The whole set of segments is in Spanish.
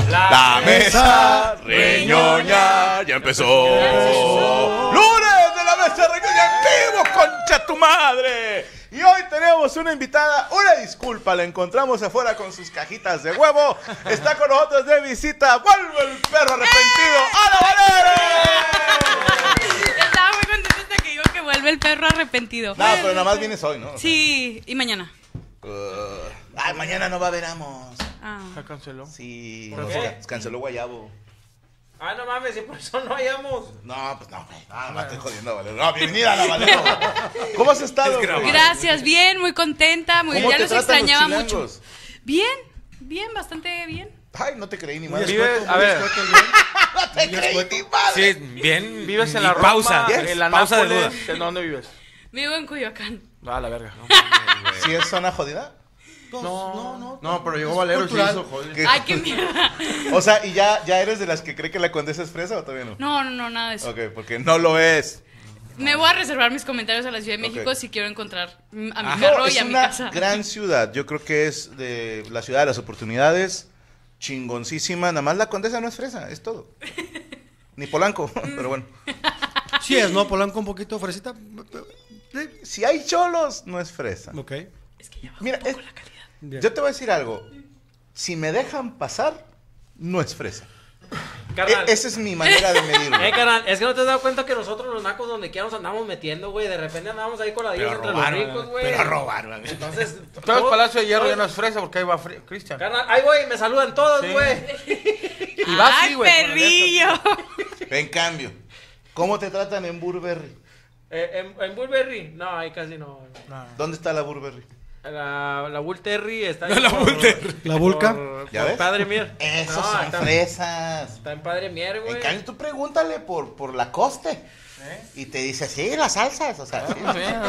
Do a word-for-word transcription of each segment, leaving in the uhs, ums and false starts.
La, La mesa reñoña ya empezó. Lunes de la mesa reñoña en vivo, concha tu madre. Y hoy tenemos una invitada, una disculpa, la encontramos afuera con sus cajitas de huevo. Está con nosotros de visita, vuelve el perro arrepentido, ¡Ana Valero! Estaba muy contenta hasta que digo que vuelve el perro arrepentido. No, pero nada más vienes hoy, ¿no? Sí, y mañana. Uh, ay, mañana no va a haber Amos. Ah. ¿Se canceló? Sí, ¿Por nos qué? ca- canceló Guayabo. Ah, no mames, y por eso no hayamos. No, pues no, güey. Ah, me estoy jodiendo, Valero. No, bienvenida, Ana Valero. ¿Cómo has estado? Es güey? Gracias, bien, muy contenta, muy ¿Cómo ya te los tratan extrañaba los mucho. chilangos? Bien, bien, bastante bien. Ay, no te creí ni madre. Vives, a ver, No te creí ni madre. Sí, bien. vives en y la Roma, pausa. Yes. en la pausa de Nápoles, duda. ¿en dónde vives? Vivo en Coyoacán. Ah, la verga. ¿Sí es zona jodida? No, no, no. No, pero llegó Valero y se hizo joder. ¿Qué? Ay, qué mierda. O sea, ¿y ya, ya eres de las que cree que la Condesa es fresa o todavía no? No, no, no, nada de eso. Ok, porque no lo es. Me voy a reservar mis comentarios a la Ciudad de México Ok. si quiero encontrar mm, a mi No, carro es y a mi una casa. gran ciudad. Yo creo que es de la ciudad de las oportunidades. Chingoncísima. Nada más la Condesa no es fresa, es todo. Ni Polanco, pero bueno. Sí es, ¿no? Polanco un poquito fresita. Sí. Si hay cholos, no es fresa. Ok. Es que ya bajó Mira, un poco es- la calidad. Bien. Yo te voy a decir algo. Si me dejan pasar, no es fresa. Carnal. E- esa es mi manera de medirlo. Eh, carnal, es que no te has dado cuenta que nosotros los nacos donde quiera nos andamos metiendo, güey. De repente andamos ahí coladillos entre los ricos, güey. Pero a robar, güey. Entonces, Todo el todo- Palacio de Hierro todo- ya no es fresa porque ahí va Fri- Cristian. Carnal, ahí voy, me saludan todos, Sí. güey. Y va así, ¡Ay, güey, con la perrillo! En cambio, ¿cómo te tratan en Burberry? Eh, en, en Burberry, no, ahí casi no. ¿Dónde está la Burberry? La, la Bull Terry está No, ahí la por- Bull Terry. ¿La Vulca? por- ¿Ya por ves? Padre Mier. Esos No, son está, fresas. está en Padre Mier, güey. En cambio, tú pregúntale por, por la coste. Y te dice, sí, las salsas. O sea, sí.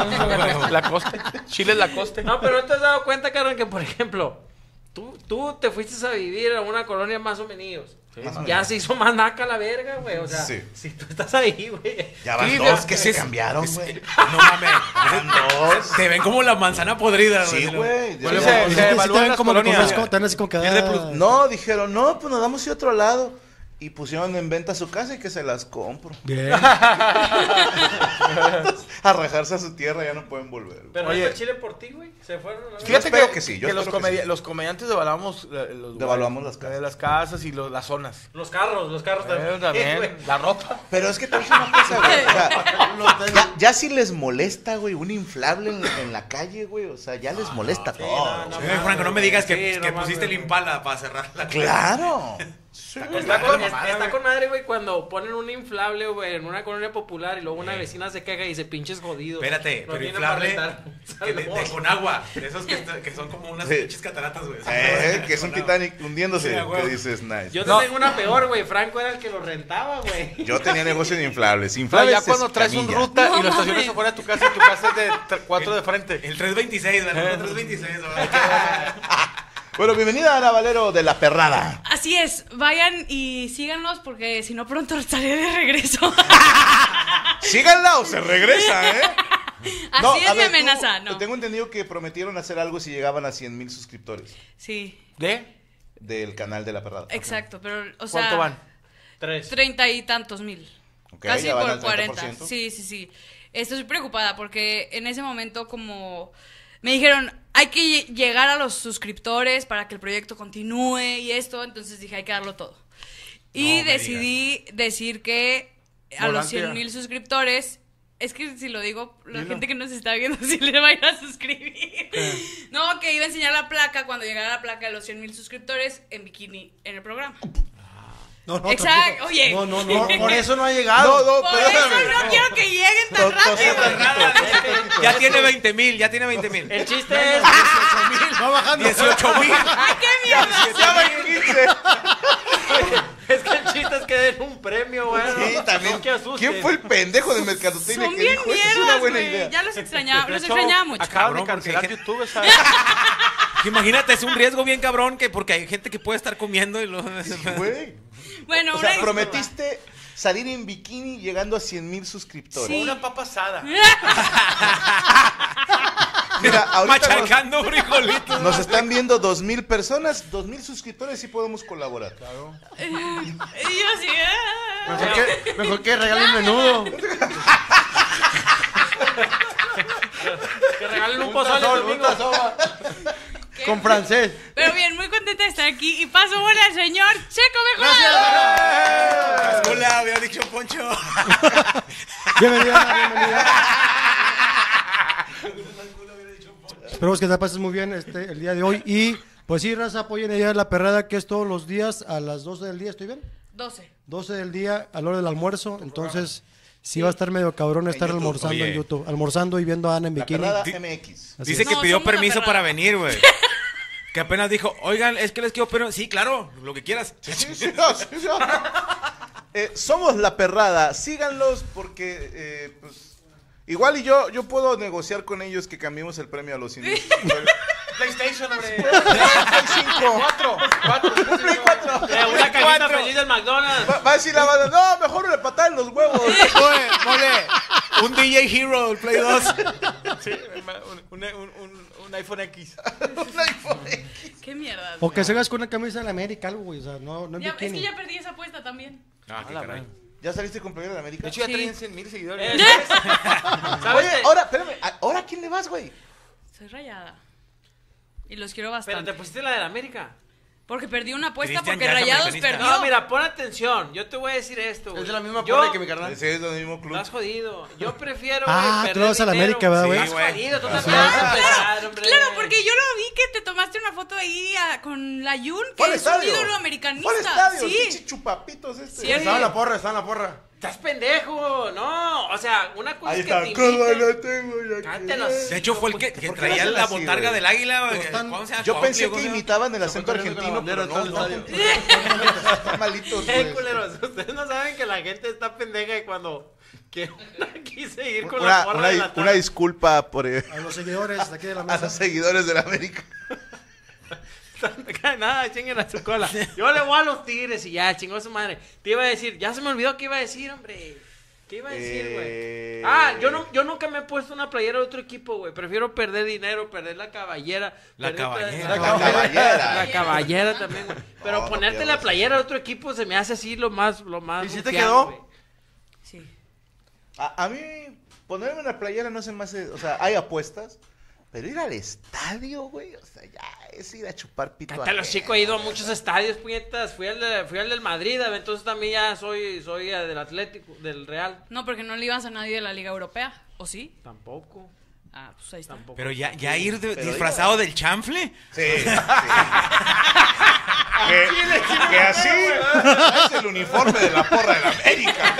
La coste. Chile es la coste. No, pero no te has dado cuenta, carnal, que por ejemplo, tú, tú te fuiste a vivir a una colonia más o menos. Más o Ya menos. se hizo más naca la verga, güey. O sea, Sí. si tú estás ahí, güey. Ya van Sí, dos es- que es- se es- cambiaron, es- güey. No mames. Van dos. Te ven como la manzana podrida, Sí, güey. güey. Ya- Bueno, ya- se- Y se sí te- sí te evalúan ven las como que con colonias. asco, te ven así como que. Pierde ah, plus- No, dijeron, no, pues nos vamos a ir a otro lado. Y pusieron en venta su casa y que se las compro. Bien. A rajarse a su tierra ya no pueden volver. Pero Oye. no fue Chile por ti, güey. Se fueron a la Fíjate espero que, que sí, yo que los, espero que comedi- sí. los comediantes devaluamos eh, los Devaluamos lugares, las casas. eh, las casas y los- las zonas. Los carros, los carros Eh, güey. también, la ropa. Pero es que te voy a decir una cosa, güey. O sea, ya, ya si les molesta, güey, un inflable en, en la calle, güey. O sea, ya les molesta todo. no, no. Sí, Franco, no me digas que, Sí, no que mames, pusiste el güey. Impala para cerrar la Claro. Está con, está con madre, güey, cuando ponen un inflable, güey, en una colonia popular y luego una vecina se caga y dice, pinches jodidos. Espérate, No pero tienen para inflable rentar un que de, de- salón. con agua. De esos que, que son como unas Sí. pinches cataratas, güey. Eh, que es un Con agua. Titanic hundiéndose. Sí, a que huevo. dices, nice. Yo te No. tengo una peor, güey. Franco era el que lo rentaba, güey. Yo tenía negocio de inflables. No, Inflables ya cuando es traes un camilla. ruta No y lo estacionas mames. afuera de tu casa y tu casa es de tre- cuatro de frente. El trescientos veintiséis, ¿verdad? El trescientos veintiséis, ¿verdad? Bueno, bienvenida Ana Valero de La Perrada. Así es, vayan y síganos porque si no pronto estaré de regreso. Síganla o se regresa, ¿eh? Así No, es a mi ver, amenaza, tú- no. Tengo entendido que prometieron hacer algo si llegaban a cien mil suscriptores Sí, ¿De? del canal de La Perrada. exacto, pero o sea, ¿Cuánto van? Tres. treinta y tantos mil. Ok, Casi ya van por al treinta por cuarenta. ciento. Sí, sí, sí. Estoy preocupada porque en ese momento como me dijeron, hay que lle- llegar a los suscriptores para que el proyecto continúe y esto, entonces dije, hay que darlo todo. Y No me decidí decir que a los Volante. cien mil suscriptores, es que si lo digo, la Dilo. gente que nos está viendo sí le va a ir a suscribir. No, que iba a enseñar la placa cuando llegara la placa de los cien mil suscriptores en bikini en el programa. No, no, Exacto, tampoco. oye. No, no, no. Por eso no ha llegado. No, no, Por eso perdóname. no quiero que lleguen tan To- tosé rápido. tantito. Ya tiene veinte mil, ya tiene veinte mil. El chiste es. Va bajando. dieciocho mil. ¡Ay, qué mierda! Ya van quince. Es que el chiste es que den un premio, güey. Sí, no, también. no que asusten. ¿Quién fue el pendejo de mercadotecnia Son que bien dijo? Esa es una mierdas, buena güey. idea. Ya los extrañaba, De los hecho, extrañaba mucho. Acaban de Cabrón, porque cancelar hay gente- YouTube, ¿sabes? Imagínate, es un riesgo bien cabrón que porque hay gente que puede estar comiendo y lo... Güey. Bueno, O sea, una prometiste salir en bikini llegando a cien mil suscriptores. Sí. Una papa asada. Mira, ahorita Machacando frijolitos. nos, nos están viendo dos mil personas, dos mil suscriptores y podemos colaborar. Claro. Y yo así, ah. Mejor que, mejor que regalen menudo. Que regalen un pozole el domingo. Con francés. Pero bien, muy contenta de estar aquí. Y paso bola al señor Checo Mejorado. Hola, había dicho Poncho. Bienvenida, bienvenida. Esperemos que te pases muy bien este, el día de hoy. Y pues sí, raza, apoyen allá la perrada, que es todos los días a las doce del día. ¿Estoy bien? doce. doce del día a la hora del almuerzo. Entonces, sí va a estar medio cabrón estar YouTube. almorzando Oye. en YouTube. Almorzando y viendo a Ana en La bikini. perrada Di- M X. Así Dice es. que No, pidió somos la permiso perrada. para venir, güey. Que apenas dijo, oigan, es que les quiero pero sí, claro, lo que quieras. Sí, sí, sí, no, sí, no. Eh, somos la perrada, síganlos porque eh, pues igual y yo yo puedo negociar con ellos que cambiemos el premio a los indios. PlayStation, hombre. Play cinco. Cuatro. Cuatro. Play cuatro. Eh, una cajita Cuatro. feliz del McDonald's. Va, va a decir la banda, no, mejor le pataron los huevos. Oye, mole, un D J Hero, el Play dos. Sí, un, un, un, un, un iPhone X. Un iPhone. Qué mierda. O que se hagas con una camisa de la América, algo, güey. O sea, no, no en Ya, es bikini. que ya perdí esa apuesta también. Ah, qué caray. ¿Ya saliste con playera de América? De hecho, ya Sí. tenían cien mil seguidores. Eh, ¿Sabes? Oye, ahora, espérame, ¿ahora a quién le vas, güey? Soy rayada. Y los quiero Pero bastante. te pusiste la de la América. Porque perdí una apuesta Cristian porque ya es Rayados americanista. perdió. No, mira, pon atención. Yo te voy a decir esto. Es de güey. la misma Yo- porra que mi carnal. Ese es del mismo club. Estás jodido. Yo prefiero. Ah, güey, tú perder vas a la dinero. América, ¿verdad, güey? Estás Sí, güey. jodido. Tú Ah, también vas a claro. empezar, hombre. Claro, porque yo lo vi que te tomaste una foto ahí a- con la Yun, Fue al que es un estadio. ídolo Fue al americanista. estadio, Sí. pinche chupapitos este. Sí, Estaba en la porra, estaba en la porra. Estás pendejo. No, o sea, una cosa Ahí es que está, te ¿cómo inviten. no tengo ya Cállate los- De hecho, fue el que, que ¿Por qué traía lo hacen la así, botarga güey? del águila. güey. Están- ¿Cómo se llama? Yo Coclio, pensé ¿cómo que se llama? imitaban el acento corriendo con la argentino, pero bandera no, detrás del no. Están malitos, Eh, güey. culeros, ustedes no saben que la gente está pendeja y cuando quiere quise ir con la Una, porra una, de di- la una tarde. disculpa por, eh, A los seguidores de aquí de la a mesa. los seguidores de la América. Nada, chinguen a su cola. Yo le voy a los tigres y ya, chingó a su madre. Te iba a decir, ya se me olvidó qué iba a decir, hombre. ¿Qué iba a decir, güey? Eh, Ah, yo no, yo nunca me he puesto una playera de otro equipo, güey. Prefiero perder dinero, perder la caballera. La perder caballera. La, La caballera. La caballera también, güey. Pero No, no ponerte pierdas. la playera de otro equipo se me hace así lo más, lo más. ¿Y si te rufián, quedó? güey. Sí. A, a mí, ponerme una playera no se me hace. O sea, hay apuestas. Pero ir al estadio, güey. O sea, ya es ir a chupar pito. Cállate, los ajeno. chicos, he ido a muchos estadios, puñetas. Fui al, de- fui al del Madrid, entonces también ya soy, soy eh, del Atlético, del Real. No, porque no le ibas a nadie de la Liga Europea. ¿O sí? Tampoco, Ah, pues ahí está. tampoco. Pero ya, ya ir de- Pero disfrazado del chanfle. Sí. sí. que, que así es el uniforme de la porra de la América.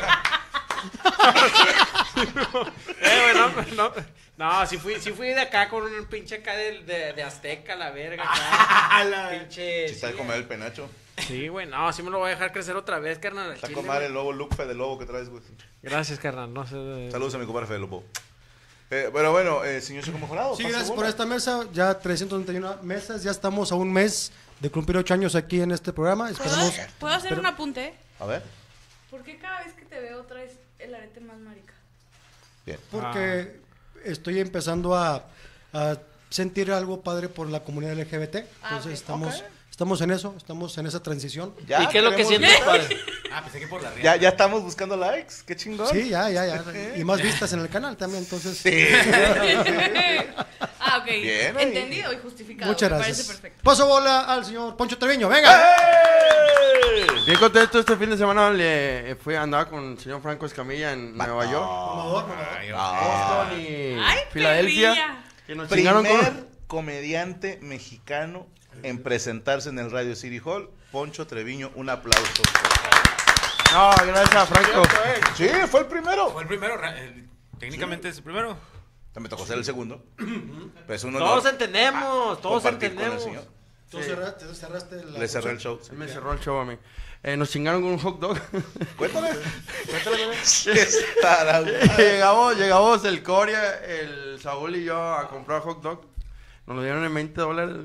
Eh, güey, no, no, no, si fui, si fui de acá con un pinche acá de, de, de Azteca, la verga. acá. Pinche. Si está de sí, comer el penacho. Sí, güey, no, sí me lo voy a dejar crecer otra vez, carnal. Está Chile, con madre güey. el lobo, look fe de lobo que traes, güey. Gracias, carnal, no sé. Saludos a mi compadre Fede Lobo. Eh, pero bueno, eh, señor Checo Mejorado. Sí, pase gracias bola. por esta mesa. Ya trescientas noventa y uno mesas. Ya estamos a un mes de cumplir ocho años aquí en este programa. ¿Puedo, Esperamos. ¿puedo hacer pero- un apunte? A ver. ¿Por qué cada vez que te veo traes el arete más marica? Bien. Porque estoy empezando a, a sentir algo padre por la comunidad L G B T. Ah, Entonces ok. estamos, Ok. estamos en eso, estamos en esa transición. Ya ¿Y qué es lo que queremos- sientes, padre? Ah, pensé que por la Ya, ya estamos buscando likes. Qué chingón. Sí, ya, ya, ya. Y más vistas en el canal también, entonces. Sí. Ah, ok. Bien, ahí. Entendido y justificado. Muchas Me gracias. parece perfecto. Paso bola al señor Poncho Treviño, venga. ¡Eh! Bien contento, este fin de semana le fui andaba con el señor Franco Escamilla en Nueva York, Mamador, mamador. Ay, Boston y Ay, Filadelfia. perrilla. Que nos chingaron Primer con... comediante mexicano en presentarse en el Radio City Hall, Poncho Treviño. Un aplauso. No, gracias a Franco. Sí, fue el primero. Fue el primero, ra- eh, técnicamente es el primero. Me tocó ser el segundo. Pero es un honor Todos entendemos, todos compartir con el entendemos. señor. Tú cerraste, tú cerraste la Le cerré el show. Él me cerró el show a mí. Eh, nos chingaron con un hot dog. Cuéntame. Cuéntame. Estará. llegamos, llegamos el Coria, el Saúl y yo a comprar hot dog. Nos lo dieron en veinte dólares.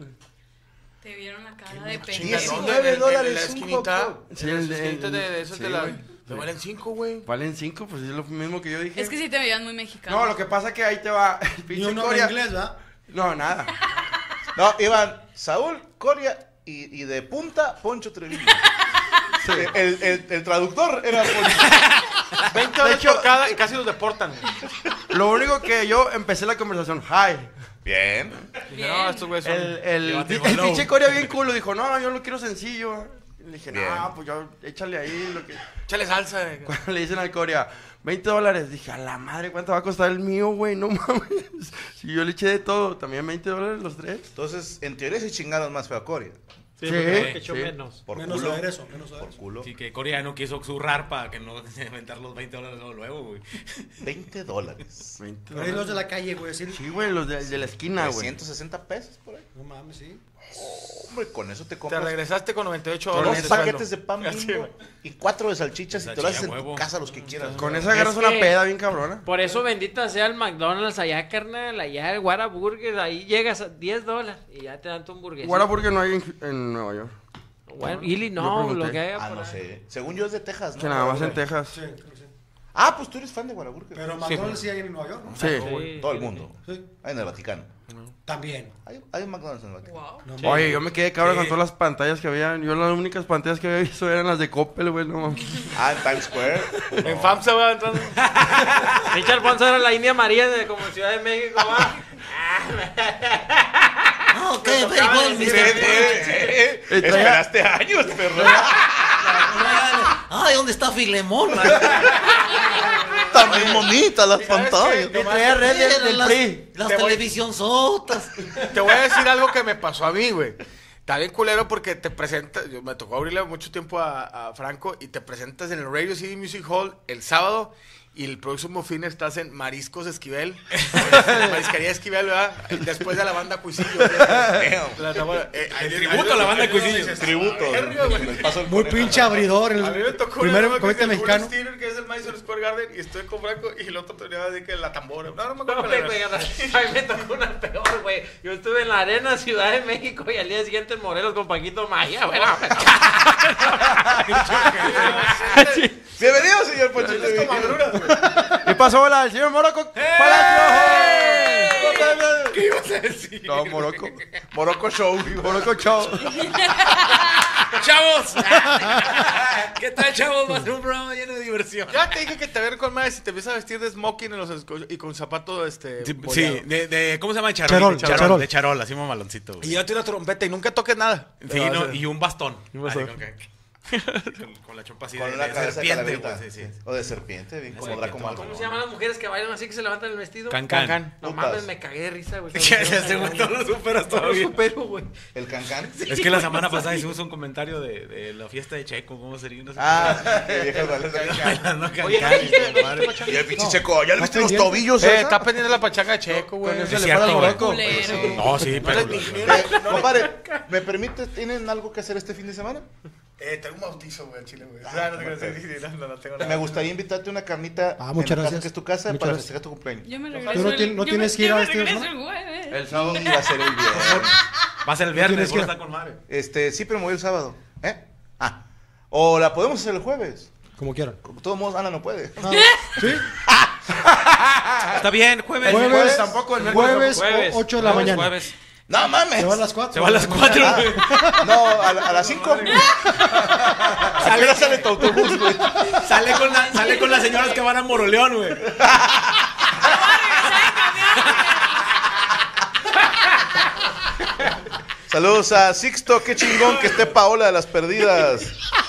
Te vieron la cara de Chingas, pendejo. ¿dónde? nueve dólares En la un esquinita. Sí, En la el de- esquinita de, de esos sí, de la. güey. Te valen cinco, güey. Valen cinco, pues es lo mismo que yo dije. Es que sí te veían muy mexicano. No, lo que pasa que ahí te va el Ni pinche uno en Coria. inglés, ¿verdad? No, nada. No, iban Saúl, Coria y, y de punta, Poncho Treviño. Sí. El, el, el traductor era Poncho. veinte De dólares hecho- por cada y casi los deportan. Lo único que yo empecé la conversación, hi. Bien. Dije, no, estos güeyes son... El, el, Llévate el balón. pinche Coria bien culo dijo, no, yo lo quiero sencillo. Y le dije, Bien. no, pues yo, échale ahí lo que... Échale salsa. eh. Cuando le dicen al Coria, veinte dólares, dije, a la madre, ¿cuánto va a costar el mío, güey? No mames. Si yo le eché de todo, también veinte dólares los tres. Entonces, en teoría se chingaron más feo a Coria. Sí, Sí, porque echó sí. menos. Por Menos culo. aderezo, menos Por aderezo. culo. Sí, que Corea no quiso zurrar para que no inventar los veinte dólares luego, luego, güey. veinte dólares. veinte Pero ahí los dólares. de la calle, güey, así. Sí, güey, los de, de la esquina, güey. ciento sesenta pesos por ahí. No mames, sí. Hombre, con eso te Te compras regresaste con noventa y ocho dos dólares. paquetes de pan Así, Bimbo güey. y cuatro de salchichas y te lo haces en Salchicha, tu huevo. casa los que quieras. Con esa agarras Es una que- peda bien cabrona. Por eso bendita sea el McDonald's allá, carnal, allá el Whataburger, ahí llegas a diez dólares y ya te dan tu hamburguesa. Whataburger no hay en, en Nueva York. Bueno, Ili, Yo no, pregunté. lo que haya Ah, por no ahí. sé. Según yo es de Texas, ¿no? Que nada más en Guadalupe. Texas. Sí, creo que sí. Ah, pues tú eres fan de Guadalupe. Pero McDonald's sí hay en Nueva York, ¿no? Sí. Sí. Todo el mundo. Sí. Hay en el Vaticano. También. Hay, hay un McDonald's en el Vaticano. Wow. No, Oye, yo me quedé cabrón con todas las pantallas que había. Yo las únicas pantallas que había visto eran las de Coppel, güey, no mames. Ah, en Times Square. En FAMSA va entrando. Richard Alfonso era la India María de como Ciudad de México, va. Ah, ok, very well, Sí, mister sí, sí. Eh, traía- Esperaste años, perro. Ay, ¿dónde está Filemón? También bonitas las pantallas. Y traía red del, Eran del las, P R I. las Te voy- televisión sotas. Te voy a decir algo que me pasó a mí, güey. Está bien culero porque te presentas, yo me tocó abrirle mucho tiempo a, a Franco y te presentas en el Radio City Music Hall el sábado y el próximo fin estás en Mariscos Esquivel, Mariscaría Esquivel, ¿verdad? Después de la banda Cuisillo. La- la- eh, El tributo a la banda de Cuisillos. Tributo. El paso del Muy conejo. pinche abridor. El A mí me tocó primer una comité mexicano. Theater, que es el Madison Square Garden, y estoy con Franco y el otro tenía de que la tambora. No, no me acuerdo. No, cuál güey, era. güey, a mí me tocó una peor, güey. Yo estuve en la Arena Ciudad de México y al día siguiente en Morelos con Paquito Maya, güey. No, Bienvenido, señor Poncho. Es como agruras, güey. ¿Qué pasó, hola? El señor Morocco Palacio. ¿Qué ibas a decir? No, Morocco. Morocco Show. Morocco Show. ¡Chavos! ¿Qué tal, chavos? Va a ser un programa lleno de diversión. Ya te dije que te ver con madre si te empiezas a vestir de smoking en los esco- y con zapato este. Sí, boleado. sí, de, de- ¿cómo se llama? Charol. Charol, de charol, charol. de charol, así mamaloncito, Y güey. ya tiene una trompeta y nunca toques nada. Sí, Pero no, vas a- y un bastón. Un bastón. Así, con, con- con la chompa así Con de, una de cabeza de serpiente, calaverita. güey. Sí, sí. O de serpiente, bien como Serpiente, Draco Malfoy. ¿Cómo se llaman las mujeres que bailan así que se levantan el vestido? Can, can. No Putas. mames, me cagué de risa, güey. Ya se seguro lo superas No lo todavía. supero, güey. El cancán. Es que la semana pasada hicimos un comentario de, de la fiesta de Checo, ¿cómo sería? No sé Ah, qué viejas vales. bailando can, Oye, can, ¿qué dijiste? con madre. Y el pinche Checo, ¿ya le viste no los pendiente. tobillos? Eh, esa? está pendiente la pachanga de Checo, güey. Con eso Es le para el cierto, güey. Morocco. Culero. No, sí, pero... Eh, compadre, ¿me permite? ¿Tienen algo que hacer este fin de semana? Eh, tengo un bautizo, güey, en Chile, güey. O sea, no, tengo, sí, sí, sí, no, no, no tengo nada. Me gustaría invitarte una carnita Ah, en muchas la casa gracias. que es tu casa Muchas para gracias. festejar tu cumpleaños. Yo me ¿No regreso. Tú no el- tienes- no yo tienes me- que ir yo a me este, regreso ¿no? el jueves. El sábado. Y va a ser el viernes. Va a ser el viernes, tienes que seguro ir. está con madre. Este, sí, pero me voy el sábado. ¿Eh? Ah. O la podemos hacer el jueves. Como quieran. De todos modos, Ana no puede. Ah, ¿sí? Está bien, jueves. jueves Jueves, tampoco, el miércoles jueves, tampoco. Jueves. o- ocho de la Jueves, mañana. jueves. ¡No mames! Se va a las cuatro. Se va a las cuatro, Ah, güey. no, a, la- a las cinco. ¿A qué hora sale tu autobús, güey? Sale con, la, sale con las señoras que van a Moroleón, güey. Saludos a Sixto, qué chingón que esté Paola de las perdidas.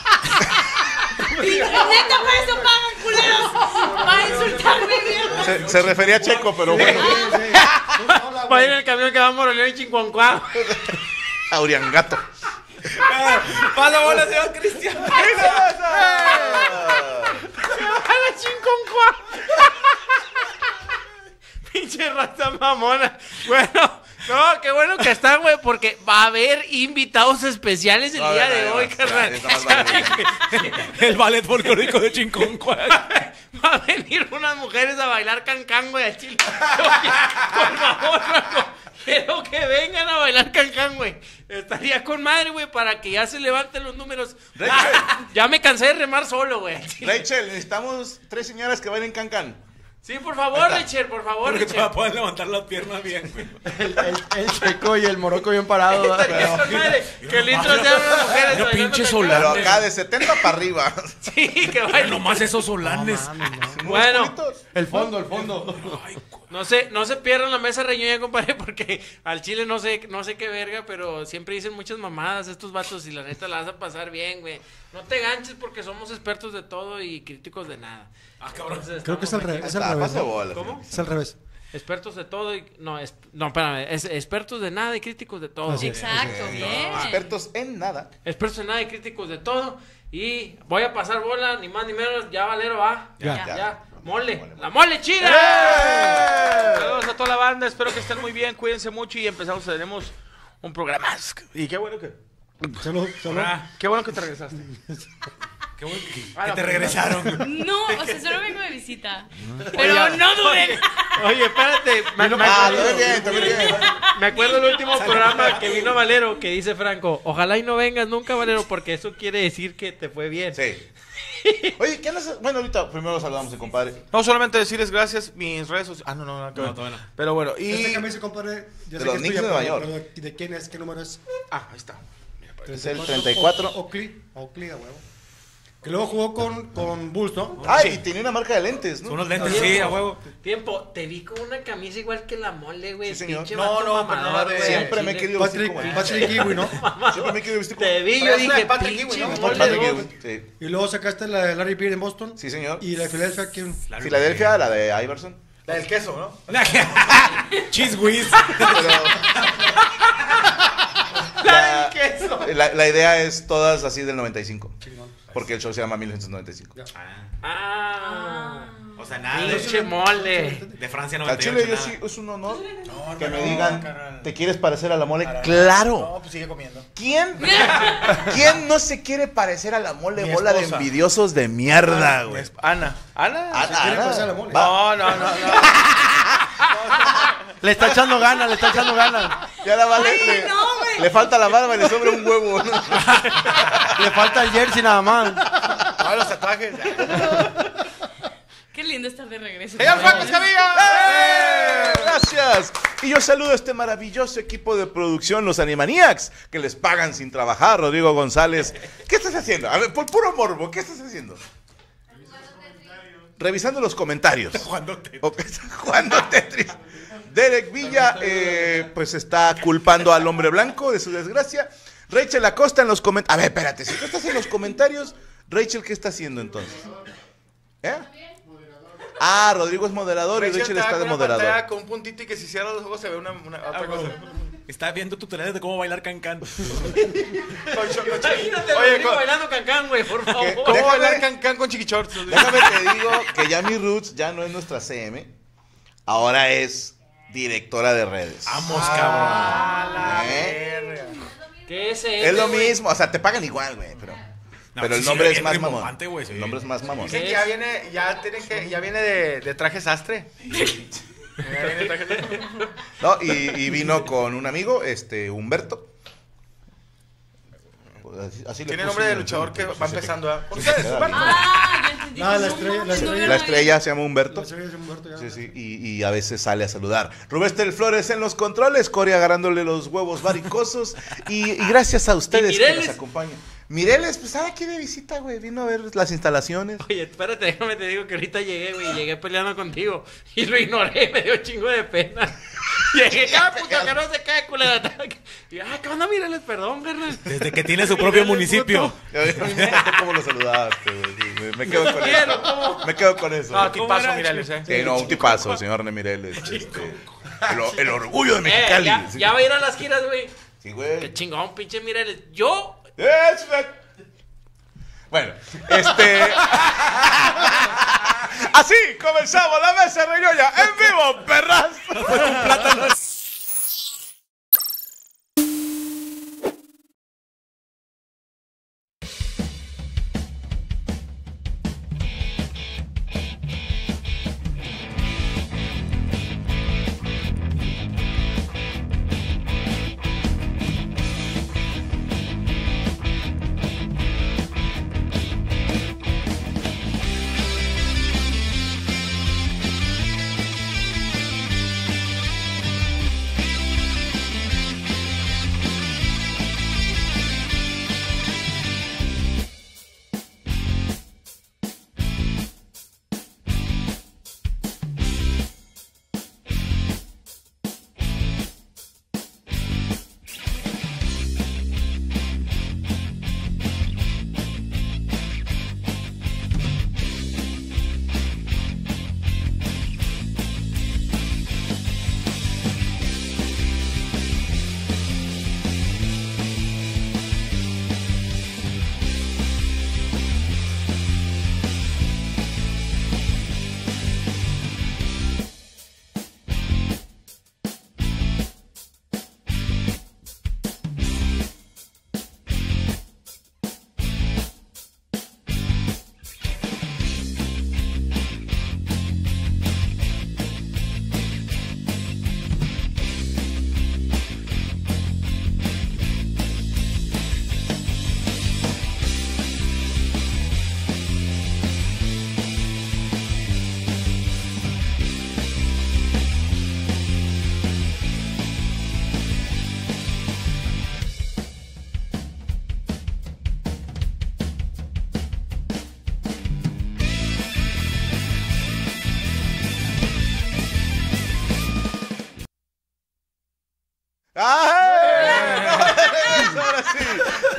Neta, por eso pagan, culeros. Para insultarme, mierda. Se, se refería a Checo, pero bueno. Va a ir en el camión que va a Morelia y Chincuancuá. A Uriangato. Pasa bola, señor Cristian. ¡A la Chincuancuá! Pinche raza mamona. Bueno, no, qué bueno que están, güey, porque va a haber invitados especiales el No, día no, de no, hoy, no, carnal. ya, está más vale. El ballet folclórico de Chinconcuac. Va a venir unas mujeres a bailar cancán, güey, a Chile. Oye, por favor, Franco, Pero que vengan a bailar cancán, güey. Estaría con madre, güey, para que ya se levanten los números. Rachel. Ya me cansé de remar solo, güey. Rachel, necesitamos tres señoras que bailen cancán. Sí, por favor, Rachel, por favor, Porque te Rachel. va a poder levantar las piernas bien, güey. El, el, el checo y el moroco bien parado. ¿verdad? Estaría con madre. Que litros de agua las mujeres. Mira, bailando pinche cancán. solar. Pero acá de setenta para arriba. Sí, que bailen. Nomás esos solanes. Bueno, El fondo, el fondo. no sé, no se pierdan la mesa reñoña, compadre, porque al chile no sé, no sé qué verga, pero siempre dicen muchas mamadas estos vatos y la neta la vas a pasar bien, güey. No te ganches porque somos expertos de todo y críticos de nada. Ah, cabrón. Entonces, Creo que es al, estamos re- aquí. es al Está, revés. pasa ¿no? bola. ¿Cómo? Es al revés. Expertos de todo y... No, es, no, espérame, es expertos de nada y críticos de todo. Así es. Exacto, bien. Expertos en nada. Expertos en nada y críticos de todo. Y voy a pasar bola, ni más ni menos, ya Valero va. Ya. Ya, ya. Mole, la mole chida. Saludos a toda la banda, espero que estén muy bien, cuídense mucho y empezamos, tenemos un programa. Y qué bueno que... Salud, salud. Ah, Qué bueno que te regresaste. qué bueno que, Ah, que la te regresaron. No, o sea, solo vengo de visita. Pero no duden. Oye, espérate. Me, me Ah, acuerdo, todo bien, todo bien. me acuerdo el último programa que vino Valero, que dice Franco, ojalá y no vengas nunca, Valero, porque eso quiere decir que te fue bien. Sí. Oye, ¿qué andas? Bueno, ahorita primero saludamos al compadre. No solamente decirles gracias, mis redes sociales. Ah, no, no, nada que ver. No, todavía no. Pero bueno, y. Este camisa, compadre, ya De sé los que es Knicks tuya, de Nueva pero- York. pero ¿de quién es? ¿Qué número es? Ah, ahí está. Es el treinta y cuatro. Oakley, Oakley, a huevo. Que luego jugó con, con Bulls, ¿no? Ah, y tenía una marca de lentes, ¿no? Son unos lentes, Tiempo. sí, a huevo. Tiempo, te vi con una camisa igual que la mole, güey. Sí, señor. pinche No, vato no, pero mamador, no, de- güey, siempre al me he chile. querido vestir Patrick, como él. Patrick Kiwi, ¿no? Siempre me he querido vestir como Te vi, yo Pero es la dije, de Patrick Ewing, pinche ¿no? mole, Patrick güey. Ewing, sí. Y luego sacaste la de Larry Bird en Boston. Sí, señor. Y la de Filadelfia, ¿quién? Filadelfia, la de Iverson. La del queso, ¿no? Cheese whiz. La, la, la idea es todas así del noventa y cinco. Porque el show se llama mil novecientos noventa y cinco. Ah, O sea, nada de, pinche mole. de Francia Al noventa y ocho. chile yo nada. sí, es un honor No, que no, me no, digan, carnal. ¿te quieres parecer a la mole? Para- ¡Claro! No, pues sigue comiendo. ¿Quién? ¿Quién no se quiere parecer a la mole? Mi Bola de esposa. envidiosos de mierda, güey. Ana. ¿Ana? Ana, quiere Ana. parecer a la mole. Va. No, no, no, no. Le está echando ganas, le está echando ganas. Ya la vale. Ay, le, no, güey. le falta la barba y le sobra un huevo. ¿no? Le falta el jersey nada más. No, los tatuajes. Qué lindo estar de regreso. ¡Señor Franco Escamilla! ¡Eh! Gracias. Y yo saludo a este maravilloso equipo de producción, los Animaniacs, que les pagan sin trabajar. Rodrigo González. ¿Qué estás haciendo? A ver, por puro morbo, ¿qué estás haciendo? Revisando los comentarios. Jugando Tetris. Ok, jugando Tetris. Derek Villa, eh, pues está culpando al hombre blanco de su desgracia. Rachel Acosta en los comentarios. A ver, espérate, si tú estás en los comentarios, Rachel, ¿qué está haciendo entonces? ¿Eh? Ah, Rodrigo es moderador y Rachel está de con una moderador. pantalla con un puntito y que si cierra los ojos se ve una, una otra cosa. Está viendo tutoriales de cómo bailar cancán. Con cho- con chi- Imagínate, Oye, Rodrigo con- bailando cancán, güey, por favor. ¿Qué? ¿cómo Déjame- bailar cancán con chiquichorts? Déjame te digo que ya mi Roots ya no es nuestra C M, ahora es directora de redes. Vamos, Ah, la ¿Eh? verga. ¿Qué es ese, Es lo güey? mismo, o sea, te pagan igual, güey, pero, No, pero el sí, nombre sí, es más mamón. rimbombante, güey, sí. El nombre es más mamón. Dicen que ya viene, ya tienen que, ya viene de, de traje sastre. Ya viene de traje sastre. No, y, y vino con un amigo, este, Humberto. Así, así le Tiene puse nombre de en el- luchador que sí, va sí, empezando. ¿ah? sí, Ustedes, sí, Humberto. Ah, ya entendí. Ah, la No estrella, la mames, no estrella. La había estrella se llama Humberto. La serie de Humberto ya. Sí, sí, y, y a veces sale a saludar. Rubén Flores en los controles, Cory agarrándole los huevos varicosos. y, y gracias a ustedes ¿Y que Mireles? nos acompañan. Mireles, pues estaba aquí de visita, güey. Vino a ver las instalaciones. Oye, espérate, déjame te digo que ahorita llegué, güey, y llegué peleando contigo. Y lo ignoré, me dio chingo de pena. Llegué, cada puto que no se cae, culera. Y, ah, ¿qué onda? Míreles, perdón, carnal. Desde que tiene su propio municipio. A mí me encantó cómo lo saludaste, güey. Sí, me, me quedo con Quiero, eso. ¿cómo? Me quedo con eso. No, ¿Cómo tipazo, era? Mireles, eh. Sí, no, un tipazo, señor Mireles. Este, el, o- el orgullo de Eh, Mexicali. ya, Sí. ya va a ir a las giras, güey. Sí, Qué güey. chingón, pinche Mireles. Yo, Es- Bueno, este. Así comenzamos la mesa reñoña en vivo, perras.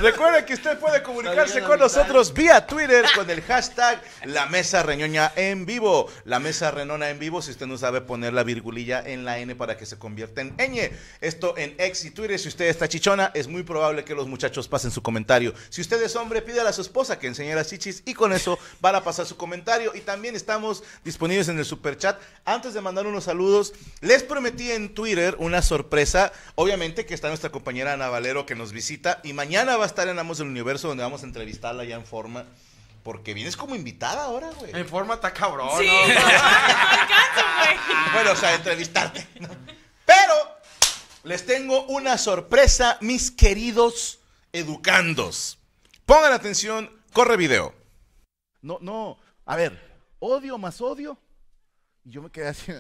Recuerden que usted puede comunicarse con nosotros vía Twitter con el hashtag La Mesa Reñoña en vivo. La Mesa Renona en vivo, si usted no sabe poner la virgulilla en la N para que se convierta en ñ. Esto en X y Twitter. Si usted está chichona, es muy probable que los muchachos pasen su comentario. Si usted es hombre, pídale a su esposa que enseñe las chichis y con eso van a pasar su comentario. Y también estamos disponibles en el superchat. Antes de mandar unos saludos, les prometí en Twitter una sorpresa. Obviamente que está nuestra compañera Ana Valero que nos visita y mañana va a estar en Amos del Universo, donde vamos a entrevistarla ya en forma. Porque vienes como invitada ahora, güey. En forma está cabrón, Sí, ¿no? no alcanzo, güey. Bueno, o sea, entrevistarte. ¿no? Pero les tengo una sorpresa, mis queridos educandos. Pongan atención, corre video. No, no, a ver, odio más odio. Y yo me quedé así.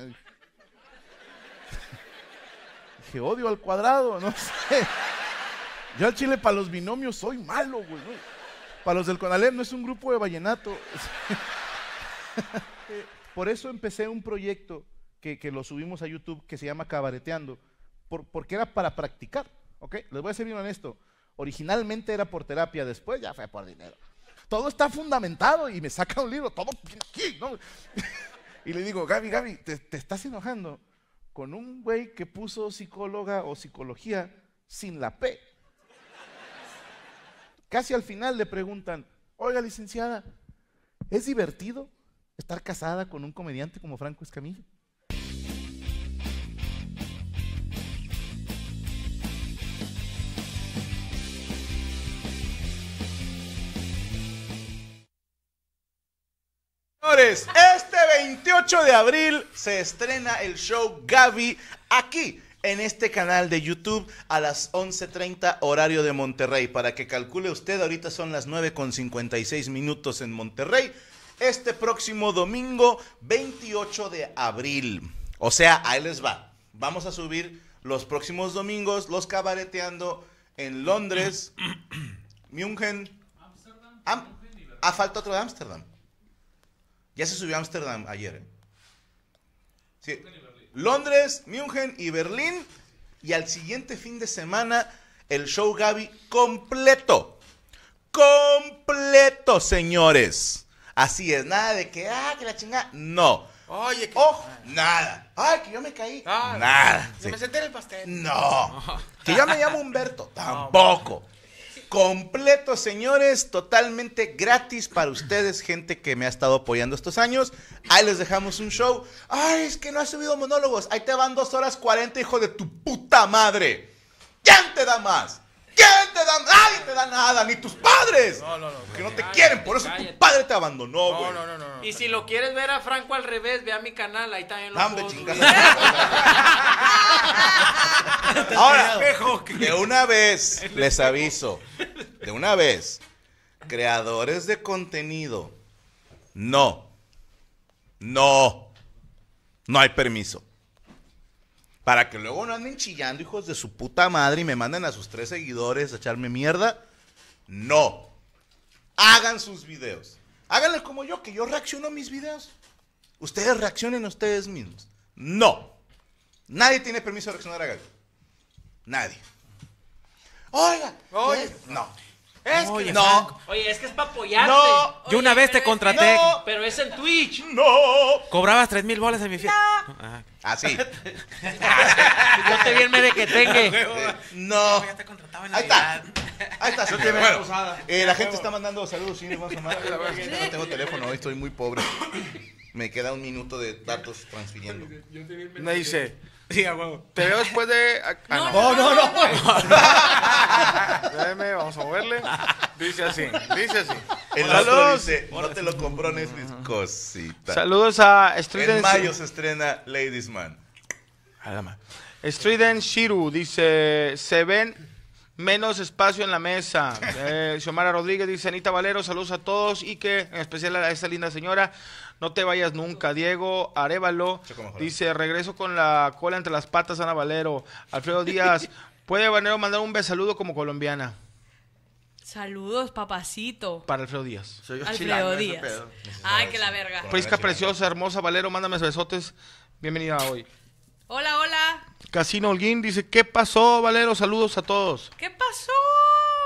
Dije, odio al cuadrado, no sé. Yo al chile para los binomios soy malo, güey. ¿no? Para los del Conalep no es un grupo de vallenato. Por eso empecé un proyecto que, que lo subimos a YouTube que se llama Cabareteando, por, porque era para practicar, ¿ok? Les voy a ser bien honesto. Originalmente era por terapia, después ya fue por dinero. Todo está fundamentado y me saca un libro, todo aquí, ¿no? Y le digo, Gaby, Gaby, te, te estás enojando con un güey que puso psicóloga o psicología sin la P. Casi al final le preguntan, oiga, licenciada, ¿es divertido estar casada con un comediante como Franco Escamilla? Señores, este veintiocho de abril se estrena el show Gaby aquí en este canal de YouTube a las once treinta horario de Monterrey. Para que calcule usted, ahorita son las nueve con cincuenta y seis minutos en Monterrey. Este próximo domingo veintiocho de abril. O sea, ahí les va. Vamos a subir los próximos domingos los Cabareteando en Londres, München, Am ah, falta otro de Ámsterdam. Ya se subió a Ámsterdam ayer. ¿eh? Sí. Londres, München y Berlín. Y al siguiente fin de semana, el show Gaby completo. Completo, señores. Así es, nada de que, ah, que la chingada. No. Oye, que... Ojo, nada. Ay, que yo me caí. Ah, nada. Se Sí. me senté en el pastel. No. Que yo me llamo Humberto. Tampoco. Completo, señores, totalmente gratis para ustedes, gente que me ha estado apoyando estos años. Ahí les dejamos un show. Ay, es que no has subido monólogos. Ahí te van dos horas cuarenta, hijo de tu puta madre. ¿Quién te da más? ¿Quién te da? Nadie te da nada, ni tus padres. No, no, no. Que no te Cállate, quieren, por eso cállate. tu padre te abandonó, güey. No, no, no, no, no. Y si lo quieres ver a Franco al revés, ve a mi canal, ahí también lo Dame, puedo chingas. subir. Ahora, de una vez les aviso, de una vez, creadores de contenido, no, no, no hay permiso. Para que luego no anden chillando, hijos de su puta madre, y me manden a sus tres seguidores a echarme mierda, no. Hagan sus videos. Háganle como yo, que yo reacciono a mis videos. Ustedes reaccionen a ustedes mismos. No. Nadie tiene permiso de reaccionar a Gaby. Nadie. Oiga. Oye. ¿qué? No. Es Oye, que... No. Oye, es que es para apoyarte. No. Yo una vez te contraté. No. Pero es en Twitch. No. Cobrabas tres mil bolas en mi fiesta. Ah, Así. Yo te vi el de que tenga. No. ya te contrataba en Ahí está. Navidad. Ahí está. Sí, bueno, eh, la gente está mandando saludos. Sí, vamos a mandar. No tengo teléfono hoy, estoy muy pobre. Me queda un minuto de datos transfiriendo. Me dice, Sí, a huevo. te veo después de... Ah, No, no. No, no, no. Espérame, vamos a moverle. Dice así, dice así. El otro Saludos. dice, no te lo compró Netflix, cosita. Saludos a Streeten... En mayo se estrena Ladies Man. Streeten Shiru dice, se ven menos espacio en la mesa. Eh, Xiomara Rodríguez dice, Anita Valero, saludos a todos y que en especial a esa linda señora, no te vayas nunca. Diego Arevalo dice, regreso con la cola entre las patas, Ana Valero. Alfredo Díaz, ¿puede Valero mandar un besaludo como colombiana? Saludos, papacito. Para Alfredo Díaz. Soy yo Alfredo chilango, ese Díaz. pedo. Ay, que la verga. Prisca preciosa, hermosa, Valero, mándame besotes. Bienvenida hoy. Hola, hola. Casino Holguín dice, ¿qué pasó, Valero? Saludos a todos. ¿Qué pasó?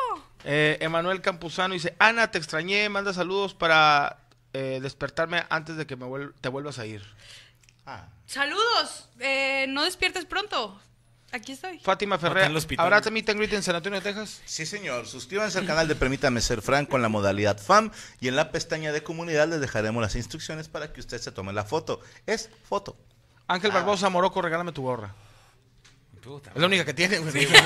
Eh, Emanuel Campuzano dice, Ana, te extrañé, manda saludos para eh, despertarme antes de que me vuel- te vuelvas a ir. Ah. Saludos. Eh, no despiertes pronto. Aquí estoy. Fátima Acá Ferrer, en el hospital. ¿habrá meet and greet en San Antonio de Texas? Sí, señor. Suscríbanse al canal de Permítame Ser Frank con la modalidad F A M y en la pestaña de comunidad les dejaremos las instrucciones para que usted se tome la foto. Es foto. Ángel Barbosa Morocco, regálame tu gorra. Puta, Es la única que tiene, güey. Es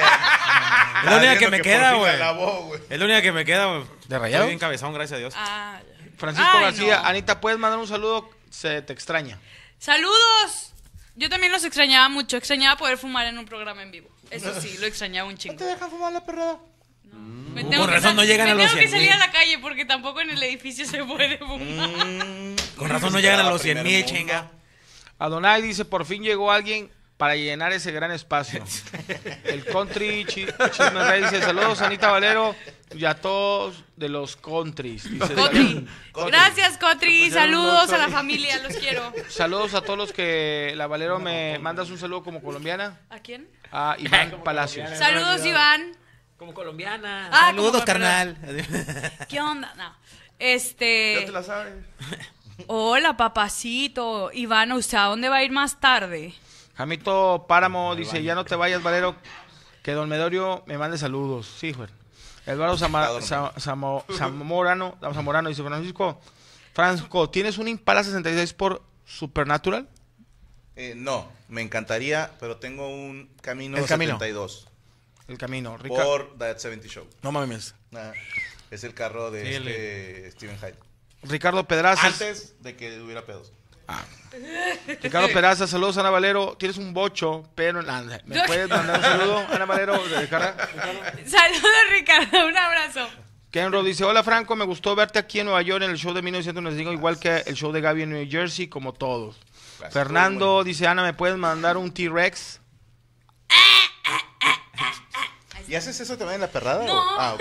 la única que me queda, güey. güey. Es la única que me queda, güey. ¿De rayado? Estoy bien cabezón, gracias a Dios. Ah, Francisco Ay, García, no. Anita, ¿puedes mandar un saludo? Se te extraña. ¡Saludos! Yo también los extrañaba mucho. Extrañaba poder fumar en un programa en vivo. Eso sí, lo extrañaba un chingo. ¿No te dejan fumar la perrada? Me Con tengo que razón sal- no llegan me a los tengo que cien salir a mil. la calle porque tampoco en el edificio se puede fumar. Mm, Con razón no llegan a los cien mil, chinga. Adonai dice, por fin llegó alguien para llenar ese gran espacio. El country chi- Chisme Rey dice, saludos Anita Valero y a todos de los countries. Dice, Cotri. Gracias, Cotri. pusieron Saludos un a la ocho. familia. Los quiero. saludos a todos los que la Valero me mandas un saludo como colombiana. ¿A quién? A Iván Palacios. Saludos, Iván. Como colombiana. Ah, Saludos, como- carnal. ¿Qué onda? No. Ya te Este. la sabes. Hola, papacito. Iván, ¿usted a dónde va a ir más tarde? Jamito Páramo dice, ya no te vayas, Valero, que Don Medorio me mande saludos. Sí, güey. Eduardo Zama- Sa- Samo- Zamorano, Zamorano dice, Francisco, Franco, ¿tienes un Impala sesenta y seis por Supernatural? Eh, no, me encantaría, pero tengo un Camino El Camino. setenta y dos El camino, Rica. por That setenta Show. No mames. Ah, es el carro de Sí, este Steven Hyde. Ricardo Pedraza. Antes de que hubiera pedos. Ricardo Peraza, saludos Ana Valero. Tienes un bocho, pero nada. ¿Me puedes mandar un saludo, Ana Valero? De Ricardo. Saludos, Ricardo. Un abrazo. Kenro dice, hola Franco, me gustó verte aquí en Nueva York en el show de mil novecientos noventa y cinco, igual que el show de Gaby en New Jersey, como todos. Gracias. Fernando dice, Ana, ¿me puedes mandar un T-Rex? ¿Y haces eso también en la perrada? No. o- Ah, ok.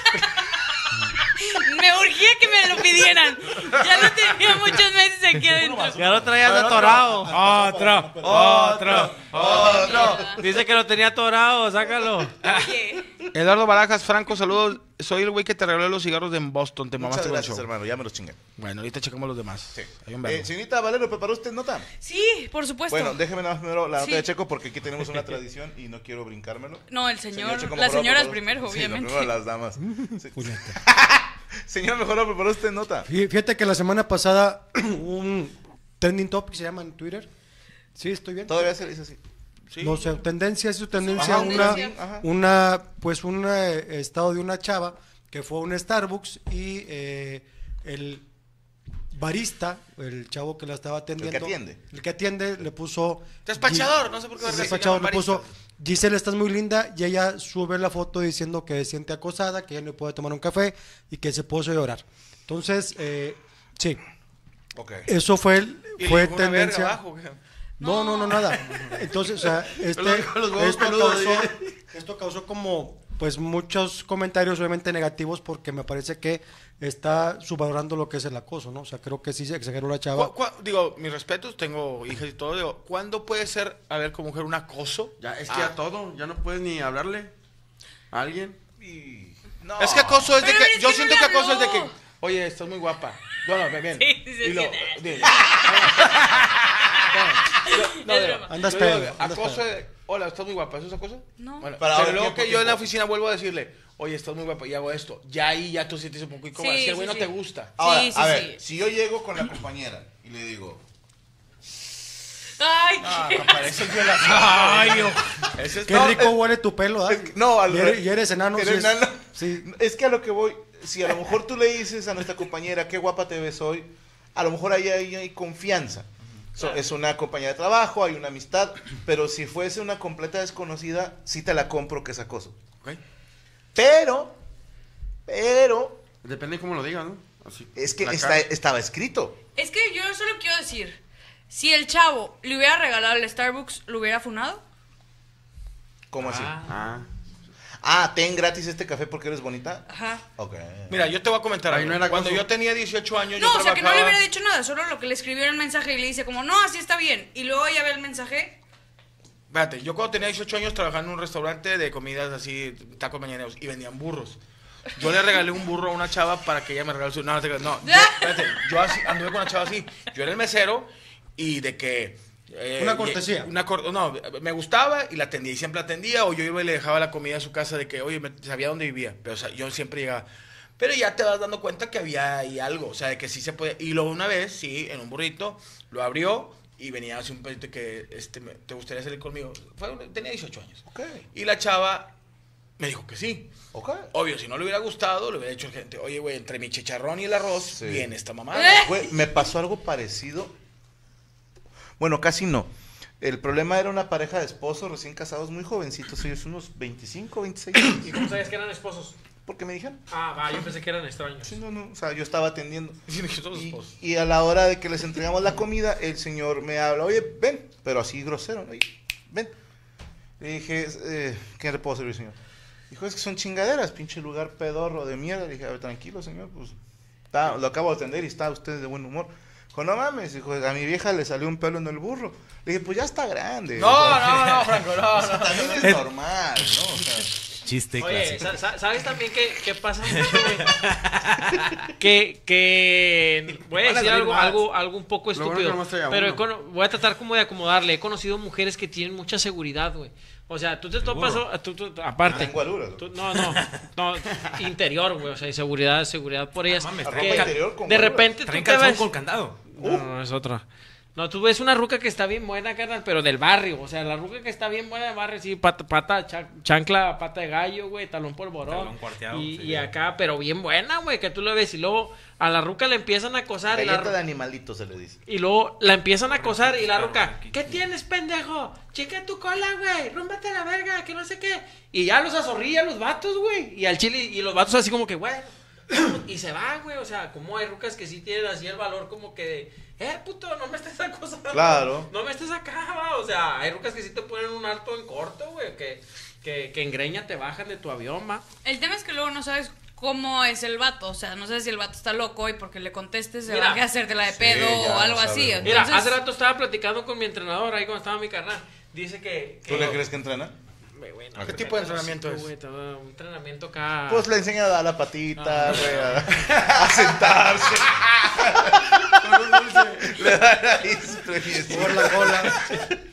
Me urgía que me lo pidieran. Ya lo tenía muchos meses aquí adentro. Ya lo traías atorado. Otro, otro. ¡Otro! Dice que lo tenía atorado, sácalo. Oye, Eduardo Barajas, Franco, saludos. Soy el güey que te regaló los cigarros de en Boston. Te Muchas mamaste con el gracias, show. hermano. Ya me los chingué. Bueno, ahorita checamos los demás. Sí. Hay un verbo. Eh, señorita Valero, ¿preparó usted nota? sí, por supuesto. Bueno, déjeme nada más primero la nota Sí. de Checo porque aquí tenemos una tradición y no quiero brincármelo. No, el Señor señor, Checo, las mejor, señoras por favor. primero, Sí, obviamente. primero las damas. Sí. Señor, mejor lo preparó usted nota. Fí- Fíjate que la semana pasada un trending topic se llama en Twitter. Sí, estoy bien. Todavía se le dice así. Sí. No sé, tendencia es su tendencia, Ajá, una, tendencia. Ajá. una, pues un eh, estado de una chava que fue a un Starbucks y eh, el barista, el chavo que la estaba atendiendo, atiende. el que atiende le puso Despachador, no sé por qué el se despachador llama le puso barista. Giselle, estás muy linda, y ella sube la foto diciendo que se siente acosada, que ella no puede tomar un café y que se puso a llorar. Entonces, eh, sí, Ok. eso fue el- Y le fue dejó una verga tendencia. abajo, güey. No, no, no, nada. Entonces, o sea, este, Lo dijo los huevos esto, peludos, causó, ¿eh? esto causó como, pues, muchos comentarios obviamente negativos porque me parece que está subvalorando lo que es el acoso, ¿no? O sea, creo que sí se exageró la chava. Cu- cu- digo, mis respetos, tengo hijas y todo. Digo, ¿cuándo puede ser, a ver, como mujer, un acoso? Ya, es que Ah. a todo, ya no puedes ni hablarle a alguien. Y... No. Es que acoso es de Pero que. es Yo que siento no que le acoso es de habló. que. Oye, estás muy guapa. Bueno, bien, bien. Sí, sí, Y lo- sí. di- No, no, Es digo, broma. Andas yo digo, pedo, andas acoso pedo. es, hola, estás muy guapa, ¿eso es acoso? No. Bueno, Para pero ahora, luego tiempo, que yo en la tiempo. oficina vuelvo a decirle, oye, estás muy guapa y hago esto. Ya ahí ya tú sientes un poco incómoda. Sí, Si el güey sí, no sí. te gusta. Ahora, Sí, sí, a ver, sí. si yo llego con la compañera y le digo, Ay, Ah, qué- papá, eso es violación. Ay, oh. Ese es Qué No, rico eh, huele tu pelo, ¿ah? es que- no, al y eres, y eres enano. ¿Eres sí es- enano? sí. Es que a lo que voy, si a lo mejor tú le dices a nuestra compañera qué guapa te ves hoy, a lo mejor ahí hay, hay confianza. So, es una compañía de trabajo, hay una amistad, pero si fuese una completa desconocida, sí te la compro que es acoso. Ok. Pero, pero, Depende de cómo lo digas, ¿no? Así, es que la está, cara. estaba escrito. Es que yo solo quiero decir, si el chavo le hubiera regalado el Starbucks, ¿lo hubiera funado? ¿Cómo así? Ah. Ah, ten gratis este café porque eres bonita. Ajá. Ok. Mira, yo te voy a comentar Ahí algo. no era Cuando acoso. yo tenía dieciocho años, No, yo o sea, que no le trabajaba- hubiera dicho nada, solo lo que le escribió en el mensaje y le dice como, no, así está bien. Y luego ella ve el mensaje. Espérate, yo cuando tenía dieciocho años trabajaba en un restaurante de comidas así, tacos mañaneros, y vendían burros. Yo le regalé un burro a una chava para que ella me regale su... No, no, no, no yo, espérate, yo así, anduve con una chava así. Yo era el mesero y de que... Eh, Una cortesía. Una cor- no, me gustaba y la atendía y siempre la atendía. O yo iba y le dejaba la comida a su casa de que, oye, me, sabía dónde vivía. Pero o sea, yo siempre llegaba. Pero ya te vas dando cuenta que había ahí algo. O sea, de que sí se puede. Y luego una vez, sí, en un burrito, lo abrió y venía así un pedito que, este, me- ¿te gustaría salir conmigo? Fue, tenía dieciocho años. Ok, Y la chava me dijo que sí. ok. Obvio, si no le hubiera gustado, le hubiera dicho a gente, oye, güey, entre mi chicharrón y el arroz, Sí. viene esta mamada. Güey, me pasó algo parecido. Bueno, casi no. El problema era una pareja de esposos recién casados, muy jovencitos, ellos unos veinticinco, veintiséis años. ¿Y cómo sabías que eran esposos? Porque me dijeron. Ah, va, yo pensé que eran extraños. Sí, no, no, o sea, yo estaba atendiendo. Sí, somos Y, esposos. y a la hora de que les entregamos la comida, el señor me habla, oye, ven, pero así grosero, oye, ven. Le dije, eh, ¿qué le puedo servir, señor? Dijo, es que son chingaderas, pinche lugar pedorro de mierda. Le dije, a ver, tranquilo, señor, pues, está, lo acabo de atender y está usted de buen humor. Dijo, no mames, dijo, a mi vieja le salió un pelo en el burro. Le dije, pues ya está grande. No, O sea, no, no, Franco, no, o sea, no. también es normal, ¿no? O sea, Chiste Oye, clásico. sa- sa- ¿sabes también que, que pasa mucho, güey? que, que voy a Van a decir salir algo, más. algo, algo un poco Lo bueno estúpido, que nomás traía pero he uno. cono- voy a tratar como de acomodarle. He conocido mujeres que tienen mucha seguridad, güey. O sea, tú te topas, o- tú- tú- tú- aparte, Lengua dura, ¿no? tú- no, no, no, interior, güey, o sea, y seguridad, seguridad por ellas. mames, que ropa interior con de guarura. repente tú Traen te calzón ves, con candado. no, no, no, es otra. No, tú ves una ruca que está bien buena, carnal, pero del barrio. O sea, la ruca que está bien buena del barrio, sí, pata, pata cha- chancla, pata de gallo, güey, talón polvorón. Talón cuarteado, Y, sí. y acá, pero bien buena, güey, que tú lo ves. Y luego a la ruca le empiezan a acosar. Y, la, Galleta ru- de animalito se le dice. y luego la empiezan a acosar. Y la ruca, Kiki. ¿qué tienes, pendejo? Checa tu cola, güey. Rúmbate a la verga, que no sé qué. Y ya los azorrilla los vatos, güey. Y al chile, y los vatos así como que, güey. Y se va, güey, o sea, como hay rucas que sí tienen así el valor como que de, eh, puto, no me estés acosando. Claro. No me estés acá, va. O sea, hay rucas que sí te ponen un alto en corto, güey, que, que, que en greña te bajan de tu avión, va. El tema es que luego no sabes cómo es el vato. O sea, no sabes si el vato está loco y porque le contestes se Mira. va a hacerte la de Sí, pedo ya o algo no así. sabes. Mira, Entonces, hace rato estaba platicando con mi entrenador ahí cuando estaba mi carnal. Dice que... que ¿Tú le crees que entrena? Güey, güey, no, ¿Qué güey, tipo de no, entrenamiento sí, es? güey, todo un entrenamiento acá... Pues le enseña a dar la patita, Ah. güey, a, a sentarse. Le da ahí su premio. Por la cola.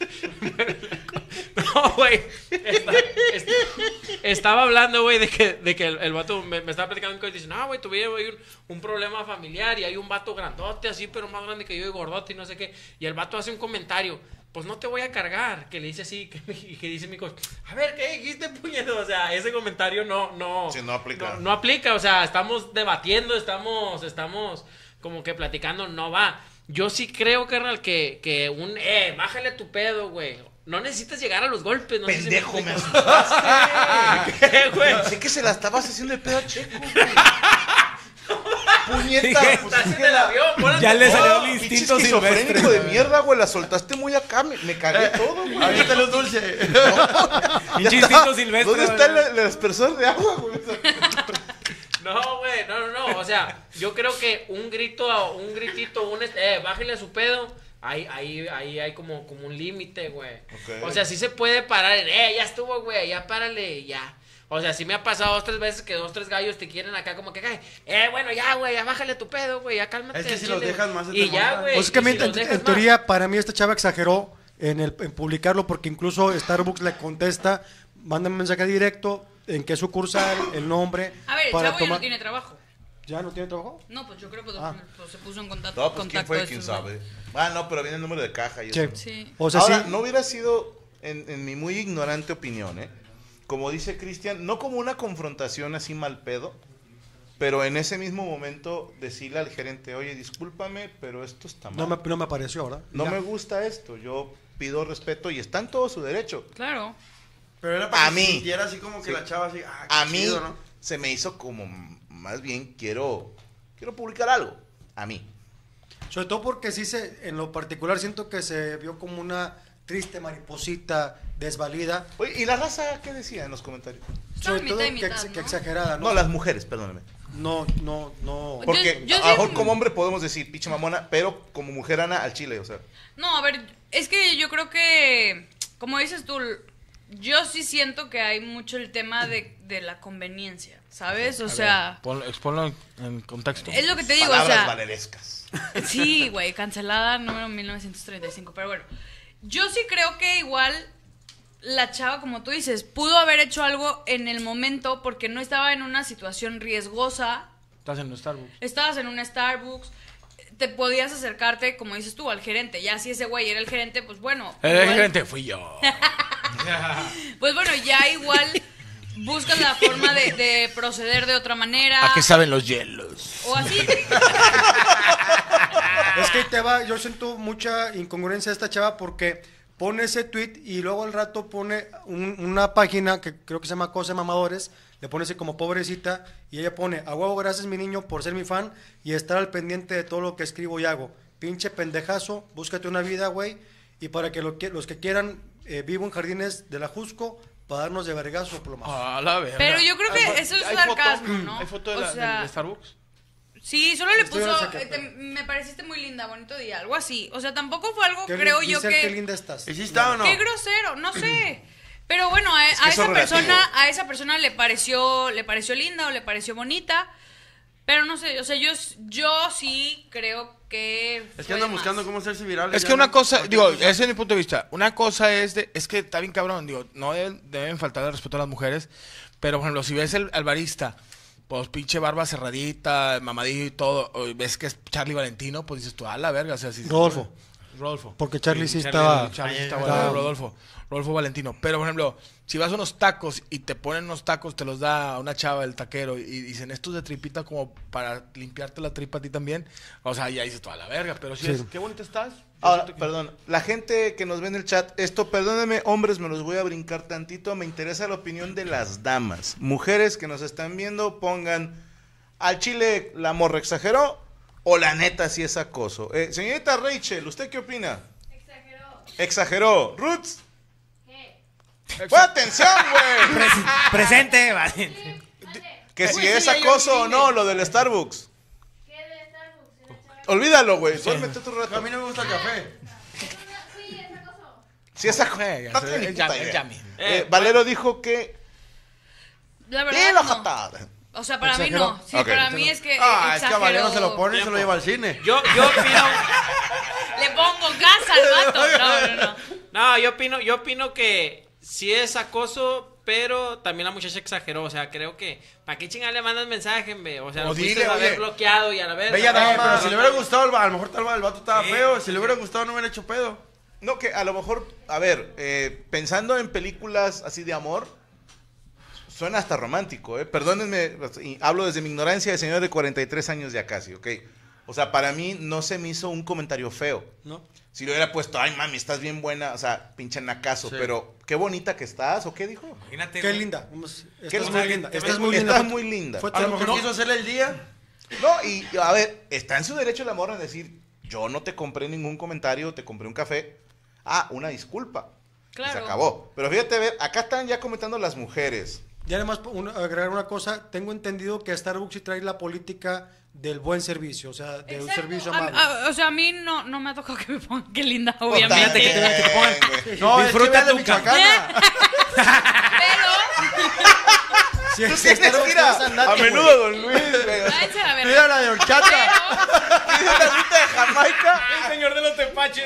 No, güey. Está- est- estaba hablando, güey, de que, de que el, el vato me, me estaba platicando y dice, no, güey, tuve güey, un, un problema familiar y hay un vato grandote así, pero más grande que yo y gordote y no sé qué. Y el vato hace un comentario, pues no te voy a cargar, que le dice así, que, y que dice mi cosa, a ver, ¿qué dijiste, puñeto? O sea, ese comentario no, no. Sí, no aplica. No, no aplica, o sea, estamos debatiendo, estamos, estamos como que platicando, no va. Yo sí creo, carnal, que, que un, eh, bájale tu pedo, güey. No necesitas llegar a los golpes, no sé si Pendejo, me explico. asustaste. ¿Qué, güey? Pensé que se la estabas haciendo de pedo a Checo, güey. Puñeta, pues Estás es en que el la... avión, pórate. Ya le No, salió el pinche instinto esquizofrénico silvestre. de mierda, güey. La soltaste muy acá. Me, me cagué todo, güey. Ahorita los dulces. Pinche instinto silvestre. ¿Dónde están la- las personas de agua, güey? No, güey, no, no, no. O sea, yo creo que un grito, un gritito, un, eh, bájale a su pedo. Ahí, ahí, ahí hay como, como un límite, güey. Ok. O sea, sí se puede parar en, eh, ya estuvo, güey, ya párale, ya. O sea, sí me ha pasado dos, tres veces que dos, tres gallos te quieren acá como que, eh, bueno, ya, güey, ya bájale tu pedo, güey, ya cálmate. Es que al si chile, los dejas más se te Y ya, montan. güey. Pues y que si en, los en- dejas en más- teoría, para mí esta chava exageró en, el, en publicarlo porque incluso Starbucks le contesta, manda un mensaje directo, en qué sucursal, el nombre. a ver, el para chavo ya no tomar- tiene trabajo. ¿Ya no tiene trabajo? No, pues yo creo que Ah. pues, se puso en contacto. No, pues quién contacto fue, de quién estos sabe. Ah, no, pero viene el número de caja y Sí. eso. Sí. O sea, Ahora, sí. no hubiera sido, en, en mi muy ignorante opinión, ¿eh? Como dice Cristian, no como una confrontación así mal pedo, pero en ese mismo momento decirle al gerente, oye, discúlpame, pero esto está mal. No me, no me apareció, ¿verdad? No Ya. me gusta esto, yo pido respeto y está en todo su derecho. Claro. Pero era para A que mí. se sintiera así como que Sí. la chava así, ah, qué A mí chido, ¿no? se me hizo como, más bien, quiero, quiero publicar algo. A mí. Sobre todo porque sí se, en lo particular siento que se vio como una triste mariposita desvalida. Oye, ¿y la raza qué decía en los comentarios? Estaba Sobre todo mitad y que, mitad, ex- ¿no? que exagerada, ¿no? No, las mujeres, perdóname. No, no, no. Porque yo a lo sí- mejor como hombre podemos decir pinche mamona, pero como mujer Ana al chile, o sea. No, a ver, es que yo creo que, como dices tú, yo sí siento que hay mucho el tema de, de la conveniencia, ¿sabes? O sea, Ponlo- exponlo en, en contexto. es lo que te digo, o Palabras sea, valerescas. sí, güey, cancelada número mil novecientos treinta y cinco, pero bueno, yo sí creo que igual la chava, como tú dices, pudo haber hecho algo en el momento porque no estaba en una situación riesgosa, Estás en un Starbucks. estabas en un Starbucks, te podías acercarte, como dices tú, al gerente, ya si ese güey era el gerente, pues bueno. El igual- gerente fui yo. Pues bueno, ya igual buscas la forma de, de proceder de otra manera. ¿A qué saben los hielos? O así. Es que ahí te va, yo siento mucha incongruencia de esta chava porque pone ese tweet y luego al rato pone un- una página que creo que se llama Cosa de Mamadores, le pone así como pobrecita y ella pone, a huevo gracias mi niño por ser mi fan y estar al pendiente de todo lo que escribo y hago. Pinche pendejazo, búscate una vida, güey, y para que, lo que los que quieran, eh, vivo en Jardines de la Jusco para darnos de vergazo por lo más. A la verga. Pero yo creo que eso es ¿Hay sarcasmo, foto? ¿no? ¿Hay foto de O la, sea, del Starbucks? sí, solo le Estoy puso, ahora saqué, eh, te- pero- me pareciste muy linda, bonito día, algo así. O sea, tampoco fue algo, Qué creo lin- yo Giselle, que... qué linda estás. ¿Y sí está o no? Qué grosero, no sé. Pero bueno, a, que a eso esa es relativo. persona, a esa persona le pareció, le pareció linda o le pareció bonita. Pero no sé, o sea, yo, yo sí creo que. Es que fue andan más. buscando cómo hacerse virales. Es ya que una no- cosa, cualquier digo, cosa. ese es mi punto de vista. Una cosa es de, es que está bien cabrón, digo, no deben, deben faltar el respeto a las mujeres, pero por ejemplo, si ves el, al barista, pues pinche barba cerradita, mamadillo y todo, o ves que es Charlie Valentino, pues dices tú, a la verga, o sea, si Rodolfo. Rodolfo. Porque Charlie sí, Charlie- estaba... Charlie sí está estaba- bueno, Rodolfo. Rodolfo Valentino. Pero, por ejemplo, si vas a unos tacos y te ponen unos tacos, te los da una chava el taquero y dicen, estos de tripita como para limpiarte la tripa a ti también. O sea, ya dices toda la verga. Pero si Sí. es, qué bonita estás. Yo Ahora, siento que- perdón, la gente que nos ve en el chat, esto, perdónenme, hombres, me los voy a brincar tantito, me interesa la opinión de las damas. Mujeres que nos están viendo, pongan, al chile la morra exageró o la neta sí es acoso. Eh, señorita Rachel, ¿usted qué opina? Exageró. Exageró. Roots, ¿Qué? ¡pon atención, güey! Pres- presente. vale. Que si es acoso o no, lo del Starbucks. Olvídalo, güey, duérmete otro A rato. mí no me gusta el café. Si es acoso, Eh, no tiene ni el puta Yami, el idea. Yami. Eh, Valero dijo que... La verdad. ¡Dilo, no. jata! O sea, para Exageró. mí no. Sí, Ok. para mí es que. Ah, es que a exageró. Valero se lo pone y se lo lleva al cine. Yo, yo opino. Le pongo gas al vato. No, no, no. No, yo opino, yo opino que sí es acoso, pero también la muchacha exageró. O sea, creo que. ¿Para qué chingada le mandas mensaje, ve? O sea, O lo pudiste dile, haber oye. bloqueado y a la vez. Bella Eh, dama, pero si le hubiera gustado, el va- a lo mejor tal vez el vato estaba Sí. feo. Si le hubiera gustado, no hubiera hecho pedo. No, que a lo mejor, a ver, eh, pensando en películas así de amor, suena hasta romántico, ¿eh? Perdónenme, y hablo desde mi ignorancia de señor de cuarenta y tres años ya casi, ¿ok? O sea, para mí no se me hizo un comentario feo. ¿No? Si le hubiera puesto, ay, mami, estás bien buena, o sea, pinche nacazo, Sí. pero qué bonita que estás, ¿o qué dijo? Imagínate. Qué güey. linda. Vamos, Qué Estás muy linda. linda. Te Estás ves muy muy- linda. estás Fue- muy linda. fue A lo tu- mejor no, quiso hacerle el día. No, y y, a ver, está en su derecho el amor en decir, yo no te compré ningún comentario, te compré un café. Ah, una disculpa. Y Claro. se acabó. Pero fíjate, a ver, acá están ya comentando las mujeres. Y además, un- agregar una cosa, tengo entendido que Starbucks sí trae la política del buen servicio, o sea, de un Exacto. servicio A- amable. a- o sea, a mí no, no me ha tocado que me pongan qué linda, Pues, obviamente. Bien, que te- que te pongan- güey. No, Disfruta es que tu de Michoacana. Pero. Sí, Tú sí, tienes Starbucks que ir a, es andante, a güey. menudo, don Luis, güey. Váyanse a la verga. Mira la de horchata. Pide una ruta de Jamaica. El señor de los tepaches.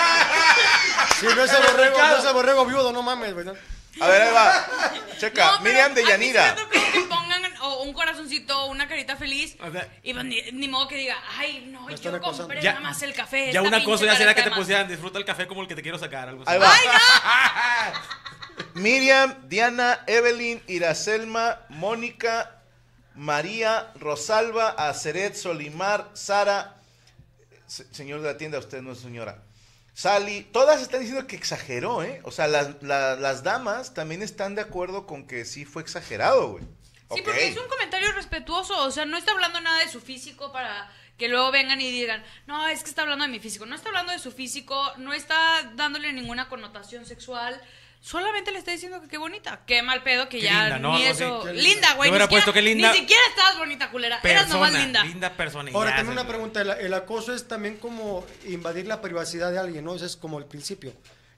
Sí, no es el borrego, no es el borrego viudo, no mames, güey. ¿no? A ver, ahí va. Checa, No, pero Miriam de a mí Yanira. sí me tocó que pongan o un corazoncito, una carita feliz. O sea, Y pues ni, ni modo que diga, ay, no, Me yo están acosando. compré Ya- nada más el café. Ya esta una pinche cosa ya sería que te careta de más". pusieran disfruta el café como el que te quiero sacar. Algo así. Ahí va. ¡Ay, Miriam, Diana, Evelyn, Iracelma, Mónica, María, Rosalva, Aceret, Solimar, Sara. Se- señor de la tienda, usted no es señora. Sally, todas están diciendo que exageró, ¿eh? O sea, las, la- las damas también están de acuerdo con que sí fue exagerado, güey. Sí, Ok. porque es un comentario respetuoso, o sea, no está hablando nada de su físico para que luego vengan y digan, no, es que está hablando de mi físico. No está hablando de su físico, no está dándole ninguna connotación sexual, solamente le está diciendo que qué bonita. Qué mal pedo que Qué ya linda, ¿no? ni Algo así. eso. Qué linda. Linda, güey. Yo hubiera ni puesto siquiera- que linda Ni siquiera estabas bonita, culera. Eras nomás linda. Linda persona. y Ahora, ya, tengo se- una pregunta. El, el acoso es también como invadir la privacidad de alguien, ¿no? Ese es como el principio.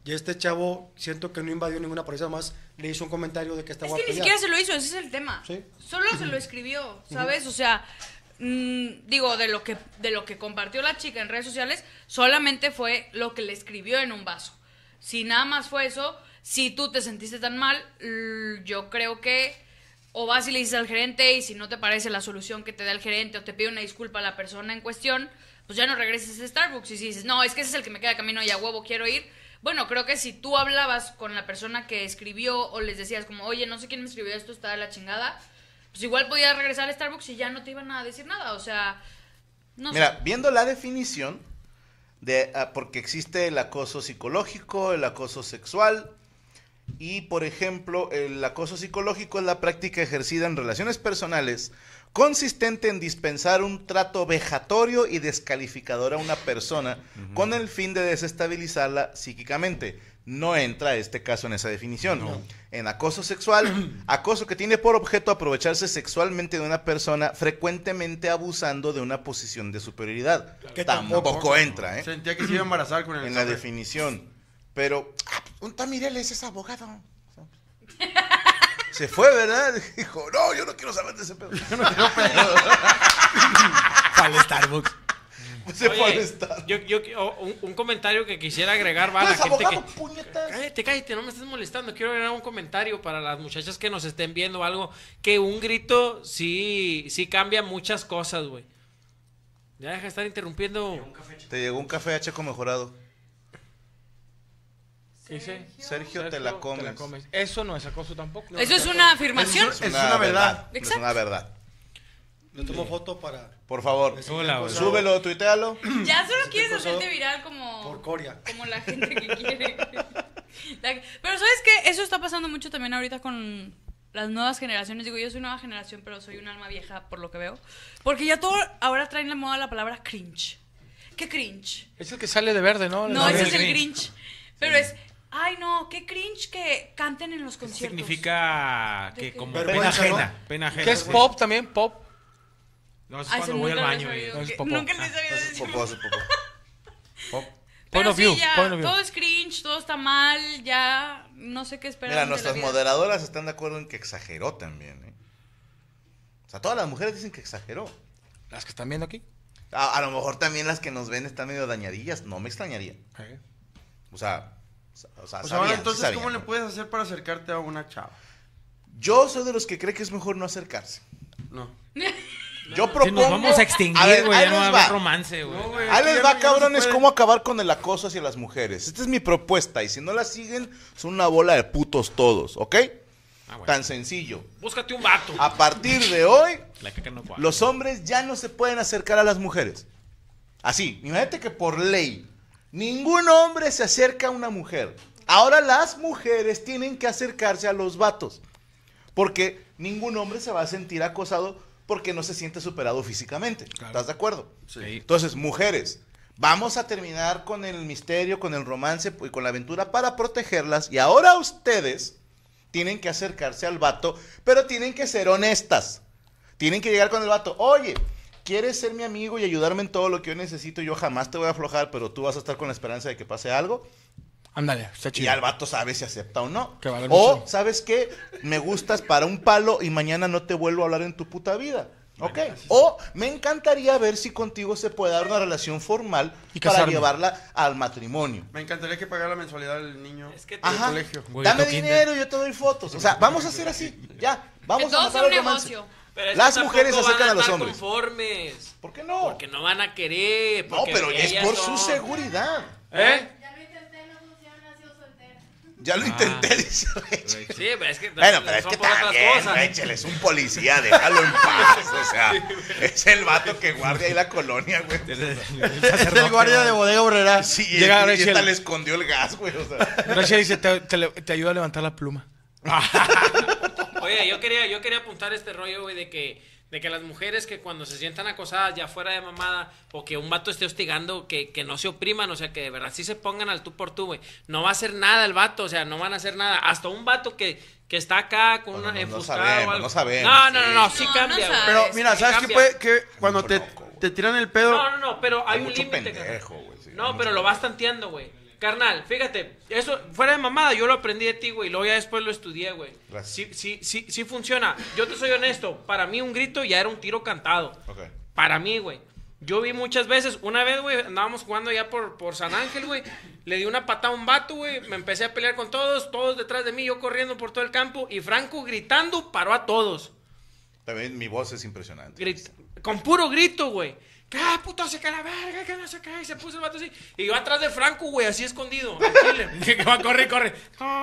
Y este chavo, siento que no invadió ninguna pareja más, le hizo un comentario de que estaba Es que ni siquiera se lo hizo, ese es el tema. Sí. Solo se lo escribió, ¿sabes? O sea, mmm, digo, de lo que de lo que compartió la chica en redes sociales, solamente fue lo que le escribió en un vaso. Si nada más fue eso, si tú te sentiste tan mal, yo creo que o vas y le dices al gerente, y si no te parece la solución que te da el gerente o te pide una disculpa a la persona en cuestión, pues ya no regreses a Starbucks. Y si dices, no, es que ese es el que me queda camino y a huevo quiero ir. Bueno, creo que si tú hablabas con la persona que escribió o les decías como, oye, no sé quién me escribió esto, está de la chingada, pues igual podías regresar al Starbucks y ya no te iban a decir nada. O sea, no Mira, sé. viendo la definición de uh, porque existe el acoso psicológico, el acoso sexual y, por ejemplo, el acoso psicológico es la práctica ejercida en relaciones personales consistente en dispensar un trato vejatorio y descalificador a una persona uh-huh. con el fin de desestabilizarla psíquicamente. No entra este caso en esa definición. No. En acoso sexual, acoso que tiene por objeto aprovecharse sexualmente de una persona, frecuentemente abusando de una posición de superioridad. Que tampoco, tampoco entra, ¿eh? Sentía que se iba a embarazar con el en la definición. Pero, ah, un Mireles es abogado. Se fue, ¿verdad? Dijo, no, yo no quiero saber de ese pedo. Yo no quiero pedo. Al Starbucks. Se Oye, fue al Starbucks. Yo, yo, un, un comentario que quisiera agregar, va a la Pues, gente abogado, que... puñetas. Cállate, cállate, no me estés molestando. Quiero agregar un comentario para las muchachas que nos estén viendo algo. Que un grito sí, sí cambia muchas cosas, güey. Ya deja de estar interrumpiendo. Te llegó un café H mejorado. ¿Qué dice? Sergio, te la comes. Te la comes. Eso no es acoso tampoco. Eso es una afirmación. Es una verdad. Es una verdad. Le tomo foto para... Por favor, Hola, hola. súbelo, tuitealo. Ya solo quieres acosado hacerte viral como... por Coria. Como la gente que quiere. La- pero ¿sabes qué? Eso está pasando mucho también ahorita con las nuevas generaciones. Digo, yo soy nueva generación, pero soy un alma vieja por lo que veo. Porque ya todo ahora traen la moda la palabra cringe. ¿Qué cringe? Es el que sale de verde, ¿no? No, El ese es el Grinch. cringe. Pero es, ay no, qué cringe que canten en los conciertos. Significa ¿De que qué? como Vergüenza, pena ¿no? ajena. Pena ajena. ¿Qué es güey. pop también? Pop. No, eso es Ay, cuando eso voy al nunca lo he baño. sabido, y- es que- popó. Nunca les había Eso es dicho. popó, eso es popó. Pop. Pero Point of sí, view, ya, point of view. todo es cringe, todo está mal, ya no sé qué esperar. Mira, de la nuestras vida. moderadoras están de acuerdo en que exageró también, ¿eh? O sea, todas las mujeres dicen que exageró. Las que están viendo aquí. A, a lo mejor también las que nos ven están medio dañadillas. No me extrañaría. O sea, o sea, O sea, sabían, bueno, sí entonces, sabían, ¿cómo le ¿no? puedes hacer para acercarte a una chava? Yo soy de los que cree que es mejor no acercarse. No. Yo Si propongo... nos vamos a ver, extinguir, güey. ahí Ya no va a les va. haber romance, güey. No, güey. Ahí Aquí les ya va, no- ya no se cabrones, puede. cómo acabar con el acoso hacia las mujeres. Esta es mi propuesta y si no la siguen, son una bola de putos todos, ¿ok? Ah, bueno. Tan sencillo. Búscate un vato. A partir de hoy, La caca no cuadra. los hombres ya no se pueden acercar a las mujeres. Así, imagínate que por ley, ningún hombre se acerca a una mujer. Ahora las mujeres tienen que acercarse a los vatos. Porque ningún hombre se va a sentir acosado porque no se siente superado físicamente. ¿Estás de acuerdo? Sí. Entonces, mujeres, vamos a terminar con el misterio, con el romance y con la aventura para protegerlas. Y ahora ustedes tienen que acercarse al vato, pero tienen que ser honestas. Tienen que llegar con el vato. Oye, ¿quieres ser mi amigo y ayudarme en todo lo que yo necesito? Yo jamás te voy a aflojar, pero tú vas a estar con la esperanza de que pase algo. Ándale, está Y chido. al vato sabe si acepta o no. Que vale O, mucho. ¿sabes qué? Me gustas para un palo y mañana no te vuelvo a hablar en tu puta vida. ¿Ok? O me encantaría ver si contigo se puede dar una relación formal Y para casarme. llevarla al matrimonio. Me encantaría que pagara la mensualidad del niño Es que te- del Ajá. colegio. Güey, Dame tu dinero, yo te doy fotos. O sea, vamos a hacer así. Ya, vamos Que a todo matar sea un el romance. negocio. Pero es que Las tampoco mujeres se van acercan a los estar hombres. conformes. ¿Por qué no? Porque no van a querer. No, porque pero es ellas por son- su seguridad. ¿Eh? Ya lo intenté, dice Rachel. Sí, pero es que Bueno, pero es son que por otras también, cosas. Rachel, es un policía, déjalo en paz, o sea, es el vato que guardia ahí la colonia, güey. Es el guardia de bodega obrera. Sí, y, Llega y Rachel. esta le escondió el gas, güey, o sea. Rachel dice, te, te, le- te ayuda a levantar la pluma. Oye, yo quería, yo quería apuntar este rollo, güey, de que, de que las mujeres que cuando se sientan acosadas ya fuera de mamada o que un vato esté hostigando, que, que no se opriman, o sea, que de verdad sí se pongan al tú por tú, güey. No va a hacer nada el vato, o sea, no van a hacer nada. Hasta un vato que, que está acá con Bueno, una no- no enfuscada sabemos, o algo. no sabemos, No, no, no, no, sí. sí No, cambia, no güey. Pero sabes. mira, Sí ¿sabes qué cambia. puede? Que cuando Muy te, loco, güey. te tiran el pedo. No, no, no, pero hay un Mucho límite. pendejo, güey, sí, No, hay pero mucho lo vas tanteando, güey. Carnal, fíjate, eso, fuera de mamada, yo lo aprendí de ti, güey, y luego ya después lo estudié, güey. Gracias. Sí, sí, sí, sí funciona. Yo te soy honesto, para mí un grito ya era un tiro cantado. Ok. Para mí, güey. Yo vi muchas veces, una vez, güey, andábamos jugando allá por, por San Ángel, güey. Le di una patada a un vato, güey. Me empecé a pelear con todos, todos detrás de mí, yo corriendo por todo el campo. Y Franco gritando paró a todos. También mi voz es impresionante. Grit- con puro grito, güey. ¿Qué puto se cae la verga? Que no se cae. Y se puso el vato así. Y yo atrás de Franco, güey, así escondido. En Chile. Que va, corre, corre.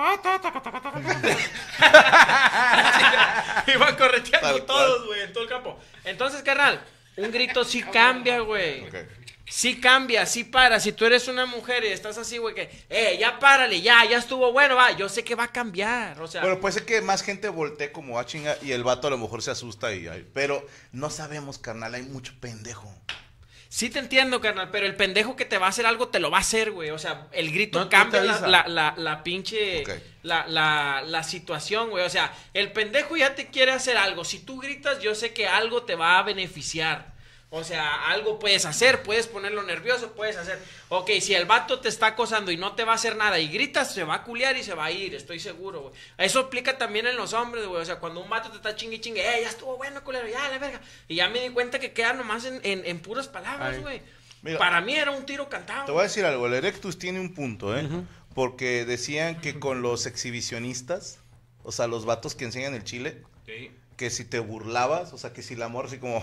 Iba correteando Tal cual. todos, güey, en todo el campo. Entonces, carnal, un grito sí cambia, güey. Ok. Sí cambia, sí para. Si tú eres una mujer y estás así, güey, que, eh, ya párale, ya, ya estuvo bueno, va. Yo sé que va a cambiar, o sea. Bueno, puede ser que más gente voltee como a chinga y el vato a lo mejor se asusta y ay, pero no sabemos, carnal, hay mucho pendejo. Sí te entiendo, carnal, pero el pendejo que te va a hacer algo te lo va a hacer, güey. O sea, el grito No, no cambia te la, avisa. la, la, la pinche, Ok. la, la, la situación, güey. O sea, el pendejo ya te quiere hacer algo. Si tú gritas, yo sé que algo te va a beneficiar. O sea, algo puedes hacer, puedes ponerlo nervioso, puedes hacer... Ok, si el vato te está acosando y no te va a hacer nada y gritas, se va a culiar y se va a ir, estoy seguro, güey. Eso aplica también en los hombres, güey. O sea, cuando un vato te está chingue chingue, eh, ya estuvo bueno, culero, ya, la verga. Y ya me di cuenta que queda nomás en, en, en puras palabras, Ay. güey. Mira, Para mí era un tiro cantado. Te voy a decir algo, el Erectus tiene un punto, ¿eh? Porque decían que con los exhibicionistas, o sea, los vatos que enseñan el chile, que si te burlabas, o sea, que si la morra así como,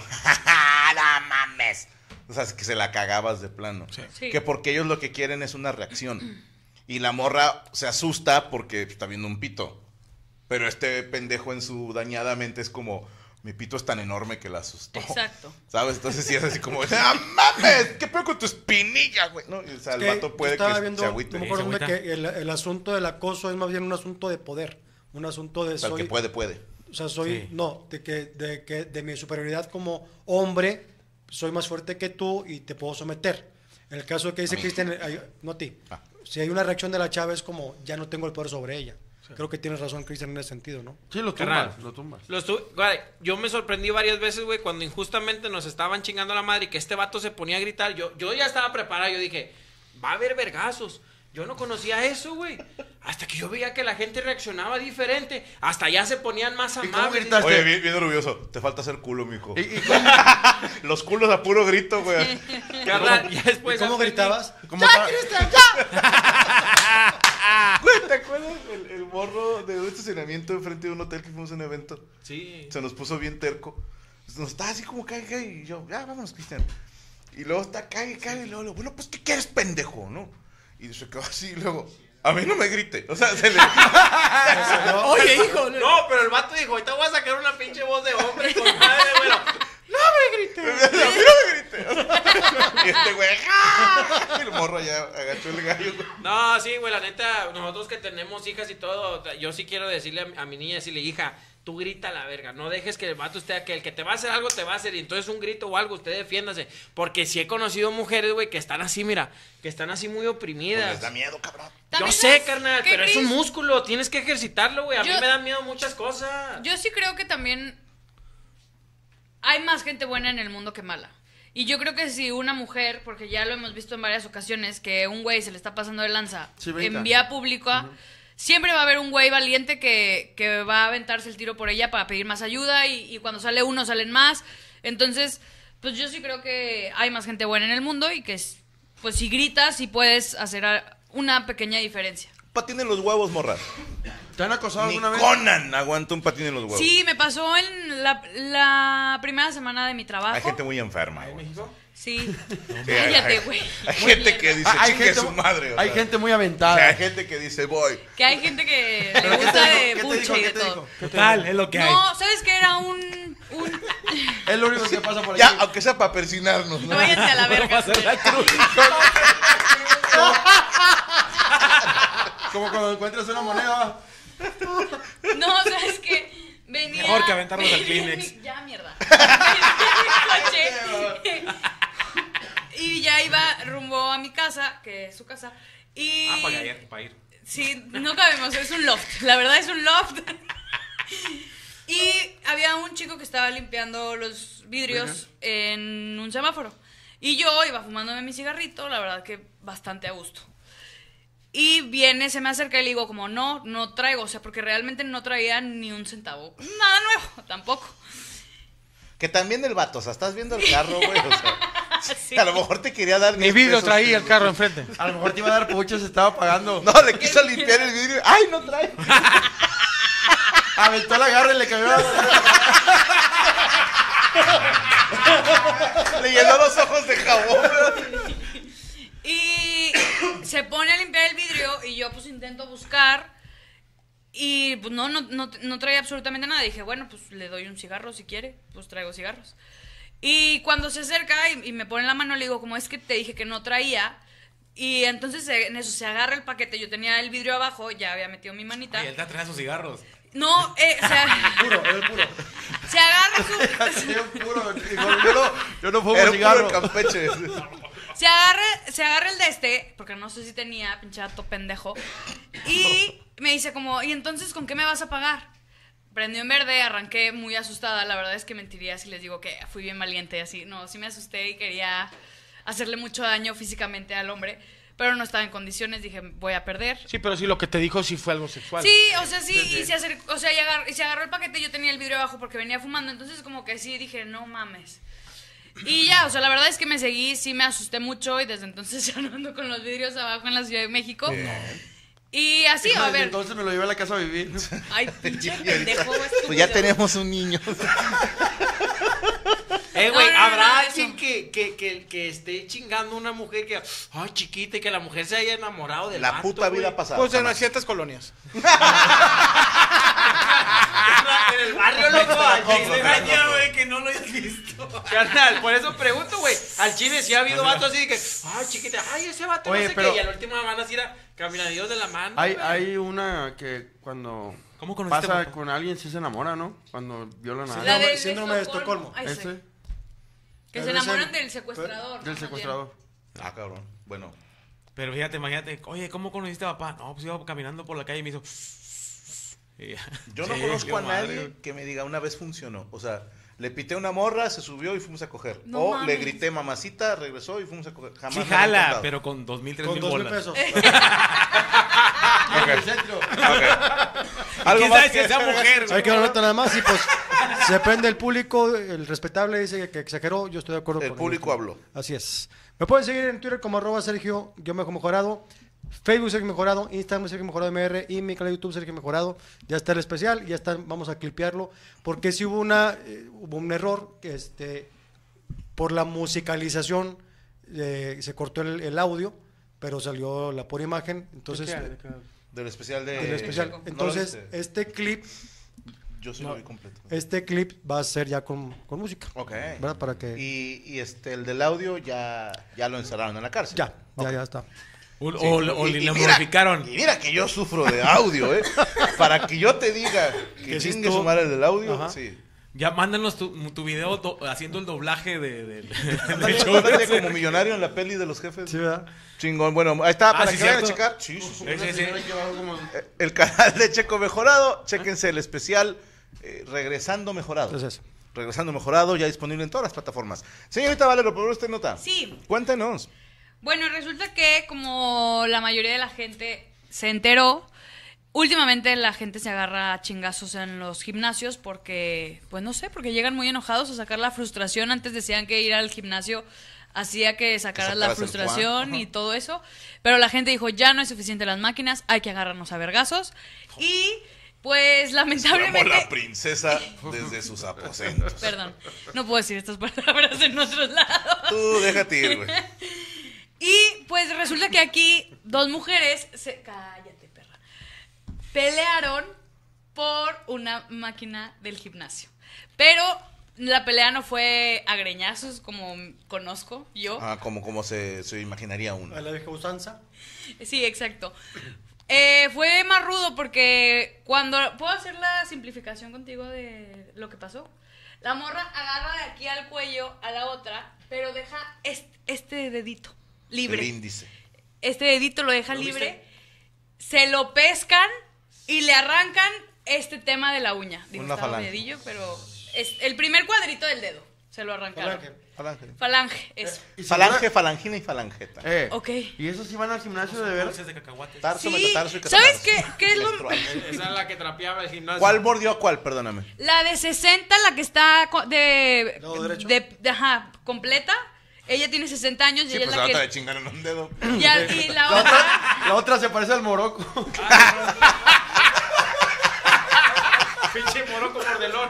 no mames, o sea, que se la cagabas de plano. Sí. Que porque ellos lo que quieren es una reacción. Y la morra se asusta porque está viendo un pito. Pero este pendejo en su dañada mente es como, mi pito es tan enorme que la asustó. Exacto. ¿Sabes? Entonces sí es así como, ¡ah, mames! ¿Qué pedo con tu espinilla, güey? ¿No? O sea, el Que vato yo puede estaba que viendo, se agüite. no me O acuerdo Sí, se dónde, que el, el asunto del acoso es más bien un asunto de poder, un asunto de sea, el soy, que puede, puede. o sea, soy, Sí. no, de que, de que de mi superioridad como hombre, soy más fuerte que tú y te puedo someter. En el caso que dice A mí. Cristian, hay- no a ti, Ah. si hay una reacción de la chava es como, ya no tengo el poder sobre ella. Creo que tienes razón, Cristian, en ese sentido, ¿no? Sí, lo Carnal. tumbas, lo tumbas. Lo estuve- güey, yo me sorprendí varias veces, güey, cuando injustamente nos estaban chingando a la madre y que este vato se ponía a gritar. Yo, yo ya estaba preparado, yo dije, va a haber vergazos. Yo no conocía eso, güey. Hasta que yo veía que la gente reaccionaba diferente. Hasta ya se ponían más cómo amables. gritaste? Oye, bien, bien orgulloso. Te falta hacer culo, mijo. ¿Y, y cómo, Los culos a puro grito, güey. Carnal, ya después ¿Y cómo aprendí. gritabas? cómo pa- Güey, ¿te acuerdas el, el morro de un estacionamiento enfrente de un hotel que fuimos a un evento? Sí. Se nos puso bien terco. Nos estaba así como cae, cae. Y yo, ya, vámonos, Cristian. Y luego está cae, cae. Y luego, luego, bueno, pues, ¿qué quieres, pendejo, no? Y se quedó así. Y luego, a mí no me grite. O sea, se le. Oye, hijo. No, pero el vato dijo, ahorita voy a sacar una pinche voz de hombre con madre, bueno. No me grité. A mí no me grite. Y este güey, ¡ah! Y el morro ya agachó el gallo, güey. No, sí, güey, la neta, nosotros que tenemos hijas y todo, yo sí quiero decirle a mi, a mi niña, decirle, hija, tú grita a la verga, no dejes que el vato esté, que el que te va a hacer algo te va a hacer, y entonces un grito o algo, usted defiéndase, porque sí he conocido mujeres, güey, que están así, mira, que están así muy Pues oprimidas. les da miedo, cabrón. Yo También sé, sabes carnal, qué, pero es un Chris? músculo, tienes que ejercitarlo, güey, a mí Yo- me dan miedo muchas cosas. Yo sí creo que también hay más gente buena en el mundo que mala. Y yo creo que si una mujer, porque ya lo hemos visto en varias ocasiones, que un güey se le está pasando de lanza Sí, brinca. en vía pública, siempre va a haber un güey valiente que, que va a aventarse el tiro por ella para pedir más ayuda y, y cuando sale uno salen más. Entonces, pues yo sí creo que hay más gente buena en el mundo y que es- pues si gritas sí puedes hacer a- una pequeña diferencia. Patín en los huevos, morra. ¿Te han acosado Ni alguna vez? Conan aguanta un patín en los huevos. Sí, me pasó en la, la primera semana de mi trabajo. Hay gente muy enferma, güey. Sí. Sí, hay- Cállate, hay- güey. Hay gente que dice, Ah, hay chingue gente, su madre. o hay sea. gente muy O aventada. sea, hay gente que dice, voy. Que hay gente que ¿Pero le qué gusta te dijo? de ¿Qué te buche dijo? y ¿Qué de te todo. dijo? Total, es lo que hay. No, ¿sabes qué? Era un... un... Es lo único que pasa por aquí. Ya, aunque sea para persinarnos, ¿no? No váyanse a la verga. Como cuando encuentras una moneda. No, ¿sabes qué? Venía... Mejor que aventarnos al venía en Kleenex. mi- Ya, mierda. Venía en mi coche. Y ya iba rumbo a mi casa, que es su casa. Y... Ah, para ir, para ir. Sí, no cabemos, es un loft. La verdad es un loft. Y había un chico que estaba limpiando los vidrios en un semáforo. Y yo iba fumándome mi cigarrito, la verdad que bastante a gusto. Y viene, se me acerca y le digo como, no, no traigo, o sea, porque realmente no traía ni un centavo. Nada nuevo, tampoco. Que también el vato, o sea, estás viendo el carro, güey, o sea, Sí. a lo mejor te quería dar Ni diez vidrio pesos, traía el güey. carro enfrente. A lo mejor te iba a dar pucho, se estaba pagando. No, le quiso limpiar el vidrio. ¡Ay, no trae! Aventó la garra y le cayó la... Le llenó los ojos de jabón. Y se pone a limpiar el vidrio y yo pues intento buscar y pues no, no, no, no traía absolutamente nada. Dije, bueno, pues le doy un cigarro si quiere, pues traigo cigarros. Y cuando se acerca y, y me pone en la mano, le digo, como es que te dije que no traía. Y entonces eh, en eso se agarra el paquete, yo tenía el vidrio abajo, ya había metido mi manita. Y él te trae sus cigarros. No, eh, o sea, Puro, era el puro. se agarra su... Era un puro, dijo, yo no, yo no fumo Era un cigarro. puro Campeche. Se agarra, se agarra el de este, porque no sé si tenía, pinche vato pendejo. Y me dice como, ¿y entonces con qué me vas a pagar? Prendió en verde, arranqué muy asustada. La verdad es que mentiría si les digo que fui bien valiente y así. No, sí me asusté y quería hacerle mucho daño físicamente al hombre. Pero no estaba en condiciones, dije, voy a perder. Sí, pero sí lo que te dijo sí fue algo sexual. Sí, o sea, sí, y se acercó, o sea, y agarró, y se agarró el paquete y yo tenía el vidrio abajo porque venía fumando. Entonces como que sí, dije, no mames. Y ya, o sea, la verdad es que me seguí, sí me asusté mucho y desde entonces ya no ando con los vidrios abajo en la Ciudad de México. Y así, a Desde ver. Entonces me lo llevé a la casa a vivir. Ay, pinche Y ahorita, pendejo. pues ya estúpido. tenemos un niño. Eh, güey, No, no, no, ¿habrá no, alguien eso. que, que, que, que esté chingando a una mujer que, ay, chiquita, y que la mujer se haya enamorado del La vato, puta vida güey? pasada. Pues en jamás. ciertas colonias. En el barrio, loco, al chile, Extraña, güey, que no lo hayas visto. carnal, por eso pregunto, güey. Al chile sí ha habido vatos así de que, ay, chiquita, ay, ese vato Oye, no sé pero- qué. Y a la última van a ir a caminadillos de la mano. Hay, güey. hay una que cuando ¿Cómo conociste pasa a papá? con alguien sí se enamora, ¿no? Cuando violan a La alguien. del Síndrome de Estocolmo. Ay, sí. Ese, Que A se veces- enamoran del secuestrador. del más secuestrador. Ah, cabrón. Bueno. Pero fíjate, imagínate, oye, ¿cómo conociste a papá? No, pues iba caminando por la calle y me hizo... Y ya. Yo no Sí, conozco yo a madre, nadie güey. que me diga una vez funcionó. O sea, le pité a una morra, se subió y fuimos a coger. No o mames. le grité mamacita, regresó y fuimos a coger. Jamás Sí, me lo han jala, contado. pero con dos mil, tres Con mil dos mil bolas. pesos. En el centro. Algo ¿Quién más sabe si que- esa mujer? Hay que nota nada más y pues se depende el público, el respetable dice que exageró, yo estoy de acuerdo El con público ellos. habló. Así es. Me pueden seguir en Twitter como arroba Sergio Mejorado, Facebook Sergio Mejorado, Instagram Sergio Mejorado M R y mi canal de YouTube Sergio Mejorado. Ya está el especial, ya está, vamos a clipearlo porque si hubo una eh, hubo un error que este por la musicalización eh, se cortó el, el audio, pero salió la pura imagen, entonces eh, Del especial de. del especial. ¿No lo Entonces, viste? este clip Yo sí lo vi completo. Este clip va a ser ya con, con música. Ok. ¿Verdad? Para que... Y, y este, el del audio ya, ya lo encerraron en la cárcel. Ya, ya, ya está. O, Sí, o- o y- le y le mira- modificaron. Y mira que yo sufro de audio, ¿eh? Para que yo te diga que, Que sí chingue estuvo- su madre el del audio, Ajá. sí. Ya mándanos tu, tu video do- haciendo el doblaje de, de- del Ándale, show. ándale como millonario en la peli de los jefes. Sí, ¿verdad? Chingón. Bueno, ahí está, Ah, para sí, que vayan a cierto. checar. Sí, sí, sí. Sí, sí, sí. Eh, El canal de Checo Mejorado, chéquense el especial eh, Regresando Mejorado. Entonces, Regresando Mejorado, ya disponible en todas las plataformas. Señorita Valero, por favor, usted nota. Sí. Cuéntenos. Bueno, resulta que como la mayoría de la gente se enteró, últimamente la gente se agarra a chingazos en los gimnasios porque, pues no sé, porque llegan muy enojados a sacar la frustración. Antes decían que ir al gimnasio hacía que sacaras Que la sacaras el frustración Juan. y todo eso, pero la gente dijo, ya no es suficiente las máquinas, hay que agarrarnos a vergazos. Y pues Llamó lamentablemente... la princesa desde sus aposentos. Perdón, no puedo decir estas palabras en otros lados. Tú déjate ir, güey. Y pues resulta que aquí dos mujeres se... Cállate, perra. Pelearon por una máquina del gimnasio. Pero la pelea no fue a greñazos como conozco yo. Ah, como, como se, se imaginaría uno. a la vieja usanza. Sí, exacto. Eh, fue más rudo porque cuando... ¿Puedo hacer la simplificación contigo de lo que pasó? La morra agarra de aquí al cuello a la otra, pero deja este, este dedito libre. El índice. Este dedito lo deja libre, se lo pescan y le arrancan este tema de la uña. Digo, Una estaba falange. dedillo, pero es el primer cuadrito del dedo. Se lo arrancaron. Falange. Falange. Falange, eso. ¿Y si Falange, van falangina y falangeta. a- Eh. Ok. ¿Y eso sí van al gimnasio de ver? Dulces de cacahuates. Tarso, Sí, metatarso y catarso. ¿sabes qué? ¿Qué es lo- Menstrual. Esa es la que trapeaba el gimnasio. ¿Cuál mordió a cuál? Perdóname. La de sesenta, la que está co- de, Dedo derecho. de, de- ajá, completa. Ella tiene sesenta años y Sí, ella pues es se la trata de que... chingar en un dedo. Y, al- y la La otra... otra, la otra se parece al moroco. Pinche moroco mordelón.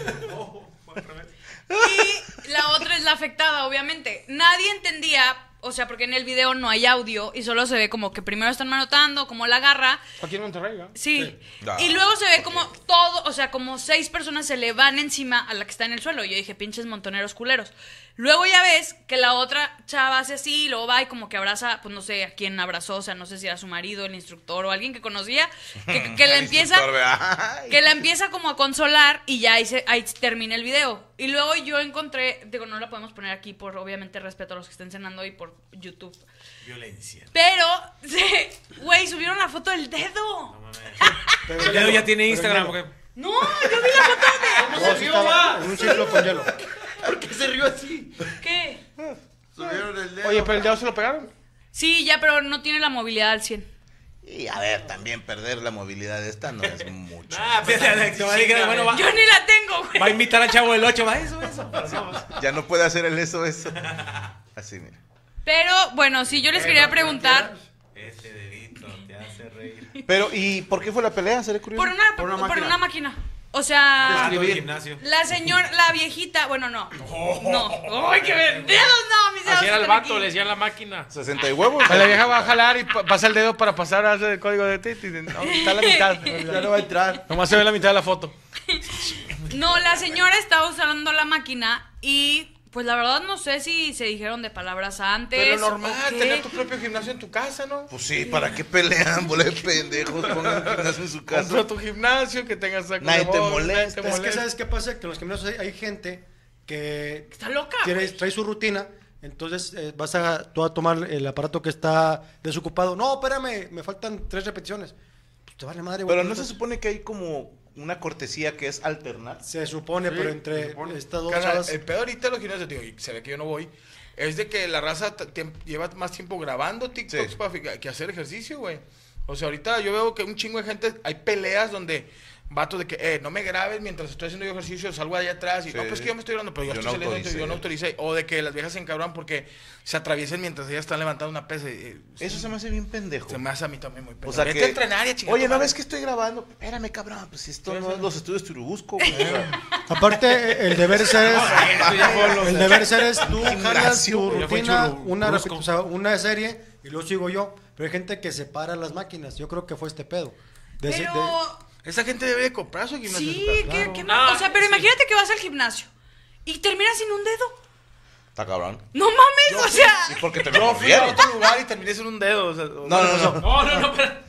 Y la otra es la afectada, obviamente. Nadie entendía, o sea, porque en el video no hay audio y solo se ve como que primero están manotando, como la agarra. Aquí en Monterrey, ¿no? Sí. Ah, Y luego se ve como todo, o sea, como seis personas se le van encima a la que está en el suelo. Y yo dije, pinches montoneros culeros. Luego ya ves que la otra chava hace así, y luego va y como que abraza, pues no sé a quién abrazó, o sea, no sé si era su marido, el instructor o alguien que conocía, que, que la El empieza... instructor, ¿verdad? Que la empieza como a consolar y ya ahí, se, ahí termina el video. Y luego yo encontré, digo, no la podemos poner aquí por obviamente respeto a los que estén cenando y por YouTube. Violencia. Pero, sí, güey, subieron la foto del dedo. Pero El dedo ya tiene Instagram. pero Porque... No, yo vi la foto No, sí estaba en un ciclo con hielo. ¿Por qué se rió así? de... ¿Qué? Subieron el dedo. Oye, pero el dedo se lo pegaron. Sí, ya, pero no tiene la movilidad al cien. Y a ver, también perder la movilidad de esta no es mucho. Ah, Te va a decir, bueno, va, Yo ni la tengo, güey. va a invitar al Chavo del ocho. Va, eso, eso. Pero no, pues. Ya no puede hacer el eso, eso. Así, mira. Pero, bueno, sí, yo les quería preguntar... Ese dedito te hace reír. Pero, ¿y por qué fue la pelea? ¿Seré curioso? Por una, Por una por máquina. una máquina. O sea... Ah, del gimnasio. La señora, la viejita, bueno, no. No. ¡Ay, qué dedos! No, mis dedos Así era el están vato, aquí. le decían la máquina. sesenta y huevos. A la vieja va a jalar y pa- pasa el dedo para pasar a hacer el código de Titi. No, está a la mitad. Ya no va a entrar. Nomás se ve la mitad de la foto. No, la señora estaba usando la máquina y pues la verdad no sé si se dijeron de palabras antes. Pero normal, o qué. tener tu propio gimnasio en tu casa, ¿no? Pues sí, ¿para qué pelean, bola de pendejos? Pongan un gimnasio en su casa. Compra tu gimnasio, que tengas sacos Nadie de te box, molesta. nadie te Es que, molesta. ¿sabes qué pasa? Que en los gimnasios hay, hay gente que Está loca. quiere, güey. trae su rutina, entonces eh, vas a, tú a tomar el aparato que está desocupado. No, espérame, me faltan tres repeticiones. Pues te vale madre, güey. Pero no Tú se supone que hay como una cortesía que es alternar. Se supone, Sí, pero se entre supone. estas dos Carnal, chavas... el peor ahorita de los gimnasios, digo, y se ve que yo no voy, es de que la raza t- tiem- lleva más tiempo grabando TikToks Sí. para fi- que hacer ejercicio, güey. O sea, ahorita yo veo que un chingo de gente, hay peleas donde vatos de que, eh, no me grabes mientras estoy haciendo yo ejercicio, salgo allá atrás y, Sí. no, pues que yo me estoy grabando, pero yo, Yo estoy no saliendo, autoricé. yo no autoricé. O de que las viejas se encabran porque se atraviesen mientras ellas están levantando una pesa. y, eh, Eso se me hace bien pendejo. se me hace a mí también muy pendejo. O sea Vete que, a entrenar y a chingar oye, tu ¿no madre. ves que estoy grabando? Espérame, cabrón, pues si esto no es los estudios Churubusco, güey. O sea, Aparte, el deber ser es, el deber ser es tú jalas Gimnasio, tu ya fue rutina, churru- una, brusco. repe- o sea, una serie y luego sigo yo. Pero hay gente que separa las máquinas. Yo creo que fue este pedo. De ese- Pero Esa gente debe de comprar su gimnasio. sí, en su casa. que, que No, ma- o sea, pero sí. imagínate que vas al gimnasio y terminas sin un dedo. está cabrón. No mames, o sea, Y porque te lo Yo fui a mordieron. otro lugar y terminé sin un dedo. O sea, No, no, no. No, no, no, pero.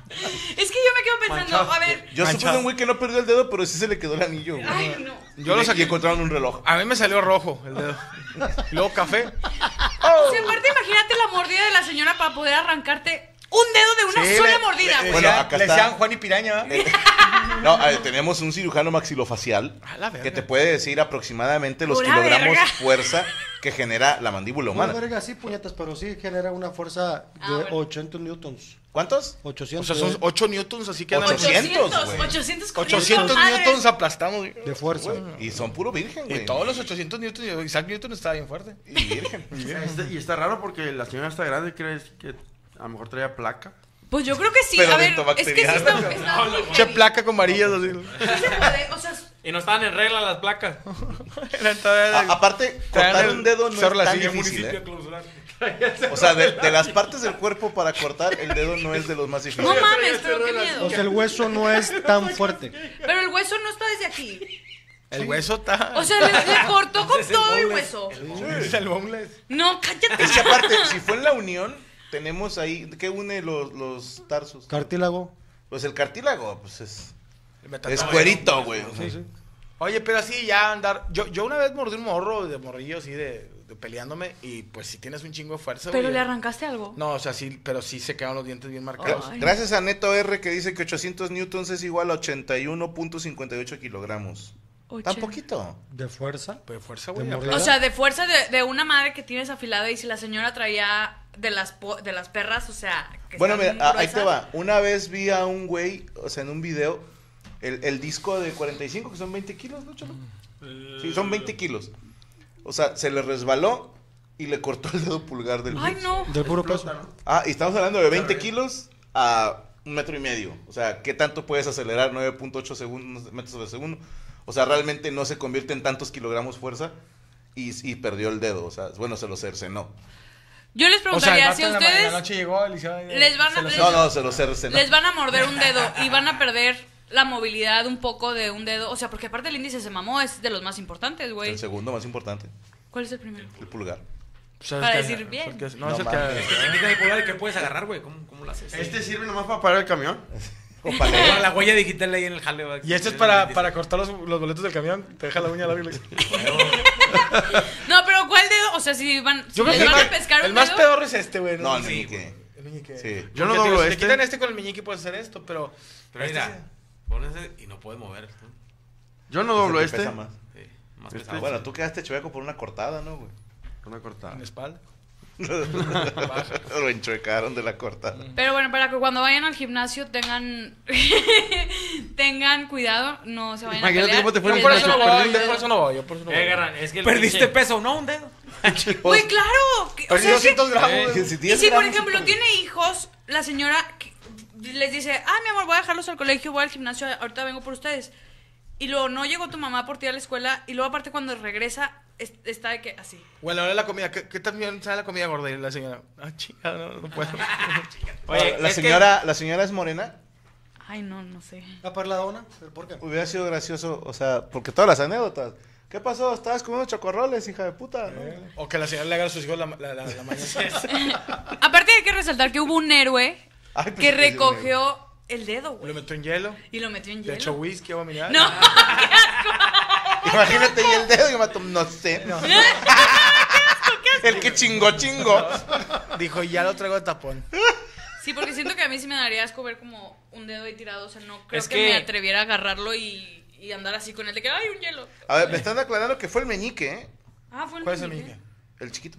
es que yo me quedo pensando, a ver, Yo supe de un güey que no perdió el dedo, pero sí se le quedó el anillo, güey. ay, no. Yo lo Y- saqué. Y encontraron un reloj. A mí me salió rojo el dedo. Y luego café. O sea, aparte imagínate la mordida de la señora para poder arrancarte un dedo de una Sí, sola le- mordida, le- güey. Bueno, decían- acá le está. decían Juan y Piraña, ¿verdad? No, a ver, tenemos un cirujano maxilofacial A la verga. que te puede decir aproximadamente los Pura kilogramos verga. fuerza que genera la mandíbula Una humana. verga, sí, puñetas, pero sí genera una fuerza Ah, de bueno. ochocientos newtons. ¿Cuántos? O ochocientos sea, son ocho newtons, así que andan- ochocientos, güey. ochocientos, corriendo, ochocientos madres. newtons aplastamos. güey. de fuerza. Y son puro virgen, Y güey. todos los ochocientos newtons, Isaac Newton estaba bien fuerte. Y virgen. Este- y está raro porque la señora está grande, crees que a lo mejor traía placa. Pues yo creo que sí, Pero a ver, es que sí dentobacteriana. está, está muy Che heavy. placa con varillas así. Sí se puede, o sea, Y no estaban en regla las placas. Era todavía- A- aparte, Traían cortar el un dedo no cerro es la tan silla, difícil, ¿eh? O sea, de, de las partes del cuerpo para cortar, el dedo no es de los más difíciles. no mames, pero qué miedo. O sea, el hueso no es tan fuerte. Pero el hueso no está desde aquí. El hueso está. O sea, le, le cortó con todo el hueso. es el boneless. No, cállate. Es que aparte, si fue en la unión, tenemos ahí, ¿qué une los, los tarsos? Cartílago. Pues el cartílago, pues es, El metatón. es cuerito, güey. o sea. Oye, pero así ya andar. Yo, yo una vez mordí un morro de morrillo así de, de peleándome. Y pues si tienes un chingo de fuerza. Pero güey, le arrancaste algo. No, o sea, sí, pero sí se quedaron los dientes bien marcados. Ay. Gracias a Neto R que dice que ochocientos newtons es igual a ochenta y uno punto cincuenta y ocho kilogramos. Ocho. Tan poquito. ¿De fuerza? Pues fuerza, ¿De güey. mordida? O sea, de fuerza de, de una madre que tienes afilada y si la señora traía de las po- de las perras, o sea, que Bueno, están mira, a- ahí gruesas. te va. Una vez vi a un güey, o sea, en un video, el, el disco de cuarenta y cinco, que son veinte kilos, ¿no, chalo? Sí, son veinte kilos. O sea, se le resbaló y le cortó el dedo pulgar del Ay, no. Del puro peso. Ah, y estamos hablando de veinte kilos a un metro y medio. O sea, ¿qué tanto puedes acelerar? nueve punto ocho segundos, metros sobre segundo. O sea, realmente no se convierte en tantos kilogramos fuerza y, y perdió el dedo. O sea, bueno, se lo cercenó. Yo les O sea, el preguntaría vato si en la, ma- en la ustedes noche llegó, le hicieron- les van a- se lo- les- No, no, se lo cercenó. les van a morder un dedo y van a perder la movilidad un poco de un dedo, o sea, porque aparte el índice se mamó, es de los más importantes, güey. El segundo más importante, ¿Cuál es el primero? el pulgar. O sea, Para es que- decir bien. porque es- No, No es el mames. que... Te quitas el pulgar y ¿qué puedes agarrar, güey? ¿Cómo, ¿Cómo lo haces? Este sirve nomás para parar el camión. O para leer. Para la huella digital ahí en el jale. güey. Y este es para, para cortar los, los boletos del camión. Te deja la uña larga. No, pero ¿cuál dedo? O sea, si van, si Yo creo les que el van a más, pescar un el más dedo, pedorro es este, güey. No, el Sí, meñique. El meñique. Sí. Yo no Porque, doblo tío, si este. te quitan este con el meñique puedes hacer esto, pero... Pero este mira, pones y no puedes mover. ¿no? Yo no doblo Es el que este. pesa más. Sí, más Este- pesado. Bueno, tú quedaste chueco por una cortada, ¿no, güey? Una cortada. En la espalda. Lo enchuecaron de la cortada. pero bueno, para que cuando vayan al gimnasio tengan tengan cuidado, no se vayan Imagínate a pelear. cómo te fue y el Yo les por eso van no a voy, morder yo un por dedo. eso no voy, yo por eso no voy. Eh, Garra, es que el Perdiste pinche- peso, no un dedo. Güey, claro. que- o Perdí sea, es que- doscientos gramos. Eh, güey. si y tienes si, por gramos, ejemplo, sí, tiene hijos, la señora que- les dice, ah, mi amor, voy a dejarlos al colegio, voy al gimnasio, ahorita vengo por ustedes. Y luego no llegó tu mamá por ti a la escuela, y luego aparte cuando regresa, es- está de que así. Bueno, ahora la comida. ¿Qué, qué tan bien sabe la comida gorda? Y la señora, ah, chica, no, no puedo. Oye, la es que- señora, la señora es morena. Ay, no, no sé. ¿La parladona? ¿Por qué? Hubiera sido gracioso, o sea, porque todas las anécdotas. ¿Qué pasó? Estabas comiendo chocorroles, hija de puta. ¿no? O que la señora le haga a sus hijos la, la, la, la mañana. Aparte hay que resaltar que hubo un héroe Ay, pensé que que decía un recogió el dedo, Lo güey. metió en hielo. Y lo metió en Le echó hielo. whisky, agua mineral. No, Imagínate y el dedo y mató, no sé. El que chingó, chingó. Dijo, ya lo traigo de tapón. sí, porque siento que a mí sí me daría asco ver como un dedo ahí tirado, o sea, no creo Es que, que- me atreviera a agarrarlo y, y andar así con él de que, ay, un hielo. A ver, me están aclarando que fue el meñique, ¿eh? Ah, fue el ¿Cuál es el meñique. meñique? El chiquito.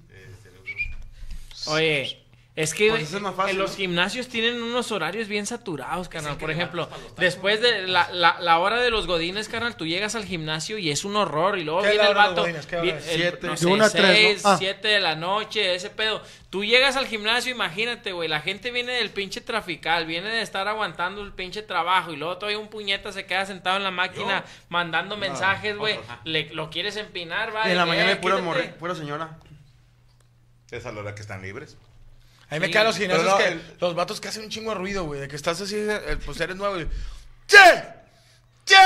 Oye, es que Pues eso es más fácil, en los ¿no? gimnasios tienen unos horarios bien saturados, carnal. Por ejemplo, después de la, la, la hora de los godines, carnal, tú llegas al gimnasio y es un horror. Y luego ¿Qué es viene la el hora de los vato. godines? ¿Qué hora vi- es? el- Siete. no De sé, una a tres, ¿no? seis, Ah. siete de la noche, ese pedo. Tú llegas al gimnasio, imagínate, güey. La gente viene del pinche trafical, viene de estar aguantando el pinche trabajo. Y luego todavía un puñeta se queda sentado en la máquina mandando mensajes, güey. Le- Lo quieres empinar, va. Y en la de que, mañana eh, hay pura, quítate. morri- pura señora. Es a la hora que están libres. A mí me Sí, quedan los gimnasios pero no, que el- los vatos que hacen un chingo de ruido, güey. De que estás así, el, pues eres nuevo y... ¡Che! ¡Che!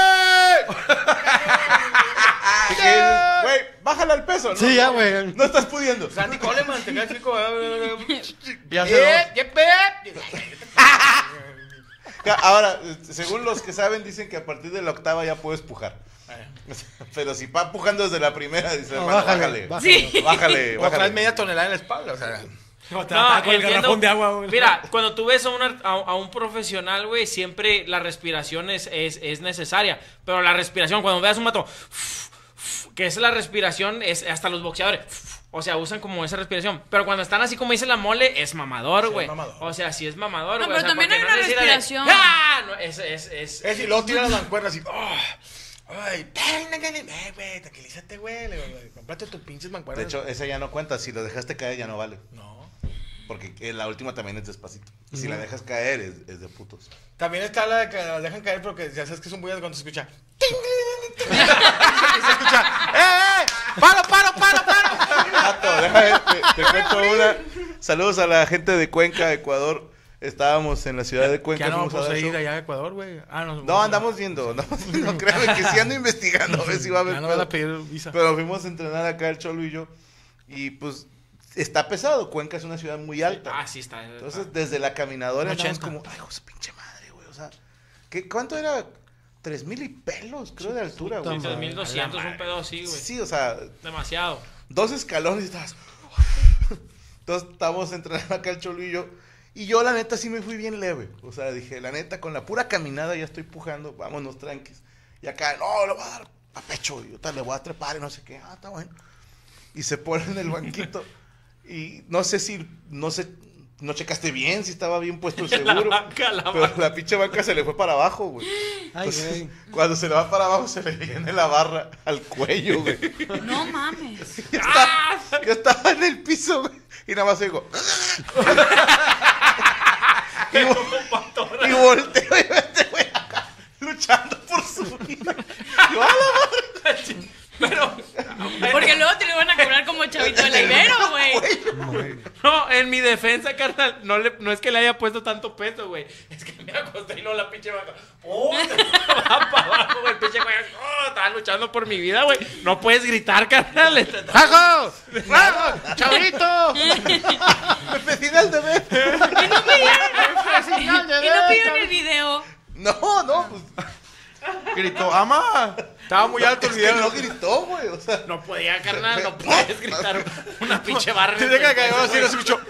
Y que el- Güey, bájale al peso, ¿no? Sí, ya, güey. No estás pudiendo. Sandy Coleman, te cae chico. Y hace Ahora, según los que saben, dicen que a partir de la octava ya puedes pujar. Pero si va pujando desde la primera, dice, No, hermano, bájale, bájale. bájale. Sí. Bájale, O traes bájale. media tonelada en la espalda, o sea... No, te No, atacó con el entiendo. garrafón de agua, güey. Mira, cuando tú ves a, un ar- a, a un profesional, güey, siempre la respiración es, es, es necesaria. Pero la respiración, cuando veas un mato, que es la respiración, es hasta los boxeadores. O sea, usan como esa respiración. Pero cuando están así como dice la mole, es mamador, Sí, güey. es mamador. O sea, sí es mamador, No, güey. pero O sea, también porque hay no una es decir la de, respiración. ¡Ah! No, es, es, es, Es y luego tira las mancuernas y... Oh, ay, eh, güey, tranquilízate, güey. Le digo, güey, cómprate tus pinches De mancuernas. hecho, esa ya no cuenta. Si lo dejaste caer, ya no vale. No. Porque eh, la última también es despacito. Y si la dejas caer, es, es de putos. También está la de que la dejan caer porque ya sabes que es un bullas cuando se escucha... Y se escucha... ¡Eh, eh! ¡Paro, paro, paro, paro! Vato, déjame, te, te cuento una. Saludos a la gente de Cuenca, Ecuador. Estábamos en la ciudad de Cuenca. Ya no fuimos a vamos dar a ir show. allá a Ecuador, güey. Ah, no. No, andamos viendo. Andamos viendo. Créanme que sí ando investigando a ver si va a haber Ya no pedo. van a pedir visa. Pero fuimos a entrenar acá el Cholo y yo. Y pues está pesado. Cuenca es una ciudad muy alta. Ah, sí está. Entonces, desde la caminadora Un andamos ochenta. como, ay, José, pinche madre, güey. O sea, ¿qué, ¿cuánto era? Tres mil y pelos, creo, de altura, güey. puta tres mil doscientos, un pedo así, güey. Sí, o sea, Demasiado. dos escalones y estabas. Entonces estábamos entrenando acá el Cholo y yo. Y yo, la neta, sí me fui bien leve. O sea, dije, la neta, con la pura caminada ya estoy pujando. Vámonos, tranquis. Y acá, no, le voy a dar a pecho, y yo le voy a trepar y no sé qué, ah, está bueno. Y se pone en el banquito y no sé si, no sé, no checaste bien si estaba bien puesto el seguro. La banca, la pero banca. la pinche banca se le fue para abajo, güey. Entonces, cuando se le va para abajo se le viene la barra al cuello, güey. No mames. Yo estaba, yo estaba en el piso, güey, y nada más digo... y, vo- y volteo y veo a este güey acá luchando por su vida. Yo, a la madre. Pero, Porque luego te lo van a cobrar como chavito del ibero, güey. no, en mi defensa, carnal, no, le, no es que le haya puesto tanto peso, güey. Es que me acosté y no la pinche vaca. ¡Oh! Va para abajo, güey. El pinche güey. ¡Oh! Estaba luchando por mi vida, güey. No puedes gritar, carnal. ¡Rajo! ¡Rajo! ¡Chavito! Vecinal de ver. Y no pidieron, y no pidieron el video. No, no, pues Gritó, ¡ama! Estaba muy alto el es que video. no gritó, güey. O sea, No podía, carnal. No puedes gritar una pinche barra. en Se el deja que pescuezo, así lo güey. escucho.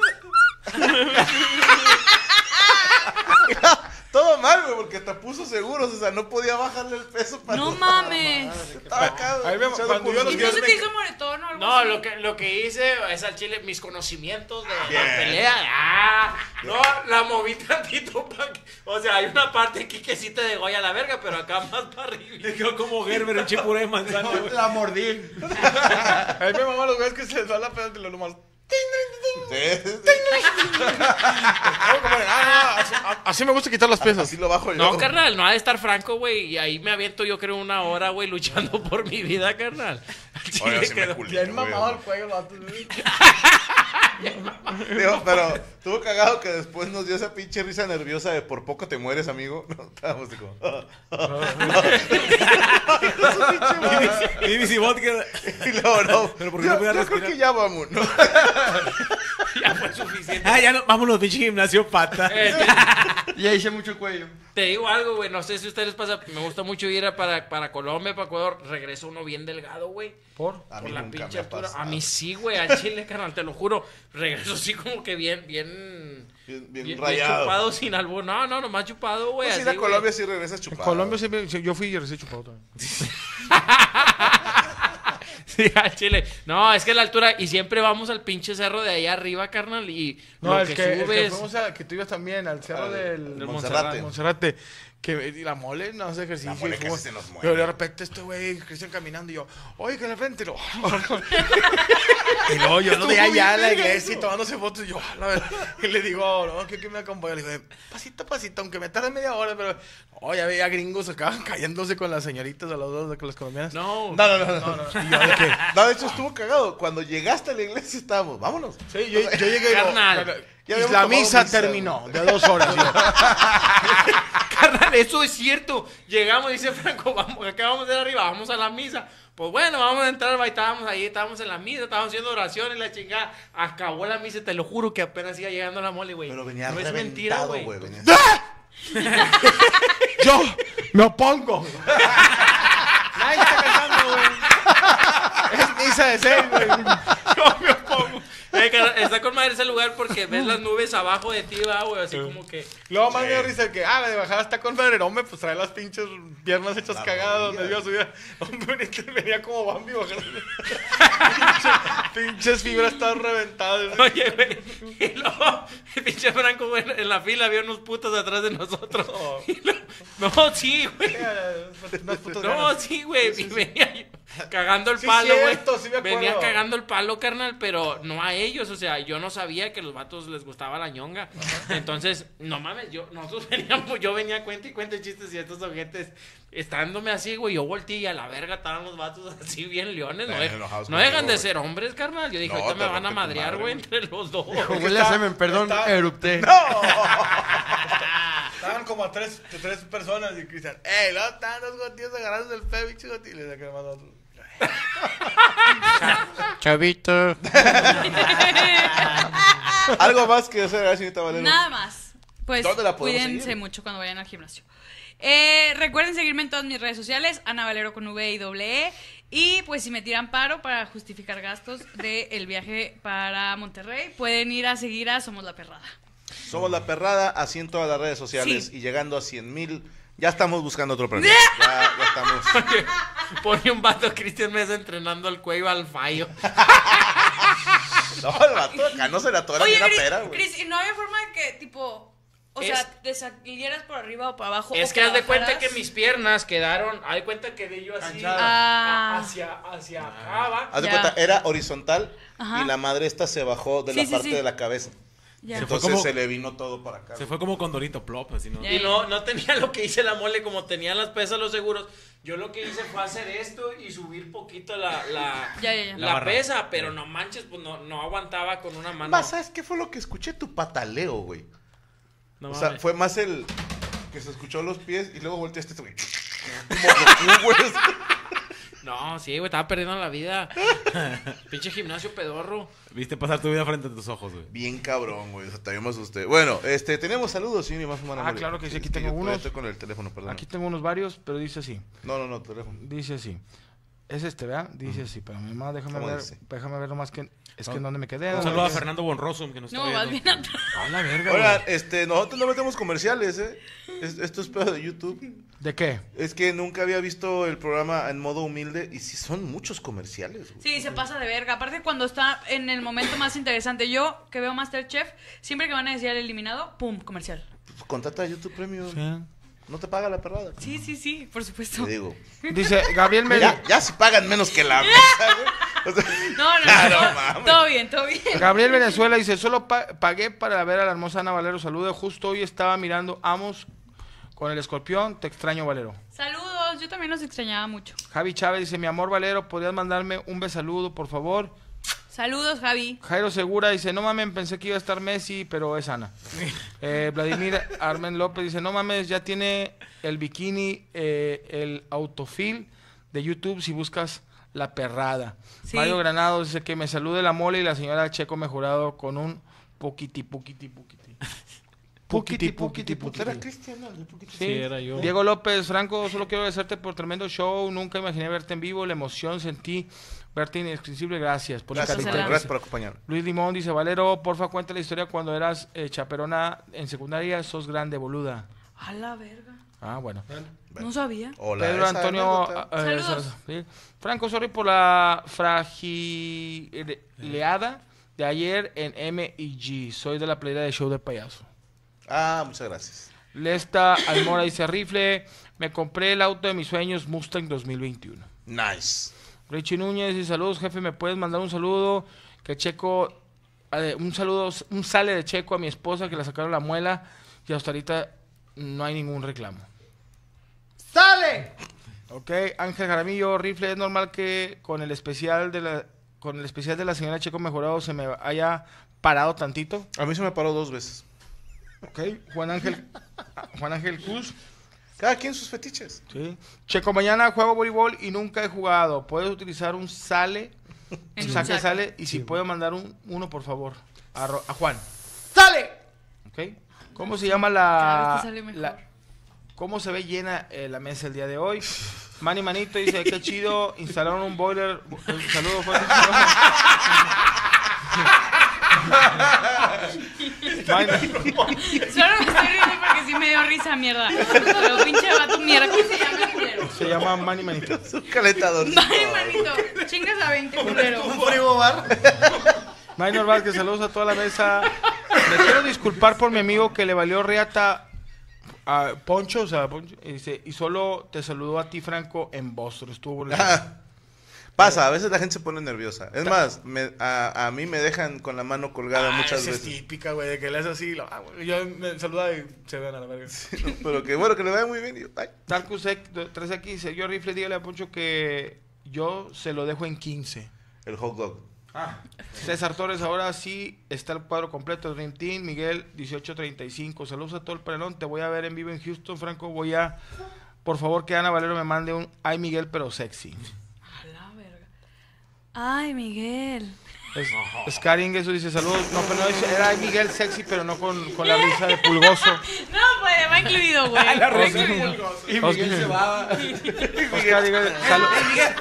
todo mal, güey, porque te puso seguros. O sea, no podía bajarle el peso para. No mames. Estaba acá, A mí me- echando cuando por yo su los ¿Y vida. no se te hizo moretón o algo No, así? lo que, lo que hice es al chile mis conocimientos de, de Bien. pelea. Ah, no, la moví tantito pa' que- o sea, hay una parte aquí que sí te degolla la verga, pero acá más para arriba. Le quedó como Gerber, un chipuré de manzana, güey. La mordí. A mí me mamá los güeyes que se les da la peda de lo más. Sí, sí, sí. No, compadre, ah, no, así, a- así me gusta quitar las piezas. Así lo bajo yo. No, carnal, no ha de estar franco, güey. Y ahí me aviento, yo creo, una hora, güey, luchando por mi vida, carnal. Al chile Oye, sí me quedó- culé, Bien güey. mamado el cuello, el vato. Digo, pero estuvo cagado que después nos dio esa pinche risa nerviosa de por poco te mueres, amigo. No, estábamos así como. Y mi vodka. Y luego, no. Pero ¿por qué yo, no podía yo creo respirar? que ya vamos, ¿no? Ya fue suficiente. Ah, ya no, vámonos, pinche gimnasio pata. Eh, Y ahí hice mucho cuello. Te digo algo, güey, no sé si a ustedes les pasa, me gusta mucho ir a para, para Colombia, para Ecuador, regreso uno bien delgado, güey. ¿Por? A Por mí la nunca pinche me ha altura. pasado. A mí sí, güey, al chile, carnal, te lo juro. Regreso así como que bien, bien... Bien, bien Bien, bien rayado. chupado sin albur. No, no, nomás chupado, güey. Pues sí, así, a güey. Colombia sí regresas En chupado. Colombia sí, me- sí, yo fui y recién chupado también. Sí, al chile. No, es que la altura, y siempre vamos al pinche cerro de allá arriba, carnal, y No, lo el que, que, el que subes... fuimos a, que tú ibas también al cerro Al- del del Monserrate. Monserrate. Monserrate. Que y la mole no hace ejercicio. La mole y fuimos- casi se nos muere. Pero de repente este güey, Cristian caminando y yo, oye, que de repente lo. Y luego yo lo veía allá en la iglesia y tomándose fotos. Y yo, la verdad. Y le digo, no, que, que me acompaña. Le digo, pasito a pasito, aunque me tarde media hora, pero. Oh, ya veía gringos acá cayéndose con las señoritas a los dos, con las colombianas. No. No, no, no, no. no, no. Y yo de que. No, de hecho estuvo cagado. Cuando llegaste a la iglesia estábamos, vámonos. Sí, yo, yo llegué y lo- Carnal. Ya y habíamos la tomado misa misa, terminó de dos horas. Y yo, Carnal, eso es cierto. Llegamos, dice Franco, vamos, acá vamos de arriba, vamos a la misa. Pues bueno, vamos a entrar, ahí estábamos ahí, estábamos en la misa, estábamos haciendo oraciones, la chingada. Acabó la misa, te lo juro que apenas iba llegando la mole, güey. Pero venía no es mentira, reventado, güey. güey. venía- yo me opongo. Nadie está cantando, güey. Es misa de seis, güey. Yo me opongo. Eh, carnal, está con madre ese lugar porque ves las nubes abajo de ti, va, güey, así como que... Luego más me dio risa que, ah, la de bajada está con madre. Hombre, pues trae las pinches piernas hechas La cagadas rodilla. donde iba a subir. Hombre, venía- venía como Bambi bajando. Pinche- pinches fibras estaban reventadas. Oye, güey, y luego, el pinche Franco, güey, en la fila había unos putos atrás de nosotros. Oh. Y luego- no, sí, güey. Unas putas No, ganas. sí, güey, y venía yo cagando el Sí, palo, güey. cierto, sí me acuerdo. Venía cagando el palo, carnal, pero no a ellos, o sea, yo no sabía que a los vatos les gustaba la ñonga. Entonces, no mames, yo, nosotros veníamos, yo venía cuenta y cuenta chistes y estos ojetes, estándome así, güey, yo volteé y a la verga estaban los vatos así bien leones, no, Bien de- enojados no contigo, dejan de güey. ser hombres, carnal. Yo dije, No, ahorita te me van a rompe tu madrear, madre, güey, güey. entre los dos. Huele a semen, perdón, está- erupté. Estaban como a tres, tres personas y Cristian, ey, no, están dos gotillos agarrados del pelo, bicho gotillo. Y le saqué más otro. Chavito. Algo más que hacer, señorita Valero. Nada más. Pues ¿Dónde la podemos cuídense seguir? mucho cuando vayan al gimnasio. Eh, recuerden seguirme en todas mis redes sociales, Ana Valero con V y doble E. Y pues si me tiran paro para justificar gastos del viaje para Monterrey, pueden ir a seguir a Somos la Perrada. Somos La Perrada, así en todas las redes sociales Sí. y llegando a cien mil. Ya estamos buscando otro premio. Ya, ya estamos. Pone un vato Cristian Mesa entrenando al cuello al fallo. No, el vato acá no se la atora ni Oye, una Cris, pera, güey. Cris, ¿y no había forma de que, tipo, o Es- sea, te salieras por arriba o por abajo? Es o que haz de cuenta bajaras? que mis piernas quedaron, haz de cuenta que de yo así Ah. a- hacia, hacia acá, va. Haz de Ya. cuenta, era horizontal Ajá. y la madre esta se bajó de Sí, la sí, parte sí. de la cabeza. Ya. Se fue Entonces como- se le vino todo para acá. Se fue como con Dorito Plop, así, ¿no? Ya. Y no, no tenía lo que hice la mole, como tenían las pesas los seguros. Yo lo que hice fue hacer esto y subir poquito la, la, Ya, ya, ya. la La barra. pesa, pero no manches, pues no, no aguantaba con una mano. Ma, ¿sabes qué fue lo que escuché? Tu pataleo, güey. No O sea, mames. fue más el que se escuchó los pies y luego volteaste este güey. Como Goku, güey. No, sí, güey, estaba perdiendo la vida. Pinche gimnasio pedorro. Viste pasar tu vida frente a tus ojos, güey. Bien cabrón, güey. O sea, también me asusté. Bueno, este, tenemos saludos, sí, ni más humana. Ah, claro que sí, aquí tengo yo unos. Estoy con el teléfono, perdón. Aquí tengo unos varios, pero dice así. No, no, no, teléfono. Dice así. Es este, ¿verdad? Dice así, pero mi mamá, déjame ¿Cómo ver. dice? Déjame ver nomás que. Es que No. en dónde me quedé. Un ¿Dónde saludo me a quedé? Fernando Bonrosum, que nos está No, vas viendo. bien atrás. A la verga, Oigan, güey. este, nosotros no metemos comerciales, ¿eh? Es- esto es pedo de YouTube. ¿De qué? Es que nunca había visto el programa en modo humilde y sí son muchos comerciales, güey. Sí, se pasa de verga. Aparte, cuando está en el momento más interesante, yo que veo Masterchef, siempre que van a decir el eliminado, pum, comercial. Pues, contrata a YouTube Premium. Sí. No te paga la perrada. Sí, sí, sí, por supuesto. Te digo. Dice Gabriel Ya, Medina. ya si pagan menos que la mesa, güey. O sea, No, no, Ah, no, no todo- mames. todo bien, todo bien. Gabriel Venezuela dice, solo pa- pagué para ver a la hermosa Ana Valero. Saludos, justo hoy estaba mirando Amos con el escorpión. Te extraño, Valero. Saludos, yo también los extrañaba mucho. Javi Chávez dice, mi amor Valero, ¿podrías mandarme un besaludo, por favor? Saludos, Javi. Jairo Segura dice, no mames, pensé que iba a estar Messi, pero es Ana. Eh, Vladimir Armen López dice, no mames, ya tiene el bikini, eh, el autofill de YouTube si buscas la perrada. Sí. Mario Granados dice que me salude la mole y la señora Checo Mejorado con un poquiti, poquiti, poquiti. Poquiti, poquiti, poquiti. Era Cristian, ¿no? Poquiti. Sí. Sí, era yo. Diego López, Franco, solo quiero agradecerte por tremendo show. Nunca imaginé verte en vivo. La emoción sentí verte inexpresible. Gracias por Gracias, la Carita. por, gracias por acompañar. Luis Limón dice, Valero, porfa, cuenta la historia cuando eras eh, chaperona en secundaria. Sos grande, boluda. A la verga. Ah, bueno. No sabía. Hola, Pedro esa Antonio... anécdota. ah, eh, Saludos. sí. Franco, sorry por la fragileada de ayer en M y G. Soy de la playera de Show de Payaso. Ah, muchas gracias. Lesta Almora dice, rifle, me compré el auto de mis sueños Mustang dos mil veintiuno. Nice. Richie Núñez dice, saludos jefe, ¿me puedes mandar un saludo? Que Checo, eh, un saludo, un sale de Checo a mi esposa que la sacaron la muela y hasta ahorita no hay ningún reclamo. ¡Sale! Ok, Ángel Jaramillo, rifle, es normal que con el especial de la, con el especial de la señora Checo Mejorado se me haya parado tantito. A mí se me paró dos veces. Ok, Juan Ángel, Juan Ángel Cruz. Cada quien sus fetiches. Sí. Checo, mañana juego voleibol y nunca he jugado. ¿Puedes utilizar un sale? En Un un saque saque. sale. Y si puedo mandar un, uno, por favor. A, Ro- a Juan. ¡Sale! ¿Ok? ¿Cómo se llama Cada la, vez te sale mejor. la- ¿Cómo se ve llena eh, la mesa el día de hoy? Manny Manito dice, qué chido. Instalaron un boiler. Un saludo fuerte. Manny- Solo me estoy riendo porque sí me dio risa, mierda. Pero pinche vato, mierda. ¿Cómo se llama el culero? se llama Manny Manito. Es un calentador. Vale, manito. Chingas a veinte, culero. Un frío bar. Minor Vázquez, saludos a toda la mesa. Me quiero disculpar por mi amigo que le valió riata a Poncho, o sea, Poncho, y, dice, y solo te saludó a ti, Franco, en Boston. Estuvo bonito. Ah, pasa, a veces la gente se pone nerviosa. Es más, me- a, a mí me dejan con la mano colgada Ah, muchas esa es veces. típica, güey, de que le haces así. Lo, ah, güey, yo me saluda y se ven a la verga. Pero que bueno, que le vaya muy bien. y- ay. Tarkus tres X dice, yo rifle, dígale a Poncho que yo se lo dejo en quince. El hot dog. César Torres, ahora sí está el cuadro completo. Dream Team, Miguel, dieciocho treinta y cinco. Saludos a todo el panelón. Te voy a ver en vivo en Houston, Franco. Voy a, por favor, que Ana Valero me mande un ay, Miguel, pero sexy. A la verga. Ay, Miguel. Es, Scaring, eso dice saludos. No, pero no dice, era ay, Miguel, sexy, pero no con, con la risa de pulgoso. No, pues, va incluido, güey. Y Miguel se va. Oscar, diga, salu-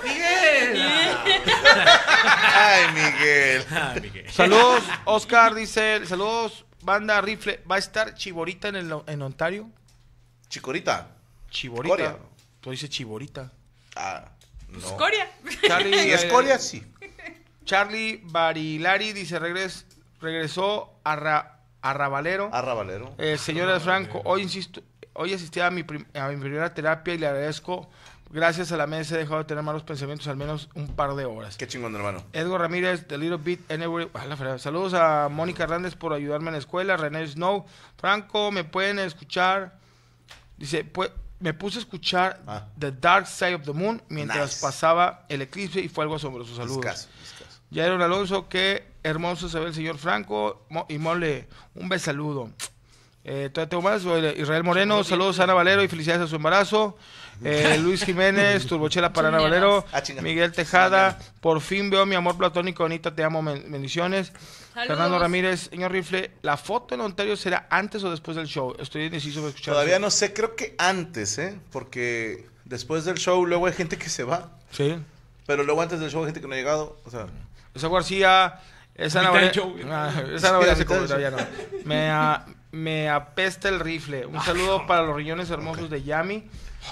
Ay, Miguel. Ah, Miguel. saludos, Oscar dice, saludos, banda rifle. ¿Va a estar Chiborita en, el, en Ontario? Chicorita. Chiborita. Corea. Tú dices Chiborita. Ah, No. Escoria. Charlie, Si es Corea, sí. Charlie Barilari dice, regres, regresó a, Ra, a Ravalero. Arrabalero. Eh, señora Franco, hoy insisto, hoy asistí a mi, prim- a mi primera terapia y le agradezco. Gracias a la mesa he dejado de tener malos pensamientos al menos un par de horas. Qué chingón, hermano. Edgar Ramírez, The Little Bit Anywhere. Ah, la fregada. Saludos a Mónica Hernández por ayudarme en la escuela. René Snow. Franco, ¿me pueden escuchar? Dice, pues, me puse a escuchar Ah. The Dark Side of the Moon mientras Nice. pasaba el eclipse y fue algo asombroso. Saludos. Discaso, discaso. Jairo Alonso, qué hermoso se ve el señor Franco. Mo- y Mole, un besaludo. Eh, todavía tengo más. Israel Moreno, saludos a Ana Valero y felicidades a su embarazo. Eh, Luis Jiménez, Turbochela para Ana Valero. Ah, chinga. Miguel Tejada, por fin veo mi amor platónico. Anita, te amo, ben- bendiciones. Saludos. Fernando Ramírez, señor Rifle, ¿la foto en Ontario será antes o después del show? Estoy indeciso de escuchar. Todavía no sé, creo que antes, ¿eh? Porque después del show luego hay gente que se va. Sí. Pero luego antes del show hay gente que no ha llegado. O sea, Esa García, esa Ana Mitad Valero. del show. Ah, esa Ana Valero Sí, se la mitad cobró, del ya no. Me, a- me apesta el rifle. Un saludo para los riñones hermosos de Yami.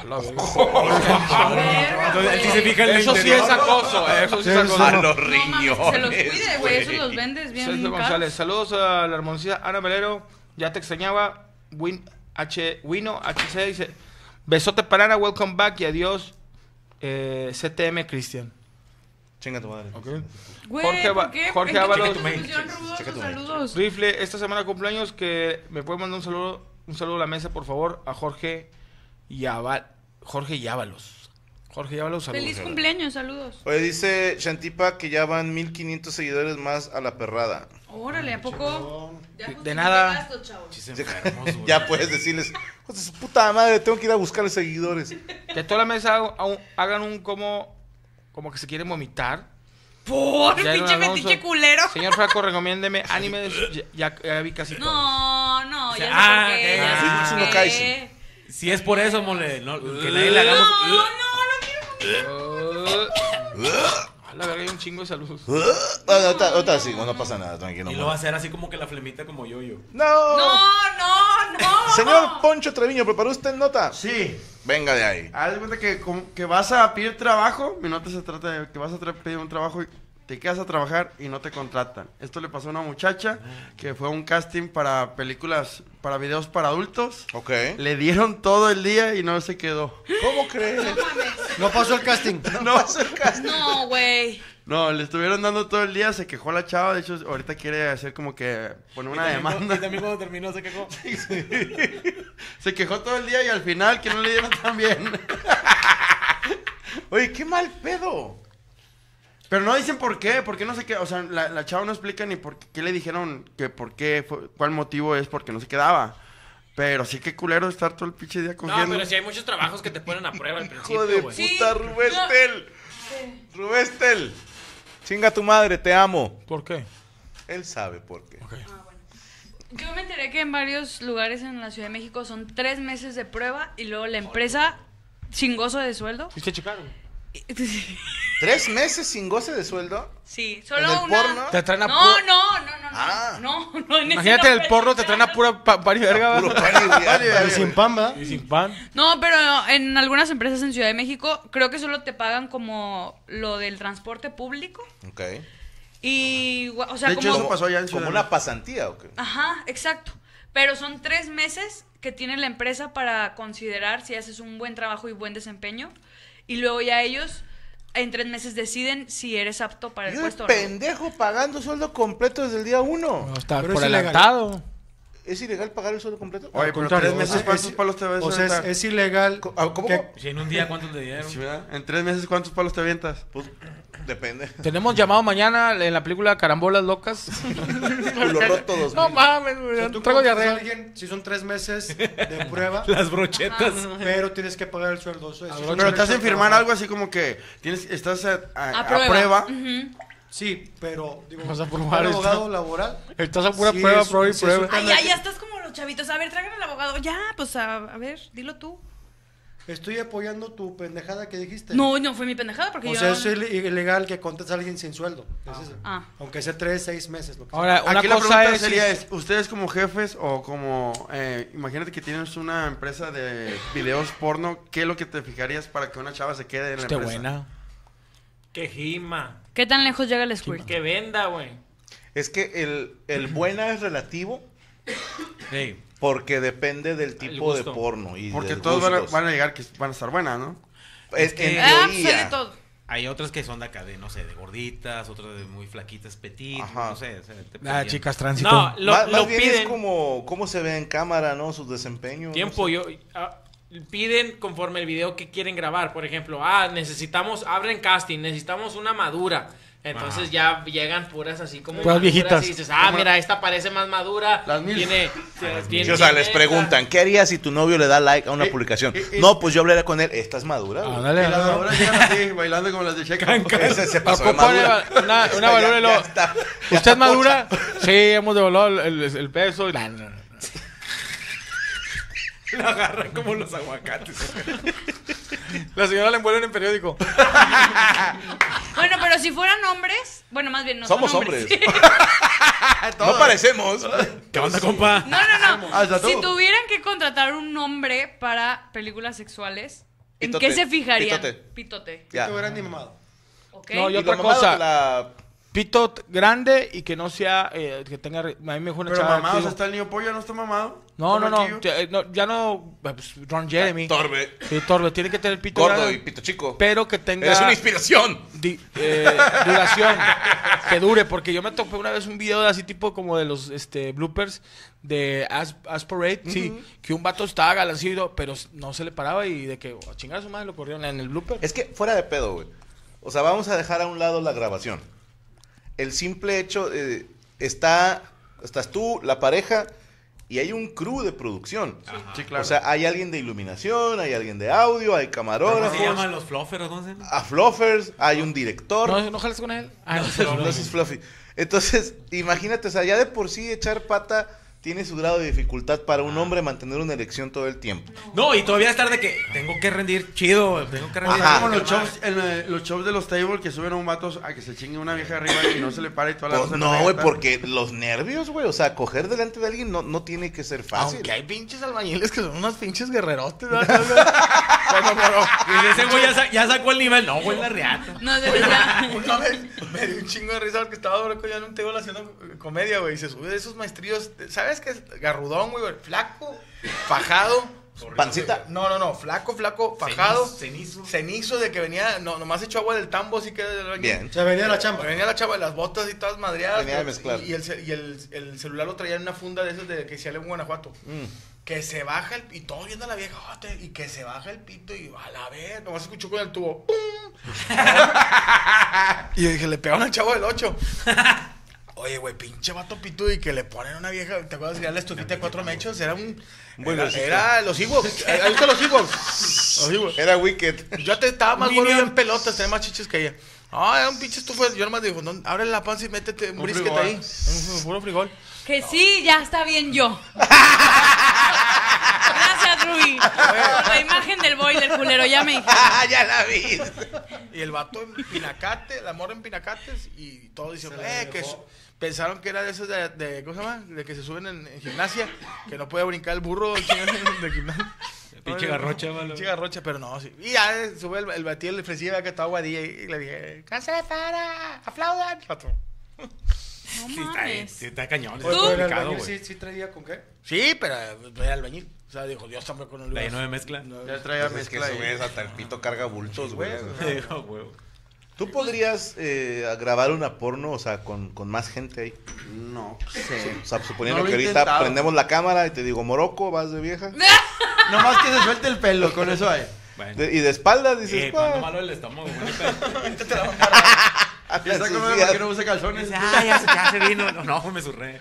Entonces, él sí se fija en el Eso sí interior. es acoso, eso sí es Sí, acoso. a no. los No mames, riñones. se los cuide, güey. Esos los güey. vendes bien Sergio caros. González, saludos a la hermosía Ana Valero, ya te extrañaba. Win H Wino H C dice, besote para Ana, welcome back y adiós. Eh, C T M Cristian. Chinga tu madre. Güey, Jorge ¿por Ava- qué? Jorge ¿En qué Ábalos. te pusieron rudos Checa tus tu mail. saludos? Rifle, esta semana cumpleaños que me puede mandar un saludo, un saludo a la mesa, por favor, a Jorge Yaba- Jorge Yábalos. Jorge Yábalos, saludos. Feliz cumpleaños, saludos. Oye, dice Shantipa que ya van mil quinientos seguidores más a la perrada. Órale, ¿a poco? Ya De justifiqué nada. gastos, chavos. Sí, se enfermos, güey. Ya puedes decirles, "Hijos de su puta madre, tengo que ir a buscar seguidores." Que toda la mesa haga- haga- hagan un como, como que se quieren vomitar. Por Ya era pinche un anuncio. metiche culero. Señor Franco, recomiéndeme anime de su- ya, ya- ya vi casi todo. No, no, ya sé Ah, por qué. ok, ya ah, sé Jujutsu por no qué. Kaisen. Si es por eso, mole, no, que nadie le hagamos. No, no, no quiero. A la verga, hay un chingo de salud. Bueno, ahorita, ahorita sí, no pasa nada, tranquilo. Y lo va a hacer así como que la flemita como yo, yo. No. No, no, no. Señor Poncho Treviño, ¿preparó usted nota? Sí. Venga de ahí. Haz de cuenta que, como que vas a pedir trabajo, mi nota se trata de que vas a tra- pedir un trabajo y te quedas a trabajar y no te contratan. Esto le pasó a una muchacha que fue a un casting para películas, para videos para adultos. Ok. Le dieron todo el día y no se quedó. ¿Cómo crees? No mames. No pasó el casting. No va a ser caso. No, güey. No, le estuvieron dando todo el día, se quejó la chava, de hecho ahorita quiere hacer como que poner una Y también cuando- demanda. Y también cuando terminó se quejó. Se quejó todo el día y al final que no le dieron tan bien. Oye, qué mal pedo. Pero no dicen por qué, por qué no se queda, o sea, la, la chava no explica ni por qué le dijeron que por qué, fue- cuál motivo es porque no se quedaba. Pero sí que culero estar todo el pinche día No, cogiendo. pero si hay muchos trabajos que te ponen a prueba al Hijo de principio, güey. Sí. puta, Rubestel. Sí. Rubestel. Chinga tu madre, te amo. ¿Por qué? Él sabe por qué. Yo me enteré que en varios lugares en la Ciudad de México son tres meses de prueba y luego la empresa sin gozo de sueldo. ¿Viste Chicago? ¿Tres meses sin goce de sueldo? Sí, solo ¿En el una. porno? Te traen a No, pura- no, no, no, no. Ah. No, no, en ese Imagínate no, el porno, te traen a pura pa pari verga. Puro ¿verdad? pari, güey. Y sin pamba. Y sin pan. No, pero en algunas empresas en Ciudad de México creo que solo te pagan como lo del transporte público Ok. y, gua- o sea, De hecho, como... eso pasó allá en Como Ciudad una pasantía, ¿o qué? Ajá, exacto. Pero son tres meses que tiene la empresa para considerar si haces un buen trabajo y buen desempeño. Y luego ya ellos en tres meses deciden si eres apto para el Yo de puesto o no. pendejo pagando sueldo completo desde el día uno. No, está Pero por es ilegal. adelantado. ¿Es ilegal pagar el sueldo completo? Oye, Al pero contrario, tres meses, es- ¿cuántos es- palos te vas a O sea, es, aventar? es ilegal. Co- ah, ¿cómo? que- Si en un día, ¿cuántos le dieron? Sí, ¿verdad? En tres meses, ¿cuántos palos te avientas? Pues depende. Tenemos llamado mañana en la película Carambolas Locas. Culo roto dos No mil. mames, o güey. sea, tú Traigo contratas a diarrea. alguien, si son tres meses de prueba, Las brochetas. pero tienes que pagar el sueldo. Eso es- eso es Pero te hacen derecho firmar a algo así como que tienes, estás a, a- A a prueba. prueba. Ujú. Sí, pero digo, Vas a un probar esto. abogado laboral. Estás a pura Sí, prueba, es- prueba y sí, es prueba. un- Ay, ya, ya estás como los chavitos. A ver, traigan al abogado. Ya, pues a, a ver, dilo tú. Estoy apoyando tu pendejada que dijiste. No, no fue mi pendejada porque O yo... sea, es ile- ilegal que contrates a alguien sin sueldo. Es eso. Ah. Aunque sea tres, seis meses. Lo que sea. Ahora, una Aquí la cosa pregunta es... sería, es, ¿ustedes como jefes o como, eh, imagínate que tienes una empresa de videos porno, ¿qué es lo que te fijarías para que una chava se quede en la Esté empresa? buena. Que gima. ¿Qué tan lejos llega el squirt? Que venda, güey. Es que el, el buena es relativo Ey, porque depende del tipo de gusto. porno. Y Porque de todos van a, gustos. van a llegar que van a estar buenas, ¿no? Es que- en Ah, pues hay de teoría. todo. hay otras que son de acá, de, no sé, de gorditas, otras de muy flaquitas, petit, Ajá. no sé. O sea, Ah, dependiendo. chicas, tránsito. No, lo, más, lo más bien piden. es como cómo se ve en cámara, ¿no? Sus desempeños. Tiempo, no sé. yo ah, piden conforme el video que quieren grabar. Por ejemplo, ah, necesitamos, abren casting, necesitamos una madura. Entonces ya llegan puras así como Puras maduras viejitas. y dices, ah, mira, esta parece más madura. Las mil. Tiene, tiene- Sí, o sea, tiene les esta. preguntan, ¿qué harías si tu novio le da like a una Eh, publicación? eh, eh. No, pues yo hablaría con él. Esta es madura, güey. Ándale, Y las ándale. maduras llegan así, bailando como las de Checo. Ese se pasó de Ocupa madura. una, una, una Ya- valora y ya luego, está. Ya ¿usted está es madura? Sí, hemos devaluado el, el, el peso. y la- no, no, no. Lo agarran como los aguacates. La señora la envuelve en el periódico. Bueno, pero si fueran hombres, bueno, más bien no Somos son hombres. hombres. No parecemos. ¿Qué onda, compa? No, no, no. Hasta tú. Si tuvieran que contratar un hombre para películas sexuales, ¿en Pitote. qué se fijarían? Pitote. Pitote. Ya. No hubieran ni mamado. ¿Ok? No, yo Y otra lo mamado cosa. de la- Pito t- grande y que no sea, eh, que tenga, re- a mí me dijo una Pero chava, mamado, o sea, digo, está el niño pollo, ¿no está mamado? no, no, ¿Está no, flaquillo? ya, eh, no, ya no, pues, Ron Jeremy. Torbe, Sí, Torbe, tiene que tener pito gordo grande, y pito chico. pero que tenga Eres una inspiración. di- eh, duración, que dure, porque yo me topé una vez un video de así tipo como de los este bloopers de As, Aspirate, sí, que un vato estaba galancido, pero no se le paraba y de que oh, chingar a su madre lo corrieron en el blooper. Es que fuera de pedo, güey. O sea, vamos a dejar a un lado la grabación. El simple hecho, eh, está, estás tú, la pareja, y hay un crew de producción. Sí, claro. O sea, hay alguien de iluminación, hay alguien de audio, hay ¿Cómo camarógrafos, se llaman los fluffers? ¿Cómo se llama? a fluffers, hay un director. ¿No, no jalas con él? Ah, no, No, no, ese es Fluffy. Entonces, imagínate, o sea, ya de por sí echar pata tiene su grado de dificultad para un hombre mantener una erección todo el tiempo. No, y todavía estar de que tengo que rendir chido, tengo que rendir. Ajá. Como los shows, en, eh, los shows de los tables que suben a un vato a que se chingue una vieja arriba y no se le para y toda la Pues raza no, le güey, pega. porque los nervios, güey, o sea, coger delante de alguien no, no tiene que ser fácil. Aunque hay pinches albañiles que son unos pinches guerrerotes, ¿verdad? Bueno, pero- Y ese güey ya, sa- ya sacó el nivel. No, güey, la reata. No, de verdad. Una vez me dio un chingo de risa porque estaba Broco ya en un table haciendo eh, comedia, güey. Y se sube de esos maestrillos. ¿Sabes qué es? Garrudón, güey. Flaco, fajado. Pancita. No, no, no. Flaco, flaco, fajado. Cenizo. Cenizo de que venía. No, nomás echó agua del tambo, así que del baño. Bien. Se venía la chamba. Venía la chava de las botas y todas madreadas. Venía de güey, mezclar. Y, y el, ce- y el, el celular lo traía en una funda de esos de que se en Guanajuato. Mm. Que se baja el y todo viendo a la vieja, "Jote", y que se baja el pito y a la vez, nomás escuchó con el tubo. ¡Pum! Y dije, le pegaron al chavo del ocho. Oye, güey, pinche vato pito y que le ponen una vieja, ¿te acuerdas que era la estufita de cuatro mechos? Era un... Bueno, era, sí, era los Ewoks. ¿Has visto los Ewoks? Los Ewoks. Era Wicked. Yo te estaba más bueno Minion. en pelotas, tenía más chiches que ella. Ah, era un pinche estufa. Yo nomás digo, no, abre la panza y métete un, Un brisket frijol. ahí. Un, un puro frijol. Que sí, ya está bien yo. Gracias, Rui. Por la imagen del boiler, culero, ya me dije. Ah, ya la vi. Y el vato en pinacate, la morra en pinacates, y todos dicen, eh, que su- pensaron que era de esos de, de, ¿cómo se llama? De que se suben en, en gimnasia, que no puede brincar el burro el señor de gimnasia. Pinche garrocha, malo. Pinche garrocha, pero no, sí. Y ya eh, sube el, el batido, le ofrecía que estaba guadilla y le dije, ¡cállate para! ¡Aplaudan! Vato. No Sí, está, mames. sí, está cañón. Oye, Está pero el complicado, albañil güey. sí, sí traía con qué. Sí, pero eh, era albañil. O sea, dijo, Dios, hombre, con el La llenó de mezcla. Ya traía Pues es que mezcla eso ahí. es, hasta el pito carga bultos, güey. Dijo, güey. ¿Tú podrías eh, grabar una porno, o sea, con, con más gente ahí? No sé. O sea, suponiendo No lo que he ahorita intentado. prendemos la cámara y te digo, Morocco, vas de vieja. Nomás que se suelte el pelo, con eso hay. Bueno. De- y de espaldas dices, Eh, cuando "Ah". malo el estómago, güey. Ya está Sus con días. que no use calzones. Ah, ya, se- ya se vino. No, no, me surré.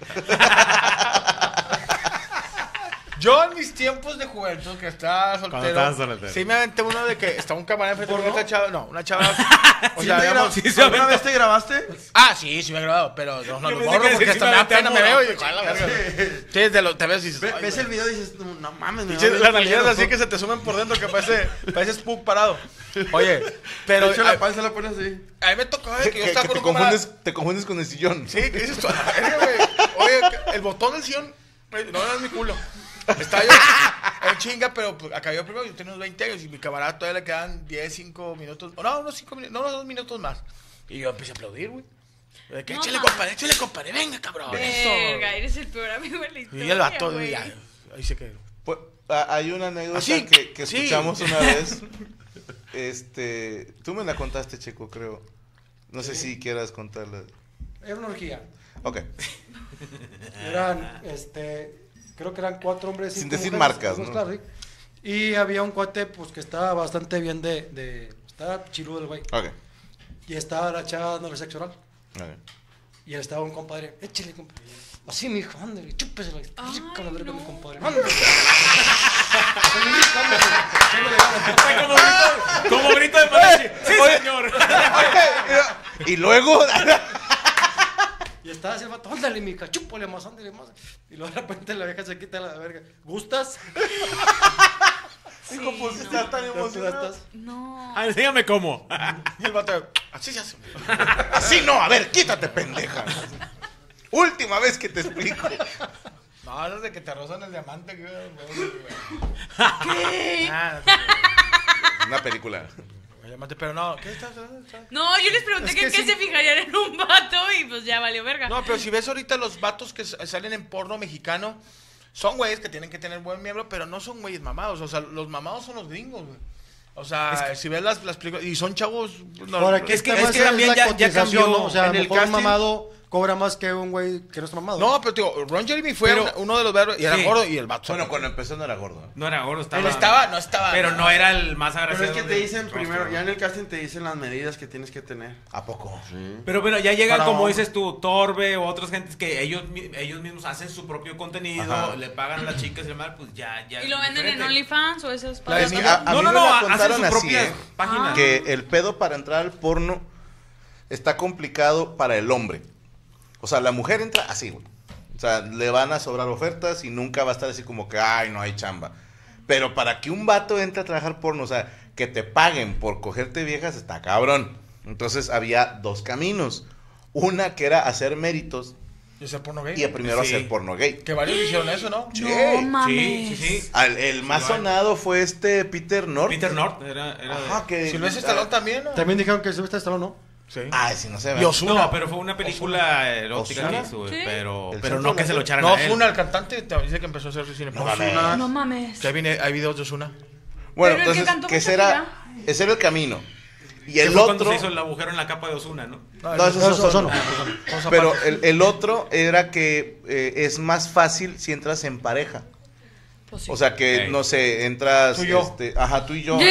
Yo en mis tiempos de juventud, que estaba soltero, estabas soltero. sí me aventé uno de que estaba un camarada enfrente de otra chava, no, una chava, o ¿Sí sea, te digamos, gra- sí se ¿Alguna aventó. vez te grabaste? ah, sí, sí me he grabado, pero no, no Yo lo pensé borro que porque sí hasta me me da aventé pena, me veo y amor. digo, "A la verga". Sí, te, lo, te ves y dices, Ve- "Ay, ves güey". el video y dices, no, no mames, me Pinche- va a las ver nalguillas culero. así que se te sumen por dentro, que parece, parece Spook parado. Oye, pero De hecho, a, la panza la pones así. a mí me tocó Que, que yo que- estaba que con te, un camarada. confundes, te confundes con el sillón. Sí, ¿qué dices tú? A la verga, güey. Oye, que el botón del sillón, no, no es mi culo. Estaba yo, En chinga, pero pues, acabé yo primero, yo tenía unos veinte años y mi camarada todavía le quedan diez, cinco minutos, o no, unos cinco minutos, no, unos dos minutos más. Y yo empecé a aplaudir, güey. De que No, échale, mames. compadre, échale, compadre, venga, cabrón. Verga, eres el peor amigo de la historia, Y el vato, güey. ya, ahí se quedó. Pues, a- hay una anécdota Así, que, que sí. escuchamos una vez. Este, tú me la contaste, Checo, creo. No sé si quieras contarla. Era una orgía. Ok. Eran, este, creo que eran cuatro hombres. Sin cinco decir mujeres, marcas, pues, ¿no? claro, sí. Y había un cuate, pues, que estaba bastante bien de, de estaba chiludo el güey. Ok. Y estaba la chava dándole sexo oral. Ok. Y él estaba un compadre, échale, compadre. Así, mi hijo, ándale, chúpesela. Ay, Chica la verga, no. mi compadre. Ándale. Ay, como grito, como grito de mariachi. Sí, señor. Y luego. Y estaba así el vato, ándale, mija, chúpale más, ándale más. Y luego de repente la vieja se quita la verga. ¿Gustas? Dijo, pues estás tan ¿Ya tú emocionado. estás? No. Ah, enséñame cómo. Y el vato, así se hace. Así no, a ver, quítate, pendeja. Última vez que te explico. No, no es de que te rozan el diamante. Que... ¿Qué? Ah, Una película. el diamante, pero no, ¿qué estás? estás? No, yo les pregunté Es que, que en qué sí. se fijarían en un vato y pues ya valió verga. No, pero si ves ahorita los vatos que s- salen en porno mexicano, son güeyes que tienen que tener buen miembro, pero no son güeyes mamados. O sea, los mamados son los gringos, güey. O sea, si ves las, las películas, y son chavos... No, Ahora, aquí es que- el tema es que es también la ya- ya cotización, cambió. ¿no? O sea, En a lo el mejor un casting- mamado cobra más que un güey que no está mamado. no, pero digo, Ron Jeremy fue Pero- una- uno de los verbos, y era Sí. gordo, y el vato... Bueno, cuando empezó no era gordo. No era gordo, estaba. Él estaba, no estaba... Pero no era el más Pero agraciado. es que te del dicen rostro. primero, ya en el casting te dicen las medidas que tienes que tener. ¿A poco? Pero bueno, ya llegan, Para como hombre. dices tú, Torbe o otras gentes que ellos, mi- ellos mismos hacen su propio contenido, Ajá. le pagan a las chicas y demás, pues ya, ya. ¿Y lo es venden en diferente. OnlyFans o esas La páginas? de- Es que a, a No, mí no, me no, la hacen contaron su así, propia ¿eh? página. Que el pedo para entrar al porno está complicado para el hombre. O sea, la mujer entra así, güey. O sea, le van a sobrar ofertas y nunca va a estar así como que, ay, no hay chamba. Pero para que un vato entre a trabajar porno, o sea, que te paguen por cogerte viejas, está cabrón. Entonces había dos caminos. Una que era hacer méritos ¿Y ese porno gay? y primero Sí. hacer porno gay. Que varios hicieron eso, ¿no? Sí. No mames. Sí, sí, sí. Al- el más Igual. sonado fue este Peter North. Peter North era, era de- Ajá, que... Silvestre Stallone también, ¿no? También dijeron que Silvestre Stallone, ¿no? Sí. Ay, si no se ve. Y Ozuna. No, pero fue una película erótica ¿Osuna? que hizo, güey, Sí. pero, El pero centro no que de se la- lo echaran No, a él. Ozuna, el cantante, te dice que empezó a hacer cine No porno. mames. No mames. Que hay, vine- hay videos de Ozuna. Bueno, Pero el que entonces, cantó que con ese era, Shakira. ese era el camino. Y Que el fue cuando otro... se hizo el agujero en la capa de Ozuna, ¿no? No, eso es Eso- eso Ozuna. no. Cosa Pero aparte. el, el otro era que eh, es más fácil si entras en pareja. Pues sí. O sea que, Ok. no sé, entras... Tú y yo. Este, ajá, tú y yo.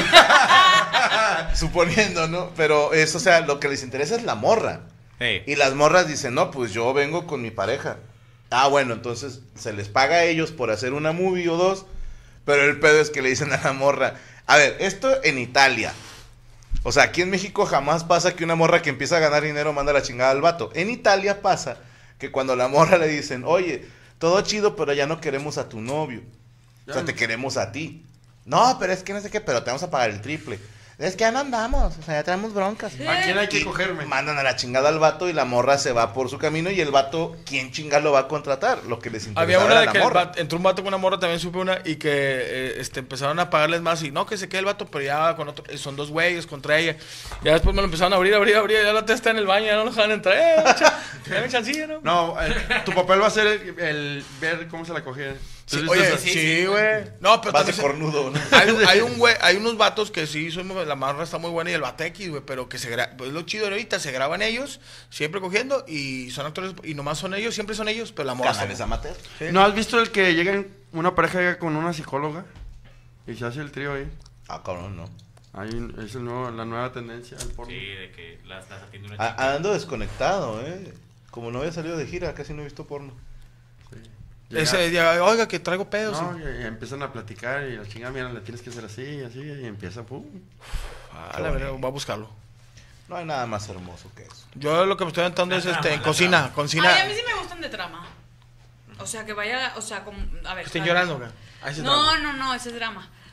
Suponiendo, ¿no? Pero eso, o sea, lo que les interesa es la morra. Sí. Y las morras dicen, no, pues yo vengo con mi pareja. Ah, bueno, entonces se les paga a ellos por hacer una movie o dos. Pero el pedo es que le dicen a la morra, a ver, esto en Italia. O sea, aquí en México jamás pasa que una morra que empieza a ganar dinero manda la chingada al vato. En Italia pasa que cuando la morra le dicen, oye, todo chido, pero ya no queremos a tu novio. O sea, te queremos a ti. No, pero es que no sé qué, pero te vamos a pagar el triple. Es que ya no andamos, o sea, ya traemos broncas. ¿A quién hay que Y cogerme? mandan a la chingada al vato y la morra se va por su camino y el vato, ¿quién chinga lo va a contratar? Lo que les interesa Había una era de la que el morra. vato- entró un vato con una morra, también supe una, y que eh, este, empezaron a pagarles más. Y no, que se quede el vato, pero ya con otro. Son dos güeyes contra ella. Ya después me lo empezaron a abrir, abrir, abrir. Ya la tía está en el baño, ya no nos dejan entrar. Eh, cha- dame chancilla, ¿no? No, eh, tu papel va a ser el, el ver cómo se la cogía. Sí, ¿Has oye, visto sí, eso? güey. No, pero Vas de también se- cornudo, ¿no? hay, un- hay un güey, hay unos vatos que sí, son, la marra está muy buena y el vato X, güey, pero que se gra- pues lo chido de ahorita, se graban ellos, siempre cogiendo, y son actores, y nomás son ellos, siempre son ellos, pero la morra Canales está- amateur. Sí. ¿No has visto el que llega una pareja llega con una psicóloga y se hace el trío ahí? Ah, cabrón, no. Ahí es el nuevo, la nueva tendencia al porno. Sí, de que las, las atiende una A- chica. ando desconectado, ¿eh? Como no había salido de gira, casi no he visto porno. Llega- Ese día, oiga, que traigo pedos. No, y- y, y empiezan a platicar y la chingada, mira, le tienes que hacer así, así, y empieza, pum. Ah, la verdad, voy a buscarlo. No hay nada más hermoso que eso. Yo lo que me estoy aventando es este, en cocina, cocina. Ay, a mí sí me gustan de trama. O sea, que vaya, o sea, como, a ver. Estén a ver. llorando, güey. Ah, ese No, drama. no, no, ese es drama.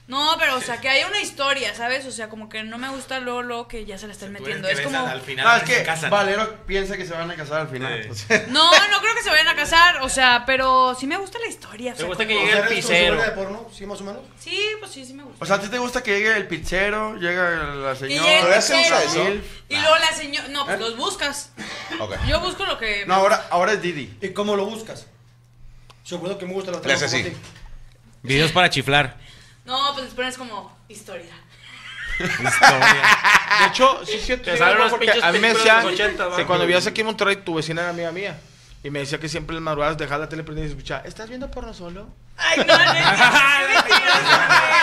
No, pero o sea, que haya una historia, ¿sabes? O sea, como que no me gusta luego, luego que ya se la estén metiendo. Es como... Al final No, es se que casan. Valero piensa que se van a casar al final. Sí. O sea, No, no creo que se vayan a casar, o sea, pero sí me gusta la historia. o ¿Te sea, gusta que como- llegue el ¿Eres pizzero? consumidora de porno? ¿Sí, más o menos? Sí, pues sí, sí me gusta. o sea, ¿a ti te gusta que llegue el pizzero, llega la Que señora? llegue el ¿Todavía se usa pizzero, eso? y luego la señora... No, pues ¿Eh? los buscas. Ok. Yo busco lo que... No, ahora, ahora es Didi. ¿Y cómo lo buscas? Seguro que me gusta la Le hace así. Videos para chiflar. No, pues les pones como historia. Historia. De hecho, sí, sí, Te salen unas porque pinches a mí me películas de decían los ochenta, va. que cuando vivías aquí en Monterrey, tu vecina era amiga mía. Y me decía que siempre en las madrugadas dejaba la tele prendida y escuchaba, ¿estás viendo porno solo? Ay, no, neta, qué mentiroso,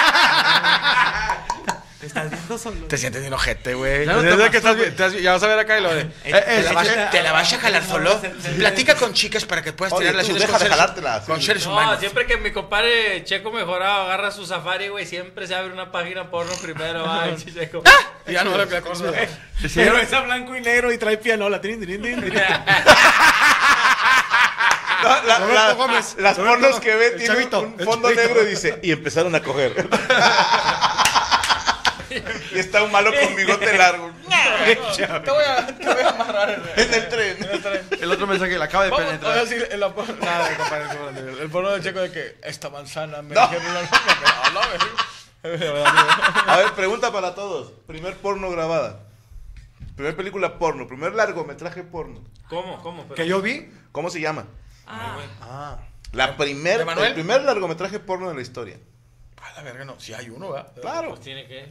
¿Te estás viendo solo? Te sientes bien ojete, güey. Ya no te Desde pasó, que estás, güey. estás- ya vas a ver acá y lo de... Eh, eh, ¿Te, la sí, vas, sí, a- ¿Te la vas a jalar solo? Platica con chicas para que puedas Oye, tener tú relaciones deja con de seres, jalártela, con sí. seres No, humanos. siempre que mi compadre Checo Mejorado agarra su safari, güey, siempre se abre una página porno primero. Ay, sí, Checo. Y ya no lo que la cosa. Pero es a blanco y negro y trae pianola. Trin, trin, trin, trin. La- la- Roberto la- Gómez. Las Roberto pornos que ve el tienen chavito, un el fondo chavito. negro y dice, y empezaron a coger. Y está un malo con bigote largo. Te voy a, te voy a amarrar En el tren. El otro mensaje le acaba de Vamos a penetrar. decir el, el, nada, compadre, compadre, el porno de Checo de que esta manzana me dijeron la no, no, me- A ver, pregunta para todos. Primer porno grabada. Primer película porno. Primer largometraje porno. ¿Cómo? ¿Cómo? Pero- Que yo vi, ¿Cómo se llama? Ah, Ah. La primer, ¿De Manuel? el primer largometraje porno de la historia. A la verga, no, si hay uno, ¿verdad? Claro. Pues tiene que...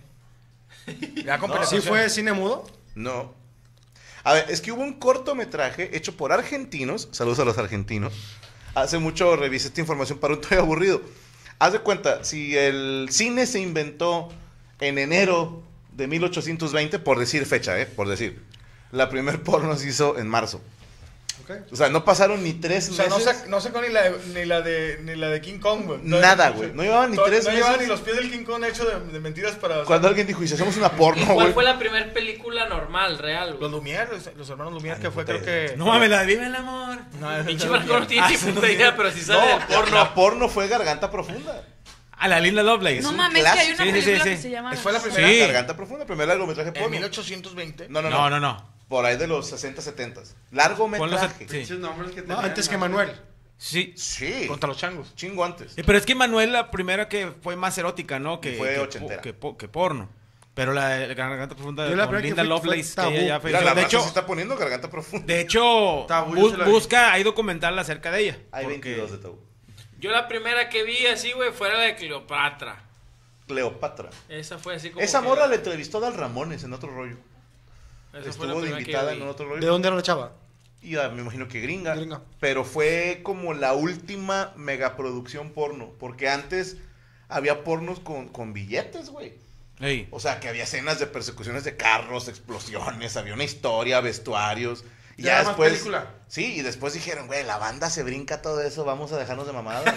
Ya con ¿sí penetración. fue cine mudo? No. A ver, es que hubo un cortometraje hecho por argentinos. Saludos a los argentinos. Hace mucho revisé esta información para un toy aburrido. Haz de cuenta, si el cine se inventó en enero de mil ochocientos veinte, por decir fecha, ¿eh? Por decir. La primer porno se hizo en marzo. Ok. O sea, no pasaron ni tres O sea, no, meses. sa- no sacó ni la, de, ni, la de, ni la de King Kong, güey. No, Nada, güey. No llevaban ni no- tres no llevaban meses. ni los pies del King Kong hecho de, de mentiras para... Cuando alguien dijo, y si hacemos una porno, ¿Cuál güey. fue la primera película normal, real, Los güey? Lumière, los, los hermanos Lumière, Ay, que fue, puta creo idea. que... No mames, la de Viva el amor. No, Pinche es- Marco no tiene ni puta idea, pero si No, sale del la- porno. la porno fue Garganta Profunda. A la Linda Lovelace. no un mames, que hay una clásico. Sí, sí, película sí, que sí. se llama... Fue la primera. Sí. Garganta Profunda, primer largometraje En porno. mil ochocientos veinte. No, no, No, no. no, no. Por ahí de los sesenta, setenta. Ponlos Largometraje. a- sí. Pinches nombres que No, tenían, antes que ¿no? Manuel. Sí. Sí. Contra los changos. Chingo antes. Eh, Pero es que Manuel la primera que fue más erótica, ¿no? Que, Y fue que, ochentera. que, po- que porno. Pero la de la Garganta Profunda Yo la con primera que Linda fui- fue Lovelace, que tabú. ella ya Mira, falleció. la De raza hecho, se está poniendo Garganta Profunda. de hecho Tabú, yo bus- sí la vi. busca, hay documental acerca de ella. Hay porque- veintidós de tabú. Yo la primera que vi así, güey, fue la de Cleopatra. Cleopatra. Esa fue así como Esa que- morra le entrevistó a Dal Ramones en otro rollo. Esa fue la Estuvo de primera que invitada vi. en otro ¿De rollo. dónde era la chava? Y ah, me imagino que gringa, Gringa. Pero fue como la última megaproducción porno. Porque antes había pornos con, con billetes, güey. Ey. O sea, que había escenas de persecuciones de carros, explosiones, había una historia, vestuarios. Y Ya ya era más después. película. Sí, y después dijeron, güey, la banda se brinca todo eso, vamos a dejarnos de mamadas.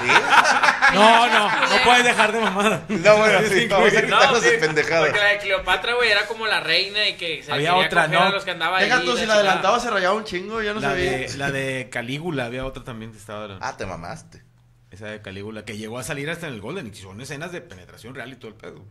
¿Sí? No, no, no puedes dejar de mamar. No, bueno, sí, vamos a No, quitarnos sí, de pendejadas. porque la de Cleopatra, güey, era como la reina y que se Había quería otra, coger ¿no? a los que andaba ahí. Deja tú, si la chingada. adelantaba se rayaba un chingo, ya no La sabía. de, la de Calígula, había otra también que estaba. Ah, te mamaste. Esa de Calígula, que llegó a salir hasta en el Golden. Y son escenas de penetración real y todo el pedo.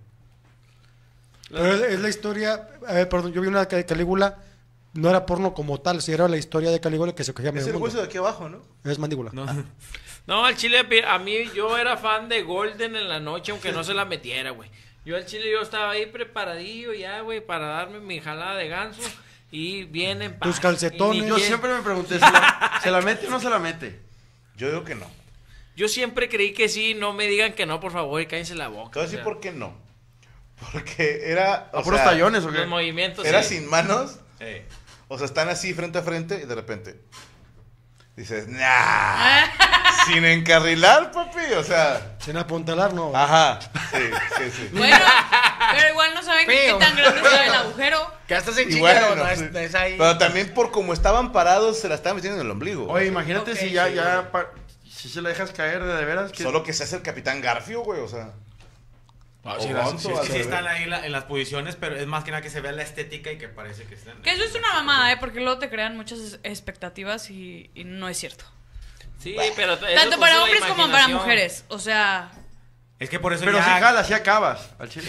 Pero es, es la historia... A ver, perdón, yo vi una de Calígula. No era porno como tal, si era la historia de Calígula que se cogía Es medio el mundo. hueso de aquí abajo, ¿no? Es mandíbula. No. No, al chile, a mí, yo era fan de Golden en la noche, aunque no se la metiera, güey. Yo al chile, yo estaba ahí preparadillo ya, güey, para darme mi jalada de ganso. Y viene en paz. Tus calcetones. Y ni Yo quien- siempre me pregunté, ¿se la, ¿se la mete o no se la mete? Yo digo que no. Yo siempre creí que sí, no me digan que no, por favor, y cállense la boca. Te voy a o decir sea, por qué no. Porque era. o ¿A puros sea, tallones o qué? Los movimientos. Era sí. sin manos. Ey. O sea, están así frente a frente y de repente. Dices, nah. Sin encarrilar, papi. O sea. Sin apuntalar, no. Ajá. Sí, sí, sí. Bueno, pero igual no saben qué Feo. tan grande será el agujero. Que hasta se Y chinga, bueno, no, no es, sí. no es ahí. Pero también por como estaban parados, se la estaban metiendo en el ombligo. Oye, imagínate Ok, si ya, sí, ya, pa- si se la dejas caer de, de veras. Que... Solo que se hace el Capitán Garfio, güey. O sea. Ah, o sí, las- Gonzo, sí, al Sí revés. están ahí la- en las posiciones, pero es más que nada que se vea la estética y que parece que están. Que eso es una mamada, ¿eh? Porque luego te crean muchas expectativas y, y no es cierto. Sí, pero eso Tanto puso para la hombres como para imaginación. mujeres. O sea, Es que por eso Pero ya... si jalas, si acabas al chile.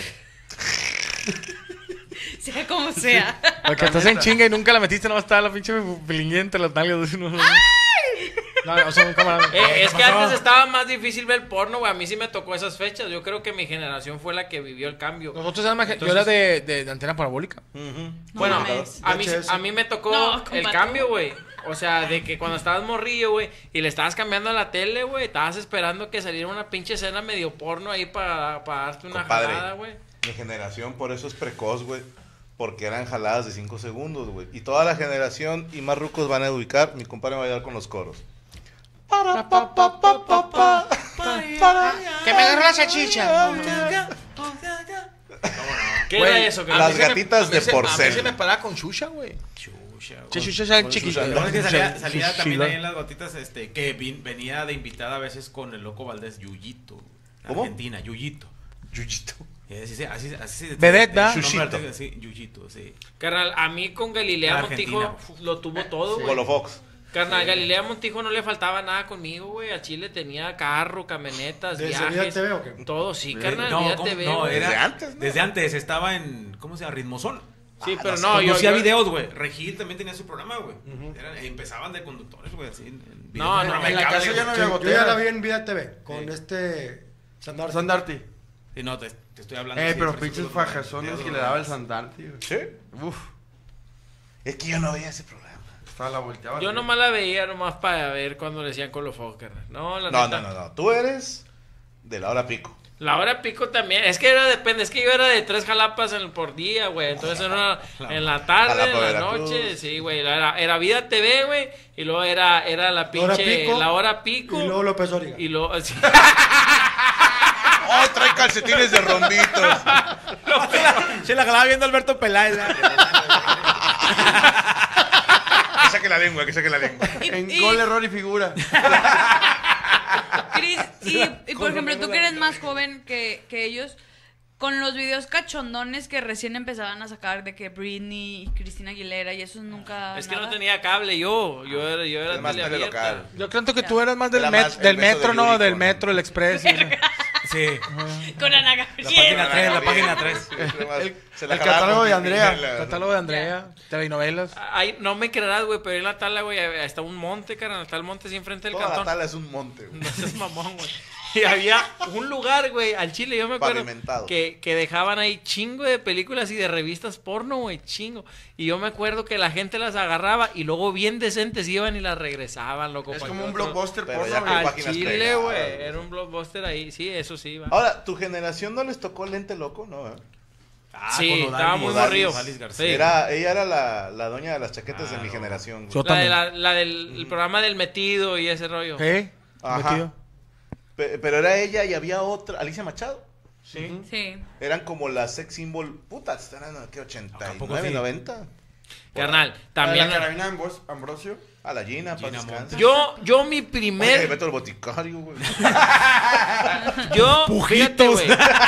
Sea como sea. Porque estás en chinga y nunca la metiste, no va a estar la pinche pilinguía entre las nalgas. No, no, no, son un camarada. Eh, es ¿qué que pasó? antes estaba más difícil ver porno, güey. A mí sí me tocó esas fechas. Yo creo que mi generación fue la que vivió el cambio. Nosotros éramos, yo era de, de, de antena parabólica. Bueno, mames. a mí, V H S. a mí me tocó No, el compadre. cambio, güey. O sea, de que cuando estabas morrillo, güey, y le estabas cambiando a la tele, güey, estabas esperando que saliera una pinche escena medio porno ahí para, para darte una Compadre. jalada, güey. Mi generación por eso es precoz, güey. Porque eran jaladas de cinco segundos, güey. Y toda la generación y más rucos van a ubicar. Mi compadre me va a ayudar con los coros. Para, pa, pa, pa, pa, pa, para. Que me agarró la salchicha. ¿Qué Güey, era eso? a las mí se me- gatitas a mí de se- porcel. A mí se me paraba con Xuxa, güey. Chucha, güey. Che, Xuxa era el Con chiquito. Xuxa. Lo que salía, Sí, salía sí, también sí, ahí en las gotitas, este, que vin- venía de invitada a veces con el loco Valdés, Yuyito. ¿Cómo? Argentina, Yuyito. Yuyito. Y así, se- así, así, se- Vedette, de- ¿da? de- nombre Yuyito. artístico, sí, Yuyito, sí. Carnal, a mí con Galilea Argentina, Montijo güey. fu- lo tuvo todo, güey. Polo Fox. Carnal, Galilea Montijo no le faltaba nada conmigo, güey. A Chile tenía carro, camionetas, ¿Desde viajes. Vida T V o qué? Todo, sí, carnal. No, Vida ¿cómo? T V, no, güey. era Desde antes, ¿no? Desde antes, estaba en, ¿cómo se llama? Ritmozón. Sí, pero no no, No, yo, hacía yo- videos, güey. Regil también tenía su programa, güey. Eran- Empezaban de conductores, güey, así. En, en videos. No, En no, programa En de la cable, casa güey. ya no Sí, había yo goteras. ya la vi en Vida T V con este Sandarti. Sandarti. Sí, no, te, te estoy hablando. Eh, sí, pero por pinches ejemplo, de- fajazones de- que le daba el Sandarti, güey. ¿Sí? Uf, Es que yo no veía ese programa. estaba la volteaba. yo así. nomás la veía nomás para ver cuando le decían con los focos, carnal. No, la No, neta. no, no, no. Tú eres de la hora pico. La hora pico también. Es que era depende. Es que yo era de tres jalapas en, por día, güey. Entonces era en la tarde, Jalapa, en la Veracruz. noche. Sí, güey. Era, era Vida T V, güey. Y luego era, era la Hora pinche. pico, la hora pico. Y luego López Dóriga. Y luego. sí. ¡Oh, trae calcetines de rombitos! Se la jalaba viendo Alberto Peláez. Que saque la lengua, que saque la lengua. Y, En y- gol, error y figura. Cris, y, y por ejemplo, tú que eres más joven que, que ellos, con los videos cachondones que recién empezaban a sacar de que Britney y Cristina Aguilera y eso nunca. Es que nada. no tenía cable yo. Yo era, yo era Es más tele tele abierta. local. Yo creo que tú eras más del, Era met- más el del beso de metro, ¿no? Yuri Del con- metro, el express. y- Con Sí. Ana La Gabriela. página tres, la página tres. El- Se la el jalaba catálogo con de Andrea. la- Catálogo de Andrea, telenovelas. Ay, no me creerás, güey, pero en la tala, güey, está un monte, carnal. Está el monte así enfrente del Toda la cantón. tala es un monte, güey. No seas mamón, güey. Y había un lugar, güey, al Chile, yo me acuerdo Pavimentado. que, que dejaban ahí chingo de películas y de revistas porno, güey, chingo. Y yo me acuerdo que la gente las agarraba y luego bien decentes iban y las regresaban, loco. Es pa' como que un otro- blockbuster Pero porno, ya güey. con Al páginas Chile, pegadas, güey, güey. era un blockbuster ahí, sí, eso sí, va. Ahora, ¿tu generación no les tocó lente loco? No, ¿eh? Ah, Sí, con Odalis. estaba muy Odalis. morrido. Odalis García. Sí. Era, ella era la, la doña de las chaquetas de mi Claro. generación, güey. Yo La, de también. la, la del el programa del metido y ese rollo. ¿Eh? Ajá. Metido. Pe- Pero era ella y había otra, Alicia Machado. Sí. Sí. Eran como las sex symbol, putas, eran, ¿qué? ochenta y poco nueve, sí? noventa. Carnal, También también. la carabina de Ambros- Ambrosio. A la Gina, para Gina descanse. Yo, yo mi Oye, primer. Beto el boticario, güey. Yo, fíjate, güey.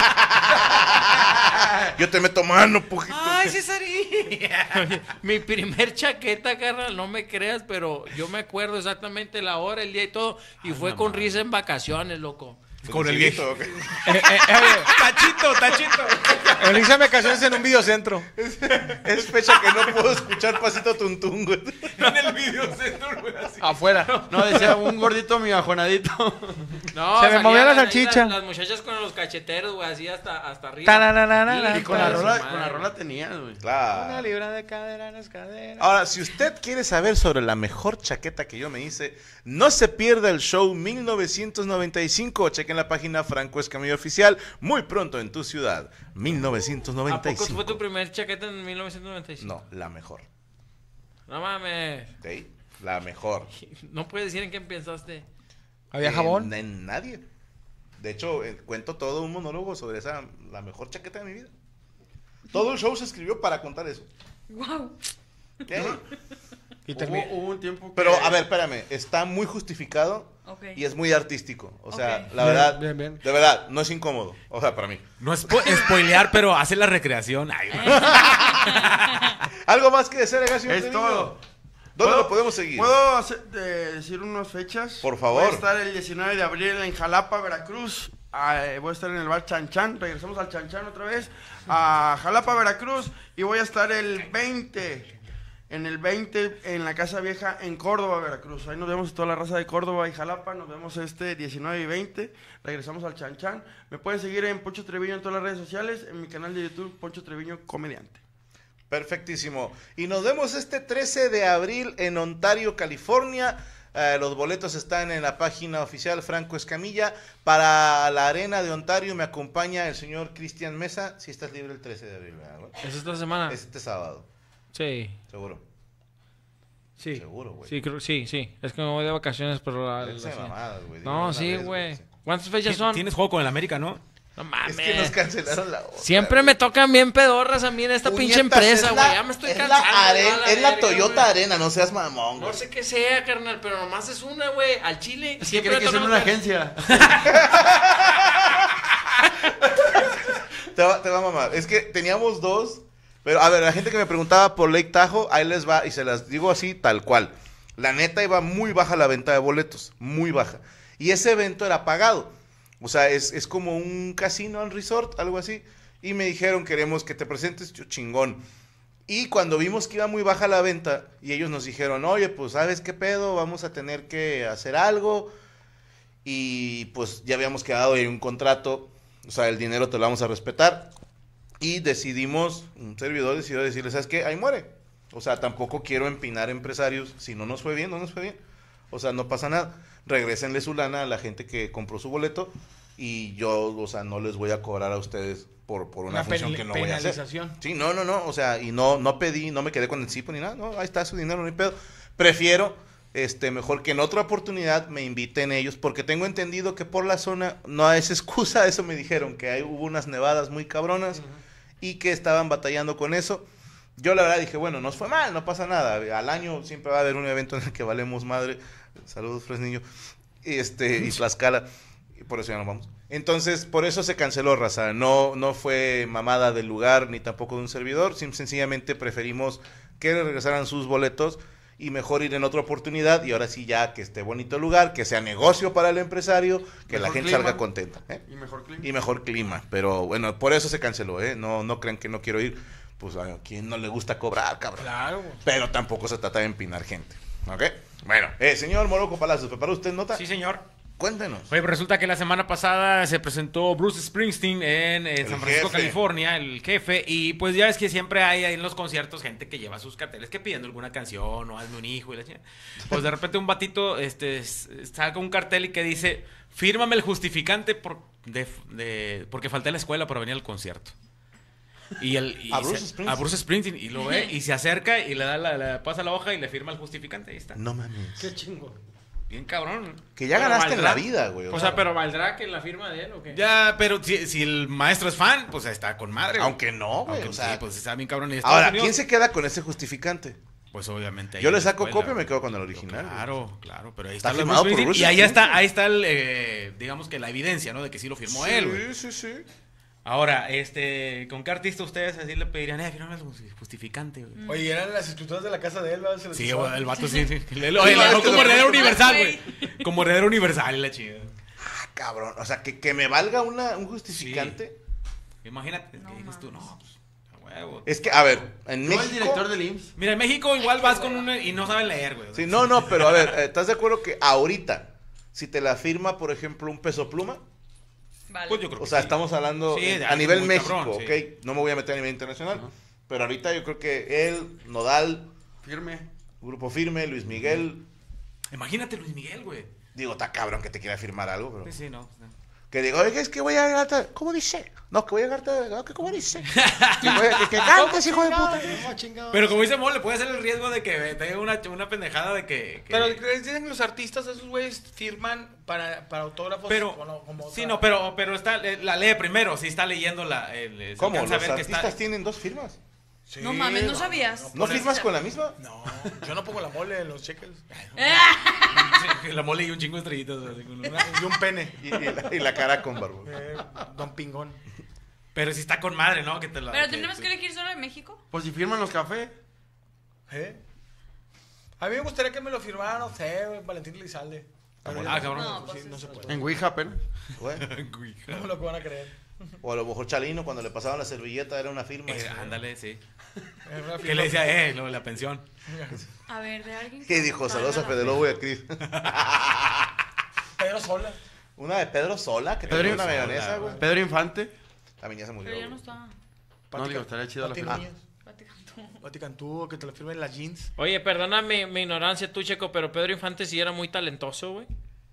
Yo te meto mano, pujito. Ay, Cesarín. Mi primer chaqueta, carnal, no me creas, pero yo me acuerdo exactamente la hora, el día y todo. Y fue con risa en vacaciones, loco. Con el Chilito, viejo. ¿o qué? Eh, eh, eh, Tachito, tachito. Elisa me casó en un videocentro. Es fecha que no puedo escuchar pasito tuntún, güey. En el videocentro, güey, así. Afuera. No, decía un gordito migajonadito. No, Se me salían movía la ahí salchicha. Las, las muchachas con los cacheteros, güey, así hasta, hasta arriba. Tananana, Y con la Hijo de rola, su con la madre. rola tenías, güey. Una Claro. libra de cadera en las caderas. Ahora, si usted quiere saber sobre la mejor chaqueta que yo me hice, no se pierda el show mil novecientos noventa y cinco. Chequen la página Franco Escamillo Oficial muy pronto en tu ciudad. mil novecientos ¿A noventa y poco cinco. fue tu primer chaqueta en mil novecientos noventa y cinco? No, la mejor. No mames. ¿Sí? La mejor. No puedes decir en qué pensaste. ¿Había En- jabón? En, nadie. De hecho, eh, cuento todo un monólogo sobre esa, la mejor chaqueta de mi vida. Todo el show se escribió para contar eso. Wow. ¿Qué? Y Hubo, termi- hubo un tiempo que... Pero, a ver, espérame. Está muy justificado Ok. y es muy artístico. O sea, Ok. la Bien, verdad, bien, bien. de verdad, no es incómodo. O sea, para mí. No es spo- spoilear, pero hace la recreación. Ay, güey. ¿Algo más que desear, Gassi? Es todo. ¿Dónde ¿Puedo- lo podemos seguir? ¿Puedo hacer- de- decir unas fechas? Por favor. Voy a estar el diecinueve de abril en Jalapa, Veracruz. a- eh, voy a estar en el bar Chan Chan. Regresamos al Chan Chan otra vez. A Jalapa, Veracruz. Y voy a estar el veinte. En el veinte en la Casa Vieja en Córdoba, Veracruz. Ahí nos vemos toda la raza de Córdoba y Jalapa. Nos vemos este diecinueve y veinte. Regresamos al Chan Chan. Me pueden seguir en Poncho Treviño en todas las redes sociales. En mi canal de YouTube, Poncho Treviño Comediante. Perfectísimo. Y nos vemos este trece de abril en Ontario, California. Eh, los boletos están en la página oficial Franco Escamilla. Para la arena de Ontario me acompaña el señor Cristian Mesa. Si estás libre el trece de abril, ¿verdad, güey? ¿Es esta semana? Es este sábado, Sí. seguro. Sí. Seguro, güey. Sí, creo, sí, sí. Es que me voy de vacaciones, pero... la- Déjense de la- mamadas, güey. No, Díganlo sí, una vez, güey. ¿Cuántas fechas Tien- son? Tienes juego con el América, ¿no? No mames. Es que nos cancelaron la otra. Siempre me tocan bien pedorras a mí en esta pinche Puñetas, empresa, es güey. la- Ya me estoy es cansando. La aren- ya, la es la verga, Toyota güey. Arena, no seas mamón, güey. No sé qué sea, carnal, pero nomás es una, güey. Al Chile. Es que Siempre cree que me es en tocan una los- agencia. Te va, te va a mamar. Es que teníamos dos. Pero, a ver, la gente que me preguntaba por Lake Tahoe, ahí les va, y se las digo así, tal cual. La neta iba muy baja la venta de boletos, muy baja. Y ese evento era pagado. O sea, es, es como un casino, un resort, algo así. Y me dijeron, queremos que te presentes, yo chingón. Y cuando vimos que iba muy baja la venta, y ellos nos dijeron, oye, pues, ¿sabes qué pedo? Vamos a tener que hacer algo. Y pues ya habíamos quedado en un contrato, o sea, el dinero te lo vamos a respetar. Y decidimos, un servidor decidió decirle, ¿sabes qué? Ahí muere. O sea, tampoco quiero empinar empresarios. Si no nos fue bien, no nos fue bien. O sea, no pasa nada. Regrésenle su lana a la gente que compró su boleto. Y yo, o sea, no les voy a cobrar a ustedes por, por una, Una función penali- que no voy a hacer. penalización. Sí, no, no, no. O sea, y no, no pedí, no me quedé con el cipo ni nada. No, ahí está su dinero, no hay pedo. Prefiero, este, mejor que en otra oportunidad me inviten ellos. Porque tengo entendido que por la zona no es excusa. Eso me dijeron, que ahí hubo unas nevadas muy cabronas. Y que estaban batallando con eso. Yo la verdad dije, bueno, nos fue mal, no pasa nada. Al año siempre va a haber un evento en el que valemos madre. Saludos, Fresnillo. Este, y Tlaxcala. Y por eso ya nos vamos. Entonces, por eso se canceló, raza. No, no fue mamada del lugar, ni tampoco de un servidor. Sim- sencillamente preferimos que regresaran sus boletos y mejor ir en otra oportunidad. Y ahora sí ya que esté bonito el lugar, que sea negocio para el empresario, que la Mejor gente clima. salga contenta. ¿eh? Y mejor clima. Y mejor clima. Pero bueno, por eso se canceló, ¿eh? No, no crean que no quiero ir. Pues a quien no le gusta cobrar, cabrón. Claro. Pero tampoco se trata de empinar gente. ¿Ok? Bueno, eh, señor Morocco Palacios, ¿preparó usted nota? Sí, señor. Cuéntenos. Oye, pues resulta que la semana pasada se presentó Bruce Springsteen en eh, El San Francisco, jefe. California, el jefe, y pues ya ves que siempre hay ahí en los conciertos gente que lleva sus carteles que pidiendo alguna canción o hazme un hijo y la chingada. Pues de repente un batito este, s- saca un cartel y que dice, fírmame el justificante por, de, de- porque falté a la escuela para venir al concierto. Y el, y A Bruce se- Springsteen. a Bruce Springsteen, y lo ve y se acerca y le da la, le pasa la hoja y le firma el justificante, ahí está. No mames. Qué chingo. Bien cabrón. Que ya Pero ganaste en valdrá. la vida, güey. O sea, pero ¿valdrá que la firma de él o qué? Ya, pero si, si el maestro es fan, pues está con madre. güey. Aunque no, güey. Aunque O sea, sí, pues está bien cabrón. Y Estados ahora, Unidos, ¿quién se queda con ese justificante? Pues obviamente. ahí Yo en le la saco escuela, copia y me güey. quedo con el original. güey. Claro, claro, pero ahí Está está, el firmado Bruce por Springsteen, Bruce y ahí está, Springsteen. ahí está el, eh, digamos que la evidencia, ¿no? De que sí lo firmó él, güey. Sí, sí, sí. Ahora, este, ¿con qué artista ustedes así le pedirían? Eh, fírmame el justificante, güey. Oye, eran las escrituras de la casa de él, ¿verdad? Se les Sí, hizo- güey, el vato sí, sí. Le- le- Sí, oye, le es dejó que como lo- heredero universal, güey. güey. Como heredero universal, la chida. Ah, cabrón. O sea, que, que me valga una, un justificante. Imagínate, No que dices tú, mames. no, pues, a huevo. Es que, a ver, en No, México. el director del I M S S. Mira, en México igual vas con una y no saben leer, güey. Sí, no, no, pero a ver, eh, ¿estás de acuerdo que ahorita, si te la firma, por ejemplo, un Peso Pluma? Vale. Pues yo creo O que sea, sí. estamos hablando Sí, eh, de a algo nivel muy México, cabrón, ¿ok? sí. No me voy a meter a nivel internacional. Pero ahorita yo creo que él, Nodal, Firme. Grupo Firme, Luis Miguel. Imagínate Luis Miguel, güey. Digo, está cabrón que te quiera firmar algo, pero. Sí, sí, no. Que digo, oye, es que voy a llegarte. ¿Cómo dice? No, que voy a llegarte. No, que ¿cómo dice? Que, voy a- que, que cantes, hijo de puta. No, chingado. Pero como dice Mole, puede ser el riesgo de que tenga una, una pendejada de que... que- Pero dicen que los artistas, esos güeyes, firman para, para autógrafos. Pero, como- como sí, otra- no, pero, pero está, eh, la lee primero, si está leyendo la... El, se ¿Cómo? alcanza a Los ver que artistas está- tienen dos firmas. Sí, No mames, ¿no sabías? ¿No firmas con la misma? No, yo no pongo la mole en los cheques. Sí, la Mole y un chingo de estrellitas. así con una- Y un pene. Y, y la, y la cara con barba. Eh, don Pingón. Pero si está con madre, ¿no? Que te la, Pero tenemos que elegir solo de México. Pues si firman los cafés. ¿Eh? A mí me gustaría que me lo firmara, no sé, güey, Valentín Elizalde. Ah, cabrón. No, pues Sí, no se puede. En Ouija apenas. Güey. No lo que van a creer. O a lo mejor Chalino, cuando le pasaban la servilleta, era una firma. Eh, ándale, sí. Es una Que firma. le decía, eh, lo de la pensión. A ver, de alguien. ¿Qué dijo? Saludos a Traiga Fede la- Lobo y a Cris. Pedro Sola. Una de Pedro Sola, que Pedro tenía una Sola, mayonesa, güey. Pedro Infante. También ya se murió. Pero ya no güey. está. No, digo, estaría chido la Pati firma. Núñez. Pati Cantú. Pati Cantú, que te la firmen las jeans. Oye, perdona mi, mi ignorancia, tú, Checo, pero Pedro Infante sí era muy talentoso, güey.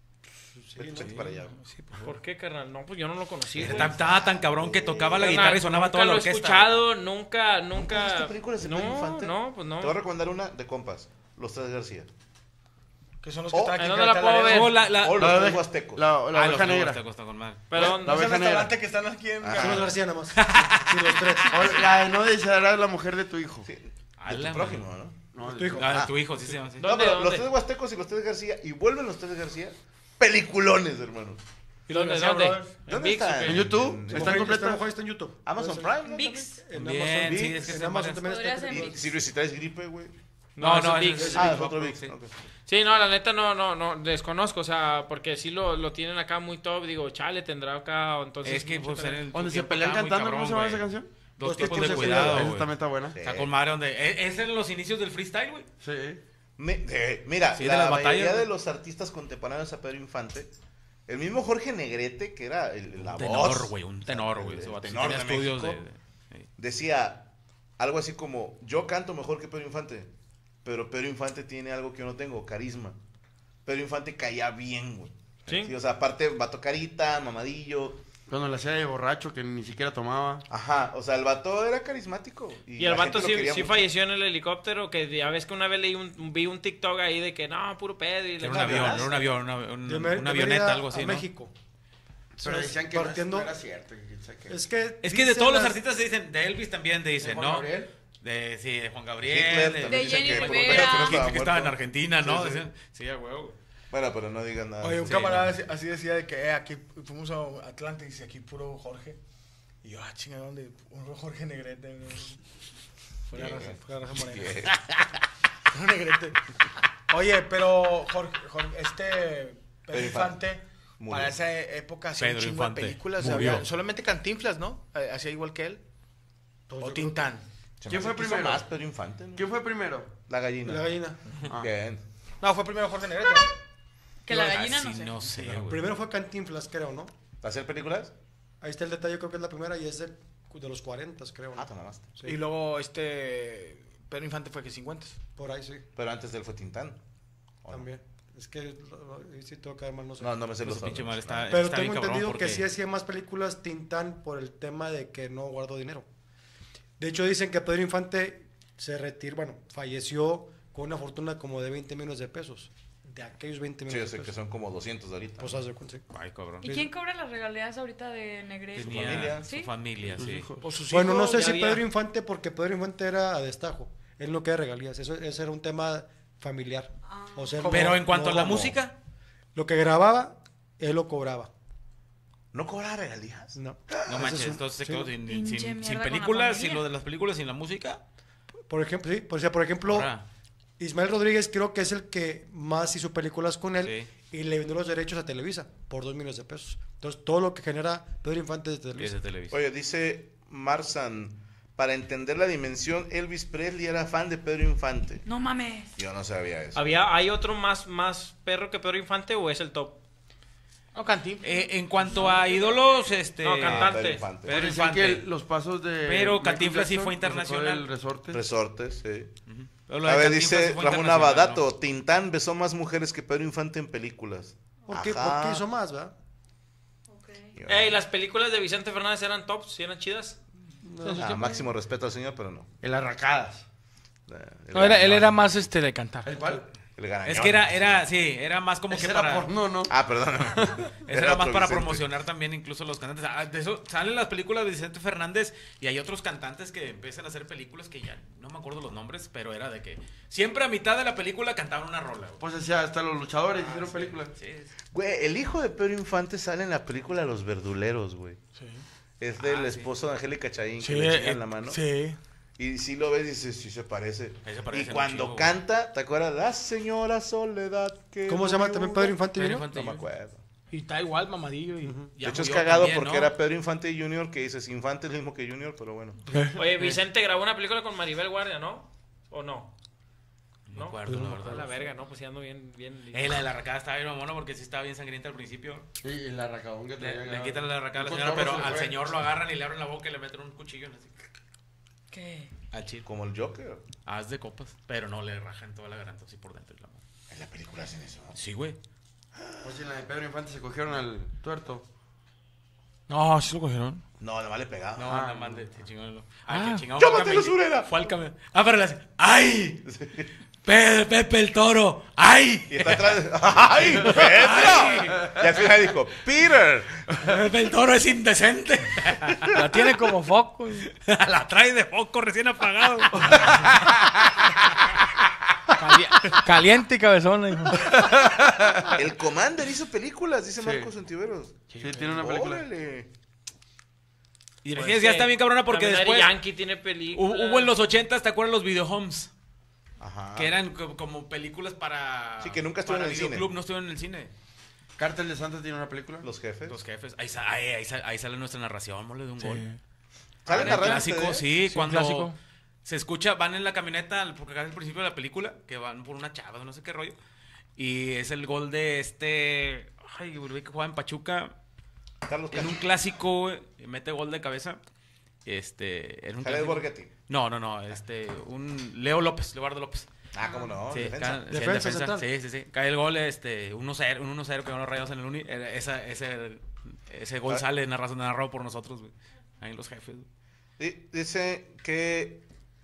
Vete para allá, güey. Sí, por ¿Por qué, carnal? No, pues yo no lo conocí, güey. Estaba tan, tan cabrón que tocaba la Carnal, guitarra y sonaba nunca toda la lo he orquesta. escuchado, nunca, nunca. ¿Viste películas de Pedro No, Infante? no, pues no. Te voy a recomendar una de compas. Los Tres García. Que son los que Oh, están aquí ¿en en dónde la Carretera puedo Laredo. Oh, la, la, O los la Tres de- Huastecos. La, la Ah, oveja los negra. Huastecos está con madre. Pero, La Es el oveja negra. restaurante que están aquí en... Son los García nada más. Sí, los tres. O la de no desearás la mujer de tu hijo. Sí. A De la tu prójimo, ¿no? No, Tu hijo. Ah, tu hijo, sí se llama así. No, ¿Dónde, pero dónde? los Tres Huastecos y los Tres García. Y vuelven los Tres García. Peliculones, hermano. Y los ¿Dónde, García dónde? Brothers. ¿En ¿Dónde ViX o está? qué? ¿En YouTube? En- ¿Están Está completas? mejor, está en YouTube. Amazon Puede ser. Prime, ¿no? ViX. En Bien, Amazon, sí, es que en se Amazon parece. también Podría está. ser Y ViX. si, si traes gripe, güey. No, No, eso no, es es ViX. es Ah, ViX, es otro Pop, ViX. sí. ok. Sí, no, la neta no, no, no, desconozco, o sea, porque sí lo, lo tienen acá muy top, digo, chale, tendrá acá, o entonces... Es que mucho pues en talento. el Donde se tiempo pelean estaba muy cantando, ¿cómo se llama cabrón, esa güey. canción? Dos Dos tipos tipos de de cuidado, Esa güey. también está buena. Sí. Está con madre donde... ¿Es, es en los inicios del freestyle, güey? Sí. Me- eh, mira, Sí, de la las batallas, mayoría ¿no? de los artistas contemporáneos a Pedro Infante, el mismo Jorge Negrete, que era el, la Un tenor, voz, güey, un o sea, tenor, el- güey. el Ese vato sí tenor tenía de estudios de... México, de- sí. decía algo así como, yo canto mejor que Pedro Infante, pero Pedro Infante tiene algo que yo no tengo, carisma. Pedro Infante caía bien, güey. ¿Sí? O sea, aparte, vato carita, mamadillo. Cuando la hacía de borracho que ni siquiera tomaba. Ajá, o sea, el vato era carismático. Y, Y el la vato gente lo sí, quería sí mucho. falleció en el helicóptero, que ya ves que una vez leí un, vi un TikTok ahí de que no, puro pedo. Y Era la un ¿Una avión, avioneta? era un avión, una, un- De Mer- una de Mérida avioneta, algo así, a ¿no? México. Pero Entonces, decían que no- partiendo- no era cierto. que quién sabe qué. Es que, Es que de dicen todos los las- artistas se dicen, de Elvis también te dicen, Juan ¿no? Gabriel? De, sí, de Juan Gabriel, Hitler de, también De dicen Jenny que por Rivera. lo menos no que, estaba que estaba en muerto. Argentina, ¿no? Sí, sí. Decían, sí, a huevo. Bueno, pero no digan nada. Oye, un Sí, camarada no. así- así decía de que eh, aquí fuimos a Atlanta y dice aquí puro Jorge. Y yo, ah, chinga, ¿dónde? Un Jorge Negrete. güey. Fue la raza, fue la raza morena. Un Negrete. Oye, pero Jorge, Jorge- este Pedro Pedro Infante, Infante. Murió. para esa época hacía un Pedro chingo Infante. de películas. Murió. había- solamente Cantinflas, ¿no? Eh, Hacía igual que él. Todos O yo Tintán. Se me ¿Quién hace fue que hizo primero? más Pedro Infante, ¿no? ¿Quién fue primero? La gallina. La gallina. Ah. Bien. No, fue primero Jorge Negrete, ¿no? Que la Ah, gallina sí, no sé. no sé, güey. Primero fue Cantinflas, creo, ¿no? ¿Hacer películas? Ahí está el detalle, creo que es la primera y es de, de los cuarenta, creo. ¿no? Ah, te mamaste. Sí. Y luego este Pedro Infante fue que cincuenta. Por ahí sí, Pero antes de él fue Tintán. ¿o no? también. Es que lo- lo- ahí sí tengo que dar mal, no sé. No, no me sé los Ese pinche nombres. mal está, Pero está tengo bien cabrón entendido porque... que sí hacía más películas Tintán por el tema de que no guardó dinero. De hecho, dicen que Pedro Infante se retiró, bueno, falleció con una fortuna como de veinte millones de pesos. De aquellos veinte Sí, millones yo sé de que pesos. son como doscientos de ahorita. Pues haz de cuenta, sí. Ay, cabrón. ¿Y quién cobra las regalías ahorita de Negrete? Tenía familia. su ¿Sí? familia, Sus sí. hijos. O sus Bueno, no hijos, sé ya si había- Pedro Infante, porque Pedro Infante era a destajo. Él no quería regalías. Eso, ese era un tema familiar. Ah. O sea, Pero no- en cuanto no- a la ¿cómo? música, Lo que grababa, él lo cobraba. ¿No cobraba regalías? No. no Ese manches, es un- entonces se sí. quedó sin, Pinche sin, mierda sin con la películas, familia. sin lo de las películas, sin la música. Por ejemplo, sí, por, o sea, por ejemplo, Ahora, Ismael Rodríguez creo que es el que más hizo películas con él Sí. y le vendió los derechos a Televisa por dos millones de pesos. Entonces, todo lo que genera Pedro Infante es de es Televisa. de televisión. Oye, dice Marsan, para entender la dimensión, Elvis Presley era fan de Pedro Infante. No mames. Yo no sabía eso. ¿Había, ¿Hay otro más, más perro que Pedro Infante o es el top? No, Cantinflas. Eh, en cuanto a ídolos, este... No, cantante. Pedro Infante. Pedro Decían Infante. que los pasos de. Pero Michael Cantinflas sí Jackson, fue lo sacó internacional. del resorte. Resortes, sí. Pero lo de A ver, Cantinflas dice sí fue Ramón internacional, Abadato, ¿no? Tintán besó más mujeres que Pedro Infante en películas. ¿Por qué, Ajá. ¿Por qué hizo más, verdad? Ok. Ey, ¿las películas de Vicente Fernández eran tops? ¿Sí eran chidas? Ah, máximo respeto al señor, pero no. El Arracadas. Eh, el No, era- él garañón. era más este de cantar. ¿El cuál? El garañón. Es que era, era, sí, era más como Ese que era para... porno, ¿no? Ah, perdón. Ese era, más otro para Vicente. promocionar también incluso los cantantes. Ah, de eso salen las películas de Vicente Fernández y hay otros cantantes que empiezan a hacer películas que ya no me acuerdo los nombres, pero era de que siempre a mitad de la película cantaban una rola. güey. Pues decía, hasta los luchadores hicieron películas. Sí, Güey, el hijo de Pedro Infante sale en la película Los Verduleros, güey. Sí. Es del Ah, sí. esposo de Angélica Chaín, que Sí, le eh, chingan la mano. sí. Y si lo ves y dices, sí se parece. Ahí se parece Y cuando mucho. canta, ¿te acuerdas? La señora Soledad que... ¿Cómo se llama también Pedro Infante Pedro Junior? Infante No me Junior. acuerdo. Y está igual, mamadillo. Y... Ya De hecho es murió cagado también, porque ¿no? era Pedro Infante Junior, que dices Infante es el mismo que Junior, pero bueno. Oye, Vicente grabó una película con Maribel Guardia, ¿no? ¿O no? No me acuerdo, la verdad. A la verga, ¿no? Pues ya ando bien, bien. Eh, la de la arracada estaba bien mamona porque sí estaba bien sangrienta al principio. Y, y la racabón que Le, traía. le quitan la arracada a la Un señora, cotorro pero se al fue. señor lo agarran y le abren la boca y le meten un cuchillo en así. ¿Qué? Al chile. Como el Joker. Haz de copas. Pero no le rajan toda la garganta así por dentro. y la madre. En la película hacen eso. Sí, güey. Oye, en la de Pedro Infante se cogieron al tuerto. No, sí lo cogieron. No, nada más le pegaba. No, nada más de de chingón. Ah. Ay, qué chingado. ¡Llámate fue al la camión. surera! Fue al camión. Ah, pero le hace. ¡Ay! Pe- Pepe el toro. ¡Ay! Y está atrás. ¡Ay, Pedro! Y al final dijo, Peter. Pepe el toro es indecente. La tiene como foco. y- La trae de foco recién apagado. Cali- caliente y cabezona. hijo. El Commander hizo películas, dice Sí. Marcos Antiveros. Sí, tiene una película. Órale. Y Pues ya sí. está bien cabrona porque También después. Daddy Yankee tiene película. Hubo hubo en los ochentas, ¿te acuerdas los videohomes? Ajá. Que eran co- como películas para. Sí, que nunca estuvieron para en el videoclub, cine. no estuvieron en el cine. Cártel de Santa tiene una película. Los jefes. Los jefes. Ahí, sa- ahí, ahí sa- ahí sale nuestra narración, mole, de un gol. ¿Salen En el narrando clásico, ustedes? sí, Sí, cuando clásico. se escucha, van en la camioneta, porque acá es el principio de la película, que van por una chava, no sé qué rollo. Y es el gol de este. Ay, güey, que juega en Pachuca. Carlos En un Cacho. clásico, güey, mete gol de cabeza. Este. En un Jared clásico. Borghetti. No, no, no. Este. Un Leo López, Leobardo López. Ah, cómo no, Sí, defensa. ca- sí, en Defensa defensa, central. sí, sí, sí. Cae el gol, este, uno cero, un uno cero que van los Rayados en el uni. Era Esa, ese, ese gol Ah. sale narrado, narrado por nosotros, güey. Ahí los jefes. güey. Di- Dice que...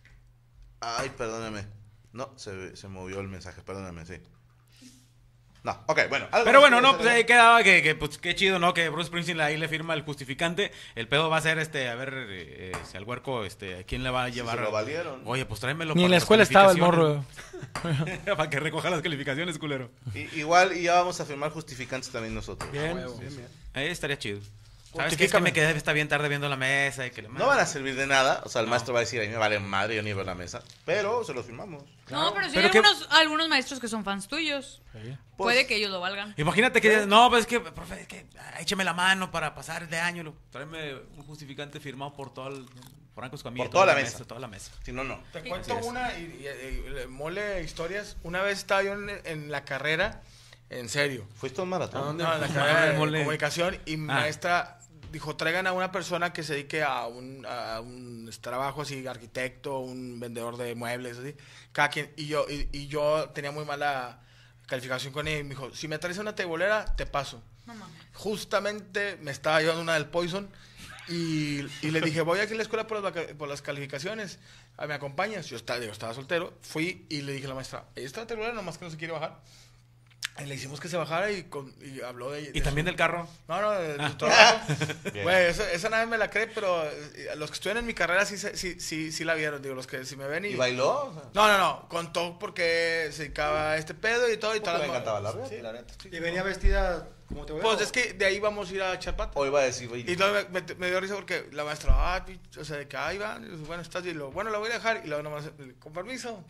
Ay, perdóname. No, se, se movió el mensaje, perdóname, sí. No, ok, bueno. algo Pero más bueno, que no, hacer, pues ahí quedaba que, que, pues qué chido, ¿no? Que Bruce Springsteen ahí le firma el justificante. El pedo va a ser, este, a ver, eh, si al huerco, este, ¿a quién le va a Si llevar? se lo valieron. Oye, pues tráemelo Ni para en la las escuela estaba el calificaciones. morro. Para que recoja las calificaciones, culero. I- igual, y ya vamos a firmar justificantes también nosotros. Bien. Ahí estaría chido. ¿Sabes qué? Es que me quedé está bien tarde viendo la mesa y que le No van a servir de nada. O sea, el No. maestro va a decir, a mí me vale madre, yo ni veo la mesa. Pero se los firmamos. No, pero sí Pero hay que- algunos, algunos maestros que son fans tuyos. Pues- Puede que ellos lo valgan. Imagínate que dices, no, pues es que, profe, es que ah, écheme la mano para pasar de año. lo- Tráeme un justificante firmado por todo el. Franco Escamilla. Por toda la mesa. Toda la mesa. Si no, no. Te Sí. cuento Así es. una y, y- y- y- mole historias. Una vez estaba yo en, en la carrera, en serio. ¿Fuiste a un maratón? No, en la Mole, carrera de mole. comunicación y mi Ah. maestra dijo, traigan a una persona que se dedique a un, a un trabajo así, arquitecto, un vendedor de muebles, así, cada quien. Y yo, y, y yo tenía muy mala calificación con ella y me dijo, si me traes una tebolera, te paso. No mames. Justamente me estaba llevando una del Poison y, y le dije, voy aquí a la escuela por las, vaca- por las calificaciones, Ah, ¿me acompañas? Yo estaba, yo estaba soltero, fui y le dije a la maestra, ella está la tebolera, nomás que no se quiere bajar. Y le hicimos que se bajara y, con, y habló de... Y de también su- del carro. No, no, de, de Ah. su trabajo. Bien. Güey, esa, esa nadie me la cree, pero eh, los que estuvieron en mi carrera sí, se- sí, sí, sí la vieron, digo, los que si me ven y... ¿Y bailó? O sea, No, no, no, contó porque se dedicaba a este pedo y todo y porque tal. me encantaba la Sí, red. la neta, sí. Y venía vestida como te voy Pues es que de ahí vamos a ir a echar pata. Hoy va a decir, güey. Y luego me, me- me dio risa porque la maestra, ah, pinche", o sea, de que ahí va, y yo, bueno, estás bien, y luego, bueno, la voy a dejar, y luego nomás, eh, con permiso.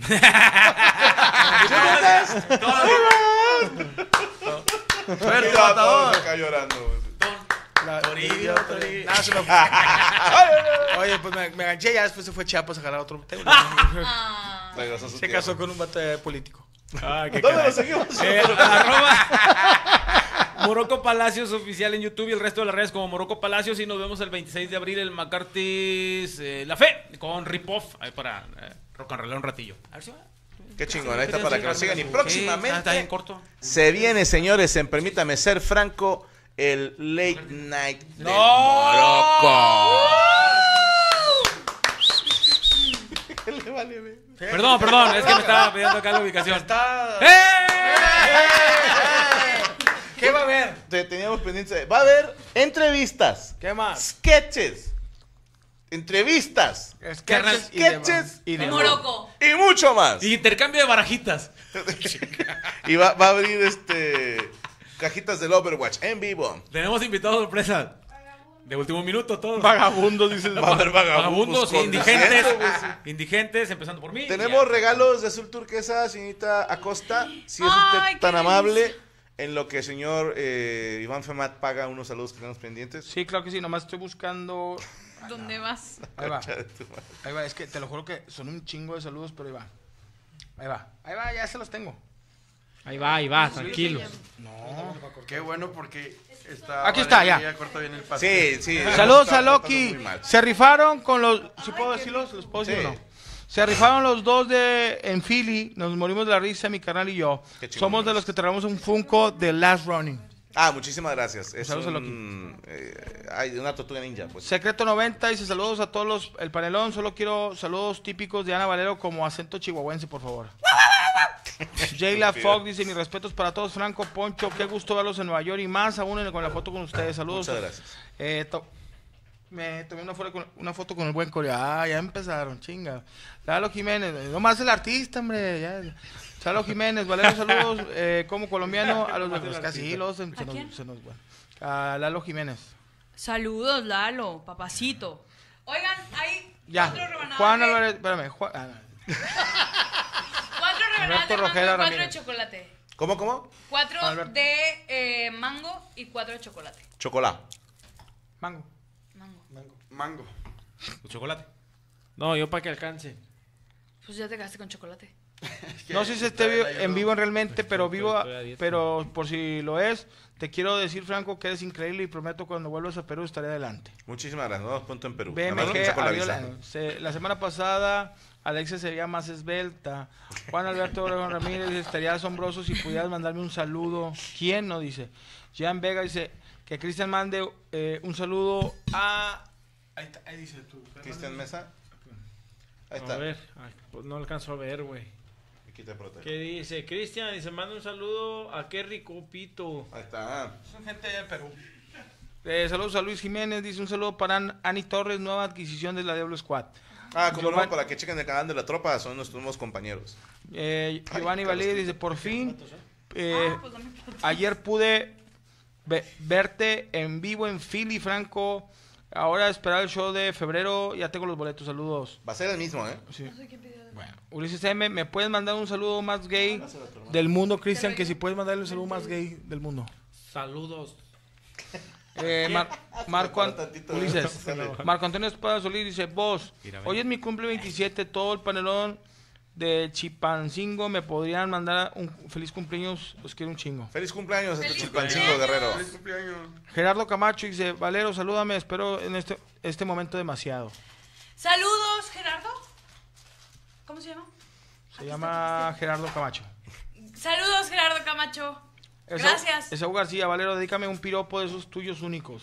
Suerte, matador. Acá llorando. güey. La, Torillo, y- torillo. Nada, se me fue. Oye, pues me, me ganché, ya después se fue a Chiapas a jalar otro tema. Ah. Regresó a su Se tierra. casó con un vato eh, político. Ah, qué ¿Dónde caray. lo seguimos? Eh, arroba Morocco Palacios oficial en YouTube y el resto de las redes como Morocco Palacios. Y nos vemos el veintiséis de abril el McCarthy's eh, La Fe con Ripoff ahí para eh, rock and roll un ratillo. A ver si va. Qué chingón, ahí está para que nos sigan. Y Sí, próximamente está bien corto. se viene, señores, en Permítame Ser Franco, el Late Night de ¡No! Morocco. Le vale, güey. Perdón, perdón, es que me estaba pidiendo acá la ubicación. Está... ¡Eh! ¿Qué va a haber? Te teníamos pendiente. Va a haber entrevistas, ¿Qué más? sketches, entrevistas, Sketches y sketches y demás. Morocco. y mucho más. Y intercambio de barajitas. Y va, va a abrir este cajitas del Overwatch en vivo. Tenemos invitados sorpresa. De último minuto, todos. Vagabundos, dice el Va a haber Vagabundos, vagabundos. con indigentes. diciendo, güey, sí. Indigentes, empezando por mí. Tenemos Ya. regalos de azul turquesa, señorita Acosta. Si es usted Ay, tan qué amable, en lo que el señor eh, Iván Femat paga unos saludos que tenemos pendientes. Sí, claro que sí, nomás estoy buscando... ¿Dónde vas? Ahí va, ahí va, es que te lo juro que son un chingo de saludos, pero ahí va. Ahí va, ahí va, ya se los tengo. Ahí va, ahí va, tranquilo. No. Qué bueno porque está. Aquí está, ya. Ella corta bien el pastel. Sí, sí. Saludos hemos a estado Loki. tratando muy mal. Se rifaron con los... ¿Sí puedo decirlos? ¿Los puedo decir Sí. o no? Se rifaron los dos de en Philly. Nos morimos de la risa, mi carnal y yo. Qué chingón. Somos de los que traemos un Funko de Last Running. Ah, muchísimas gracias. Es Saludos a un, eh, hay una tortuga ninja, pues. Secreto noventa dice saludos a todos los... El panelón, solo quiero saludos típicos de Ana Valero como acento chihuahuense, por favor. Jayla Fogg dice mis respetos para todos. Franco, Poncho, qué gusto verlos en Nueva York y más aún en- con la foto con ustedes. Saludos. Muchas gracias. Eh, to- me tomé una foto, con, una foto con el buen coreano. Ah, ya empezaron, chinga. Lalo Jiménez, eh, nomás el artista, hombre. Ya. Lalo Jiménez, Valero, saludos. Eh, como colombiano, a los de casi los se, se ¿A quién? nos, se nos bueno. A Lalo Jiménez. Saludos, Lalo, papacito. Oigan, hay Ya. cuatro rebanadas Juan de- Álvarez, espérame. Juan, ah, no. Cuatro rebanadas Alberto de mango Rojera y cuatro de Ramírez. chocolate. ¿Cómo, cómo? Cuatro Alberto. de eh, mango y cuatro de chocolate. Chocolate. Mango. Mango. Mango. El chocolate. No, yo para que alcance. Pues ya te quedaste con chocolate. No sé si esté vivo- en vivo realmente, pero vivo, estoy a dieta. pero por si lo es, te quiero decir, Franco, que eres increíble y prometo cuando vuelvas a Perú estaré adelante. Muchísimas gracias. Nos vemos pronto en Perú. B Nada M más que me G, saco la Aviola- visa. se- la semana pasada Alexia sería más esbelta. Juan Alberto Obregón Ramírez dice, estaría asombroso si pudieras mandarme un saludo. ¿Quién? No dice. Jean Vega dice que Cristian mande eh, un saludo a... Ahí, está, ahí dice tú. Cristian Mesa. Ahí A está. ver, ay, pues no alcanzo a ver, güey. Aquí te protejo. ¿Qué dice? Cristian dice, manda un saludo a qué rico pito. Ahí está. Son gente allá de Perú. Eh, saludos a Luis Jiménez, dice un saludo para An- Ani Torres, nueva adquisición de la Diablo Squad. Ah, como Giovanni- no, para que chequen el canal de la tropa, son nuestros nuevos compañeros. Eh, Ay, Giovanni Carlos, Valí qué- dice, por fin, eh, Ah, pues dame plato. ayer pude ve- verte en vivo en Philly, Franco. Ahora esperar el show de febrero, ya tengo los boletos, saludos. Va a ser el mismo, ¿eh? Sí. Bueno, Ulises M, ¿me puedes mandar un saludo más gay del mundo, Cristian? Que si puedes mandarle un saludo más gay del mundo. Saludos. Eh, Mar- Marco, An- tantito, Ulises, sale. Marco Antonio Espada Solís dice, vos, hoy es mi cumple veintisiete, todo el panelón de Chipancingo, me podrían mandar un feliz cumpleaños, los quiero un chingo. Feliz cumpleaños a este Feliz Chilpancingo cumpleaños. Guerrero. Feliz cumpleaños. Gerardo Camacho dice, Valero, salúdame, espero en este, este momento demasiado. Saludos, Gerardo. ¿Cómo se llama? Se llama Gerardo Camacho. Saludos, Gerardo Camacho. Esaú- Gracias. Esaú García, Valero, dedícame un piropo de esos tuyos únicos.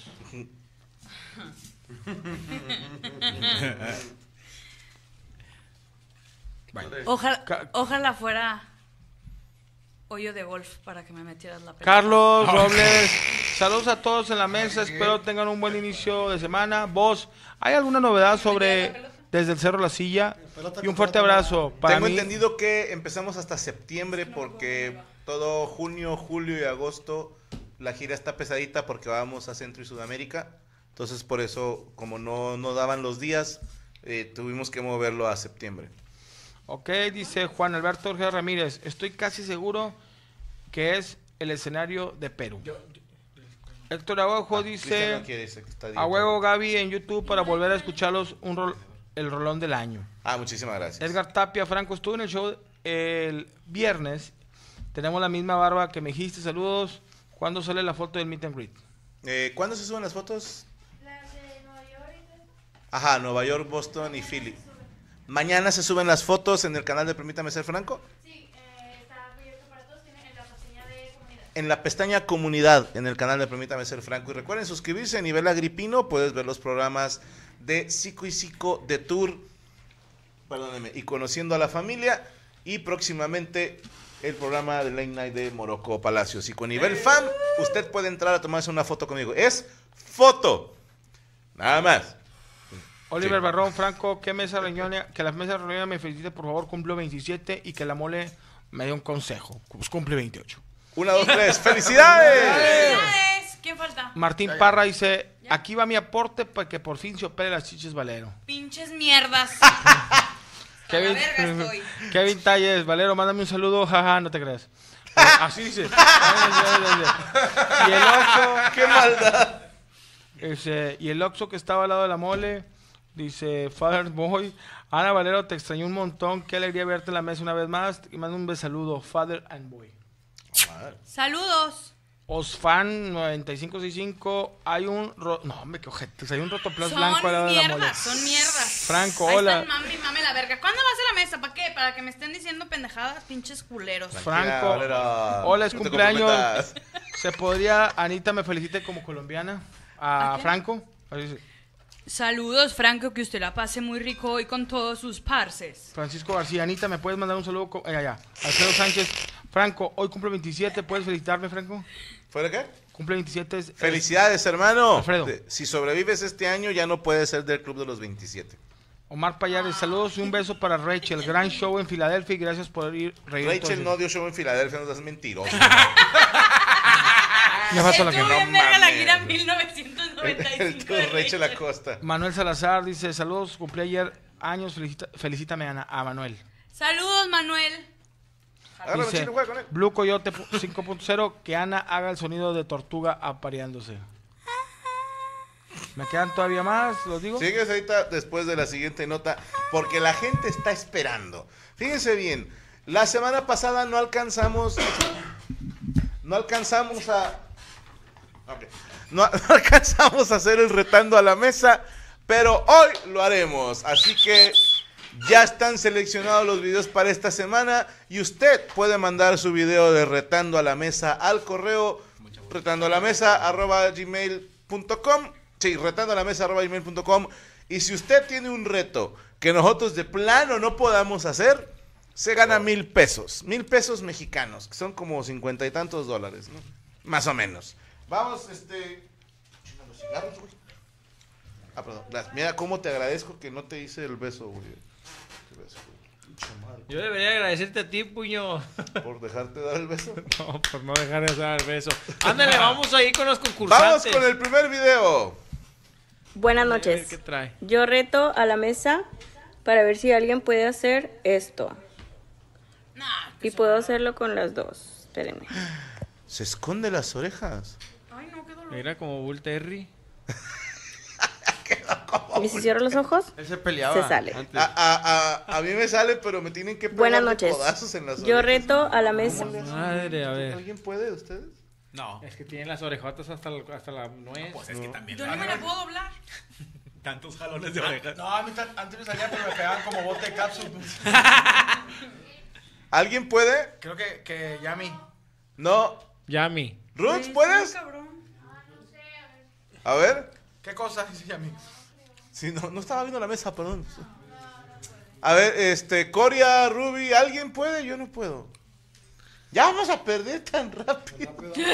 Ojalá, Ca- ojalá fuera hoyo de golf para que me metieras la pelota. Carlos Robles, saludos a todos en la mesa, espero tengan un buen inicio de semana. Vos, ¿hay alguna novedad sobre Desde el Cerro La Silla? Y un fuerte abrazo para Tengo mí. entendido que empezamos hasta septiembre porque todo junio, julio y agosto la gira está pesadita porque vamos a Centro y Sudamérica. Entonces por eso, como no, no daban los días, eh, tuvimos que moverlo a septiembre. Ok, dice Juan Alberto Ortega Ramírez, estoy casi seguro que es el escenario de Perú. Héctor Abajo Cristian dice, no quiere, dice que está a bien. huevo Gaby en YouTube para volver a escucharlos un rol, el rolón del año. Ah, muchísimas gracias. Edgar Tapia, Franco, estuve en el show el viernes, tenemos la misma barba que me dijiste, saludos. ¿Cuándo sale la foto del meet and greet? Eh, ¿Cuándo se suben las fotos? Las de Nueva York y todo. Ajá, Nueva York, Boston y Philly. Mañana se suben las fotos en el canal de Permítame Ser Franco. Sí, eh, está abierto para todos. Tiene en la pestaña de comunidad. En la pestaña comunidad, en el canal de Permítame Ser Franco. Y recuerden suscribirse a nivel agripino. Puedes ver los programas de Psico y Psico de Tour. Perdónenme. Y Conociendo a la Familia. Y próximamente el programa de Late Night de Morocco Palacios. Y con nivel fan, usted puede entrar a tomarse una foto conmigo. Es foto. Nada más. Oliver Sí. Barrón, Franco, que mesa reunión, que la mesa reunión me felicite, por favor, cumplo veintisiete y que la mole me dé un consejo. Pues cumple veintiocho. Una, dos, tres. ¡Felicidades! ¡Felicidades! ¿Quién falta? Martín Parra dice, aquí va mi aporte para que por fin se opere las chiches Valero. Pinches mierdas. Kevin, A la verga estoy. Kevin Talles, Valero, mándame un saludo, jaja, no te creas. Eh, así dice. Y el Oxxo, ¡Qué maldad! Dice, y el Oxxo que estaba al lado de la mole, dice, Father Boy, Ana Valero, te extrañé un montón, qué alegría verte en la mesa una vez más, y mando un besaludo, Father and Boy. Saludos. Osfan noventa y cinco sesenta y cinco, hay un, ro no hombre, qué ojetes, hay un rotoplas Son blanco al lado de la mole. mierdas, son mierdas. Franco, Ahí hola. están, mame y mame la verga. ¿Cuándo va a ser la mesa? ¿Para qué? Para que me estén diciendo pendejadas, pinches culeros. Franco, Valero, hola, es no te cumpleaños. comprometas. ¿Se podría, Anita, me felicite como colombiana? A ¿A quién? Franco. Así dice. Saludos, Franco, que usted la pase muy rico hoy con todos sus parces. Francisco García, Anita, ¿me puedes mandar un saludo? co- Eh, allá. Alfredo Sánchez, Franco, hoy cumple veintisiete, ¿puedes felicitarme, Franco? ¿Fuera qué? Cumple veintisiete. Es, Felicidades, hermano. Alfredo. De- Si sobrevives este año, ya no puedes ser del club de los veintisiete. Omar Payares, saludos y un beso para Rachel. Gran show en Filadelfia y gracias por ir reír. Rachel entonces. no dio show en Filadelfia, no seas mentiroso. Ya falta la que Estuvo no. bien verga la mames. gira mil novecientos noventa y El cinco tour de Rachel Acosta. Manuel Salazar dice, saludos, cumplí ayer años, felicita, felicítame Ana, a Manuel. Saludos, Manuel. Agárrame, Dice, chile, juega con él. Blue Coyote cinco punto cero, que Ana haga el sonido de tortuga apareándose. ¿Me quedan todavía más? ¿Los digo? Sigues ahorita después de la siguiente nota, porque la gente está esperando. Fíjense bien, la semana pasada no alcanzamos, no alcanzamos a, ok, no, no alcanzamos a hacer el retando a la mesa, pero hoy lo haremos. Así que ya están seleccionados los videos para esta semana y usted puede mandar su video de retando a la mesa al correo retando a la mesa arroba gmail punto com. Sí, retando a la mesa arroba gmail punto com. Y si usted tiene un reto que nosotros de plano no podamos hacer, se gana mil pesos. Mil pesos mexicanos, que son como cincuenta y tantos dólares, ¿no? Más o menos. Vamos, este. Chinga los cigarros, güey. Ah, perdón. Gracias. Mira cómo te agradezco que no te hice el beso, güey. Qué beso, güey. Pinche madre. Yo debería agradecerte a ti, puño. Por dejarte dar el beso. No, por no dejar de dar el beso. Ándale, vamos ahí con los concursantes. Vamos con el primer video. Buenas A ver noches. qué trae. Yo reto a la mesa para ver si alguien puede hacer esto. Nah, Y puedo hacerlo con las dos. Espérenme. Se esconde las orejas. Ay, no, qué dolor. Mira como Bull Terry. Y si cierro los ojos, Él se peleaba. se sale. antes. A, a, a, a mí me sale, pero me tienen que pegar Buenas de noches. codazos en las Yo orejas. reto a la mesa. Madre, a ver. ¿Alguien puede de ustedes? No. Es que tienen las orejotas hasta, el- hasta la nuez. Pues es que también. Yo no me la puedo doblar. Tantos jalones de orejas. No, a mí ta- antes me salía, pero me pegaban como bote de cápsula. ¿Alguien puede? Creo que, que Yami. No. Yami. ¿Roots, puedes? Cabrón. A ver. ¿Qué cosa dice Yami? Sí, no, no estaba viendo la mesa, perdón. A ver, este, Coria, Ruby, ¿alguien puede? Yo no puedo. Ya vamos a perder tan rápido.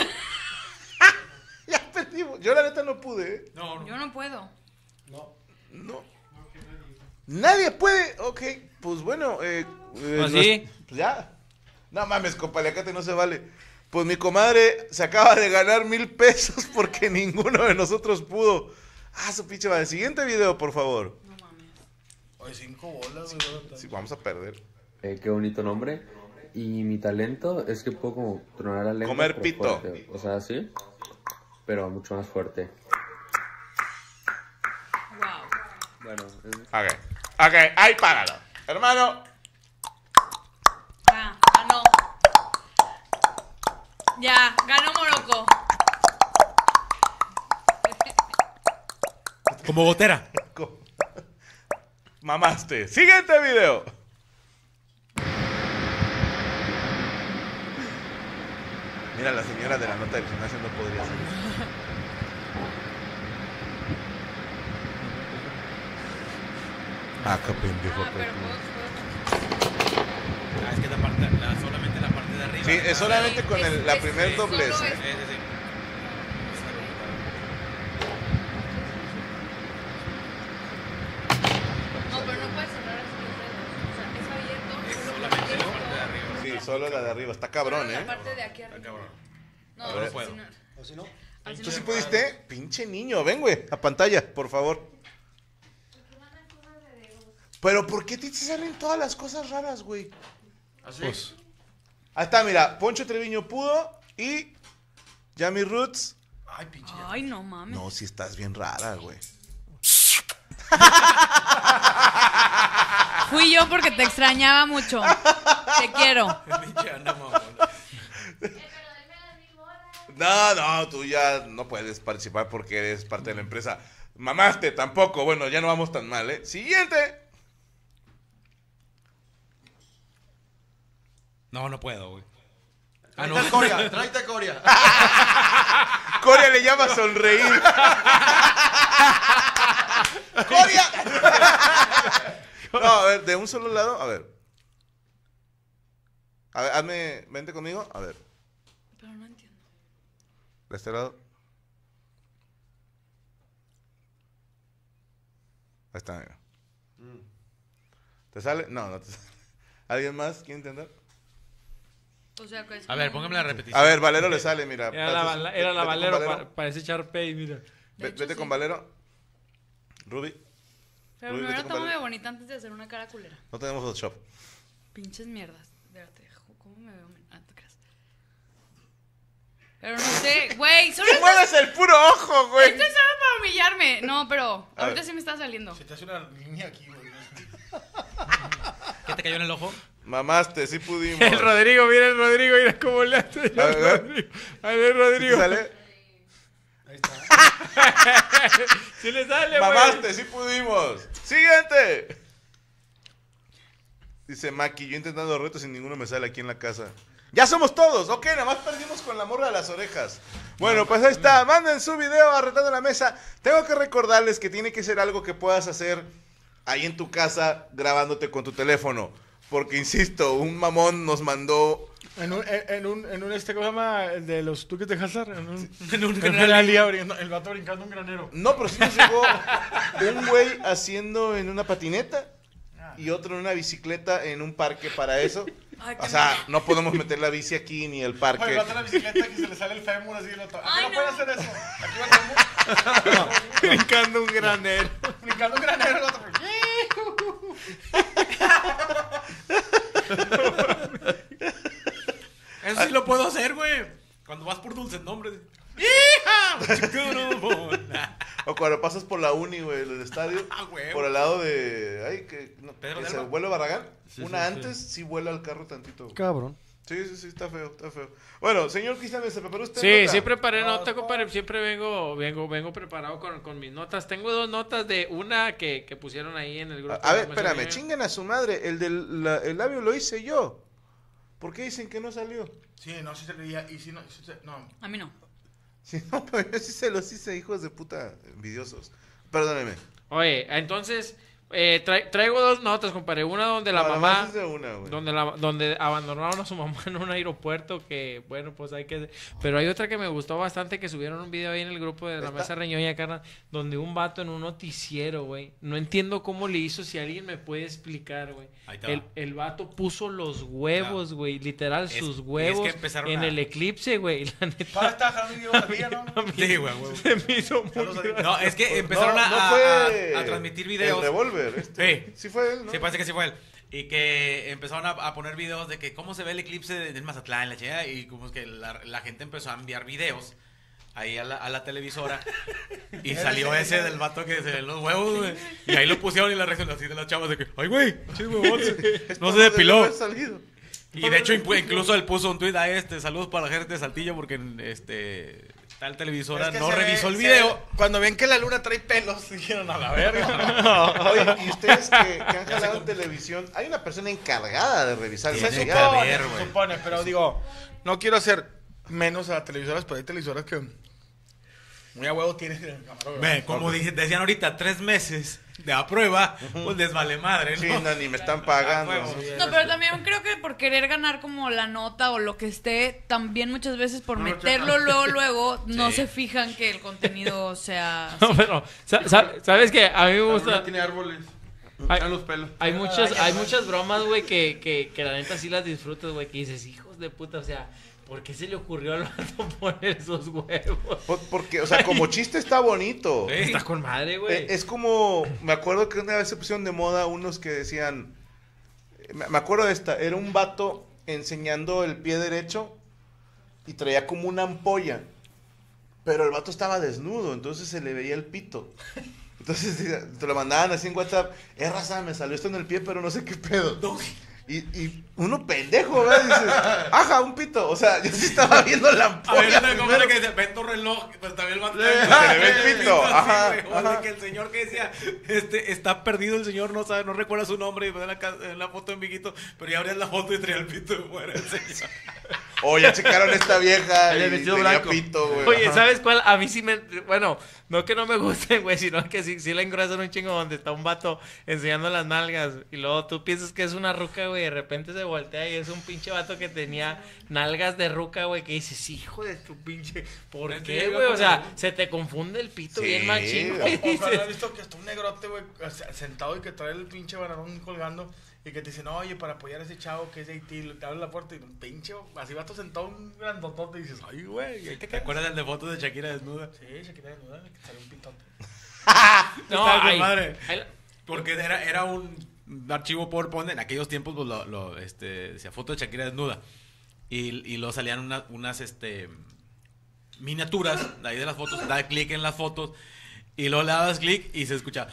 Ya perdimos. Yo la neta no pude, ¿eh? No, Yo no puedo. No. Nadie puede. Ok, pues bueno. Eh, eh, ¿Ah, nos- sí? pues ya. No mames, compaliacate, no se vale. Pues mi comadre se acaba de ganar mil pesos porque ninguno de nosotros pudo. Ah, su pinche madre. Siguiente video, por favor. Oye, cinco bolas, güey. Sí, vamos a perder. Eh, qué bonito nombre. Y mi talento es que puedo como tronar la lengua. Comer pero pito. fuerte. O sea, sí, pero mucho más fuerte. Wow. Bueno, es- Ok, ok, ahí páralo. Hermano, Ya, ganó. Ya, ganó Morocco. como gotera. co- mamaste. Siguiente video. Mira, la señora de la nota del gimnasio no podría ser. Ah, qué pendejo. Ah, pero Ah, es que la parte, la, solamente la parte de arriba. Sí, es solamente con el- la Es- primer es doblez. solo ¿eh? es- Sí, sí, sí. No, pero no puedes cerrar así los dedos. O sea, es abierto. Es solo solamente la con parte de esto. arriba. Sí, solo la de arriba. Está cabrón, Solo ¿eh? La parte de aquí arriba. Está cabrón. No, A ver. si no- ¿O si no? Así ¿Tú no- sí pudiste? Pinche niño, ven, güey, a pantalla, por favor. Pero ¿por qué te salen todas las cosas raras, güey? Así. Pues, Ahí está, mira, Poncho Treviño pudo y Yami Roots. ay, pinche. Ay, no mames. No, si estás bien rara, güey. Fui yo porque te extrañaba mucho. Te quiero. Pinche anda, mamón. No, no, tú ya no puedes participar porque eres parte de la empresa. Mamaste, tampoco. Bueno, ya no vamos tan mal, ¿eh? Siguiente. No, no puedo, güey. Ah, Tráete a Coria, tráete a Coria. Coria le llama sonreír. ¡Coria! No, a ver, de un solo lado, a ver. A ver, hazme, vente conmigo, a ver. Pero no entiendo. De este lado. Ahí está, mira. ¿Te sale? No, no te sale. ¿Alguien más quiere intentar? O sea, que es A ver, como- póngame la repetición. A ver, Valero le sale, mira. Era la, Vete- vala- era la vete con Valero, Valero. pa- parece Charpey, mira. De Ve- hecho, Vete sí. con Valero. Ruby, Pero Ruby, primero vete con tómame Valero. bonita antes de hacer una cara culera. no tenemos Photoshop. Pinches mierdas. Espérate, ¿cómo me veo? Ah, tú crees. Pero no sé, güey, solo ¡Te esto, mueves el puro ojo, güey! esto es solo para humillarme. No, pero A ahorita ver. sí me está saliendo. Se te hace una línea aquí, güey. ¿Qué te cayó en el ojo? Mamaste, sí pudimos. El Rodrigo, mira el Rodrigo, mira cómo le hace. A ver, a ver. Rodrigo. A ver, ¿Sí Rodrigo. te sale? Ahí está. Sí le sale, güey. Mamaste, sí pudimos. Siguiente. Dice Maki, yo intentando retos y ninguno me sale aquí en la casa. Ya somos todos. Ok, nada más perdimos con la morra de las orejas. Bueno, pues ahí está. Manden su video a Retando la Mesa. Tengo que recordarles que tiene que ser algo que puedas hacer ahí en tu casa grabándote con tu teléfono. Porque, insisto, un mamón nos mandó... En un, en, en un, en un, este, ¿cómo se llama? El de los tuques de Hazard. En un, En un en canal. una liga brincando- el vato brincando un granero. No, pero sí nos llegó un güey haciendo en una patineta y otro en una bicicleta en un parque para eso. Ay, qué O sea, mal. no podemos meter la bici aquí ni el Oye, parque. el vato en la bicicleta que se le sale el fémur así. El otro. Aquí Ay, no, no. puede hacer eso. Aquí va el fémur. Brincando un granero. Brincando un granero el otro. Eso sí lo puedo hacer, güey. Cuando vas por dulces nombres. ¡Hija! O cuando pasas por la uni, güey, el estadio. Ah, güey. Por el lado de... Ay, que... No, Pedro que de se Alba. vuelve Barragán. Sí, Una sí, antes sí. vuela el carro tantito. güey. Cabrón. Sí, sí, sí, está feo, está feo. Bueno, señor Cristian, ¿se preparó usted? Sí, nota? sí preparé nota, compadre. Siempre vengo, vengo, vengo preparado con, con mis notas. Tengo dos notas de una que, que pusieron ahí en el grupo. A, a ver, de la espérame, Mesa chinguen a su madre. El del la- el labio lo hice yo. ¿Por qué dicen que no salió? Sí, no, sí se leía. Y sí, no, sí se- no. A mí no. Sí, no, pero yo sí se los hice, hijos de puta envidiosos. Perdóneme. Oye, entonces, eh, tra- traigo dos notas, compadre. Una donde la No, mamá... nomás es de una, güey. Donde, la, donde abandonaron a su mamá en un aeropuerto que, bueno, pues hay que... Pero hay otra que me gustó bastante, que subieron un video ahí en el grupo de la ¿Esta? Mesa Reñoña, carnal, donde un vato en un noticiero, güey. No entiendo cómo le hizo, si alguien me puede explicar, güey. Ahí te El, va. el vato puso los huevos, güey, literal, Es- sus y es huevos que empezaron en a- el eclipse, güey. La Todavía neta, está dejando ideología, ¿no? Sí, güey, güey. se me hizo muy Saludos a- gracioso. No, es que empezaron No, a, no a- fue a- a transmitir videos. El revólver, este. Sí. Sí fue él, ¿no? Sí, parece que sí fue él. Y que empezaron a, a poner videos de que cómo se ve el eclipse de- del Mazatlán, la chingada, y como es que la, la gente empezó a enviar videos ahí a la, a la televisora y salió ese del vato que se ven los huevos, güey. Y ahí lo pusieron y la reacción así de las chavas de que, ay, güey, pinches huevotes, Esto no se debió depiló. haber salido. Y de hecho impu- incluso él puso un tuit a este, saludos para la gente de Saltillo porque este tal televisora Es que no se ve- revisó el se video. ve- Cuando ven que la luna trae pelos, dijeron a la verga. Oye, y ustedes que, que han jalado en televisión, hay una persona encargada de revisar Tiene esa Se que chingada. supone, ver, se güey. supone, pero digo, no quiero hacer menos a las televisoras, pero hay televisoras que muy a huevo tienen el camarógrafo. Ve, como dije- decían ahorita, tres meses de a prueba, pues les vale madre, ¿no? Sí, no, ni me están pagando. huevo. No, pero también creo que por querer ganar como la nota o lo que esté, también muchas veces por No lo meterlo checan. luego, luego, no Sí. se fijan que el contenido sea... No, pero, sa- sa- ¿sabes qué? A mí me La luna gusta... tiene árboles. Ay. Echan los pelos. Hay muchas, hay muchas bromas, güey, que, que, que la neta sí las disfrutas, güey, que dices, hijos de puta, o sea, ¿Por qué se le ocurrió al vato poner esos huevos? Por- Porque, o sea, como chiste está bonito. Sí, está con madre, güey. Eh, Es como, me acuerdo que una vez se pusieron de moda unos que decían, me me acuerdo de esta, era un vato enseñando el pie derecho y traía como una ampolla, pero el vato estaba desnudo, entonces se le veía el pito. Entonces te lo mandaban así en WhatsApp, eh, raza, me salió esto en el pie, pero no sé qué pedo. Y, y uno pendejo, ¿verdad? Dices, ajá, un pito. O sea, yo sí estaba viendo la A ver, ampolla. una cosa primero. que dice, ven tu reloj, pues también el vato Se le ve el pito, así, ajá, güey, o ajá. de que el señor que decía, este, está perdido el señor, no sabe, no recuerda su nombre, y ve la, ca- en la foto en Viguito, pero ya abrías la foto y traía el pito de fuera el señor. O ya checaron esta vieja El y vestido tenía blanco. pito, güey. Oye, Ajá. ¿sabes cuál? A mí sí me... Bueno, no que no me gusten, güey, sino que sí, sí le engrosan un chingo donde está un vato enseñando las nalgas. Y luego tú piensas que es una ruca, güey, y de repente se voltea y es un pinche vato que tenía nalgas de ruca, güey, que dices, hijo de tu pinche... ¿Por Es qué, que güey? yo O sea, como- se te confunde el pito Sí, bien machín, güey. güey. Ojalá, ¿has visto que está un negrote, güey, sentado y que trae el pinche bananón colgando y que te dicen, oye, para apoyar a ese chavo que es de Haití, te abre la puerta y un pinche, así vato sentado un grandotote y dices, ay, güey, ¿y ahí te ¿Te quedas? acuerdas del de fotos de Shakira desnuda? Sí, Shakira desnuda, que sale un pitote. No, Estaba con ay, madre. ay, Porque era, era un archivo PowerPoint, en aquellos tiempos pues, lo, lo, este, decía foto de Shakira desnuda. Y, y luego salían una- unas este, miniaturas de ahí de las fotos, da clic en las fotos y luego le dabas clic y se escucha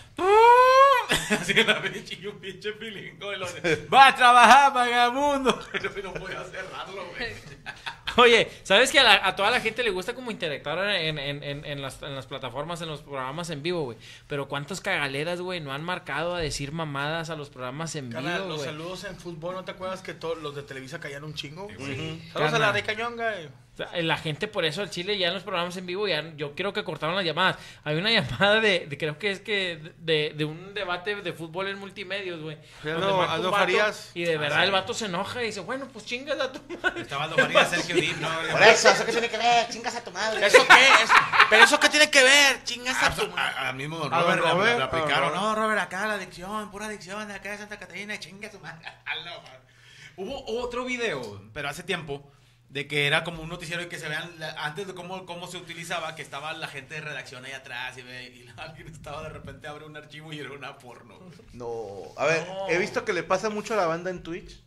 así en la pinche y un pinche pilingo y lo de, va a trabajar, vagabundo. Y no podía cerrarlo, güey. Oye, ¿sabes que a, la- a toda la gente le gusta como interactuar en, en, en, en las, en las plataformas, en los programas en vivo, güey? Pero ¿cuántas cagaleras, güey, no han marcado a decir mamadas a los programas en Carnal, vivo, los güey? saludos en fútbol, ¿no te acuerdas que todos los de Televisa caían un chingo? Sí. Saludos a Carnal. la Rica Ñonga. eh. O sea, la gente por eso al Chile ya en los programas en vivo ya yo quiero que cortaron las llamadas. Hay una llamada de, de creo que es que de, de un debate de fútbol en multimedios, güey. Aldo- donde marca un Aldo vato Farías. Y de Ah, verdad sí. el vato se enoja y dice, bueno, pues chingas a tu madre. Estaba Aldo Farías, Sergio Dip, ¿no? Por eso, ¿eso qué tiene que ver? Chingas a tu madre. ¿Eso qué? Es- ¿Pero eso qué tiene que ver? Chingas Ah, a tu pues, a- Al mismo Don A Robert, don le- Robert, le a aplicaron. don No, Robert, acá la adicción, pura adicción, de acá de Santa Catarina, chinga su madre. Aló, madre. Hubo otro video, pero hace tiempo, de que era como un noticiero y que se vean, la- antes de cómo, cómo se utilizaba, que estaba la gente de redacción ahí atrás y, ve, y alguien estaba de repente abre un archivo y era una porno. No, a ver, No. he visto que le pasa mucho a la banda en Twitch.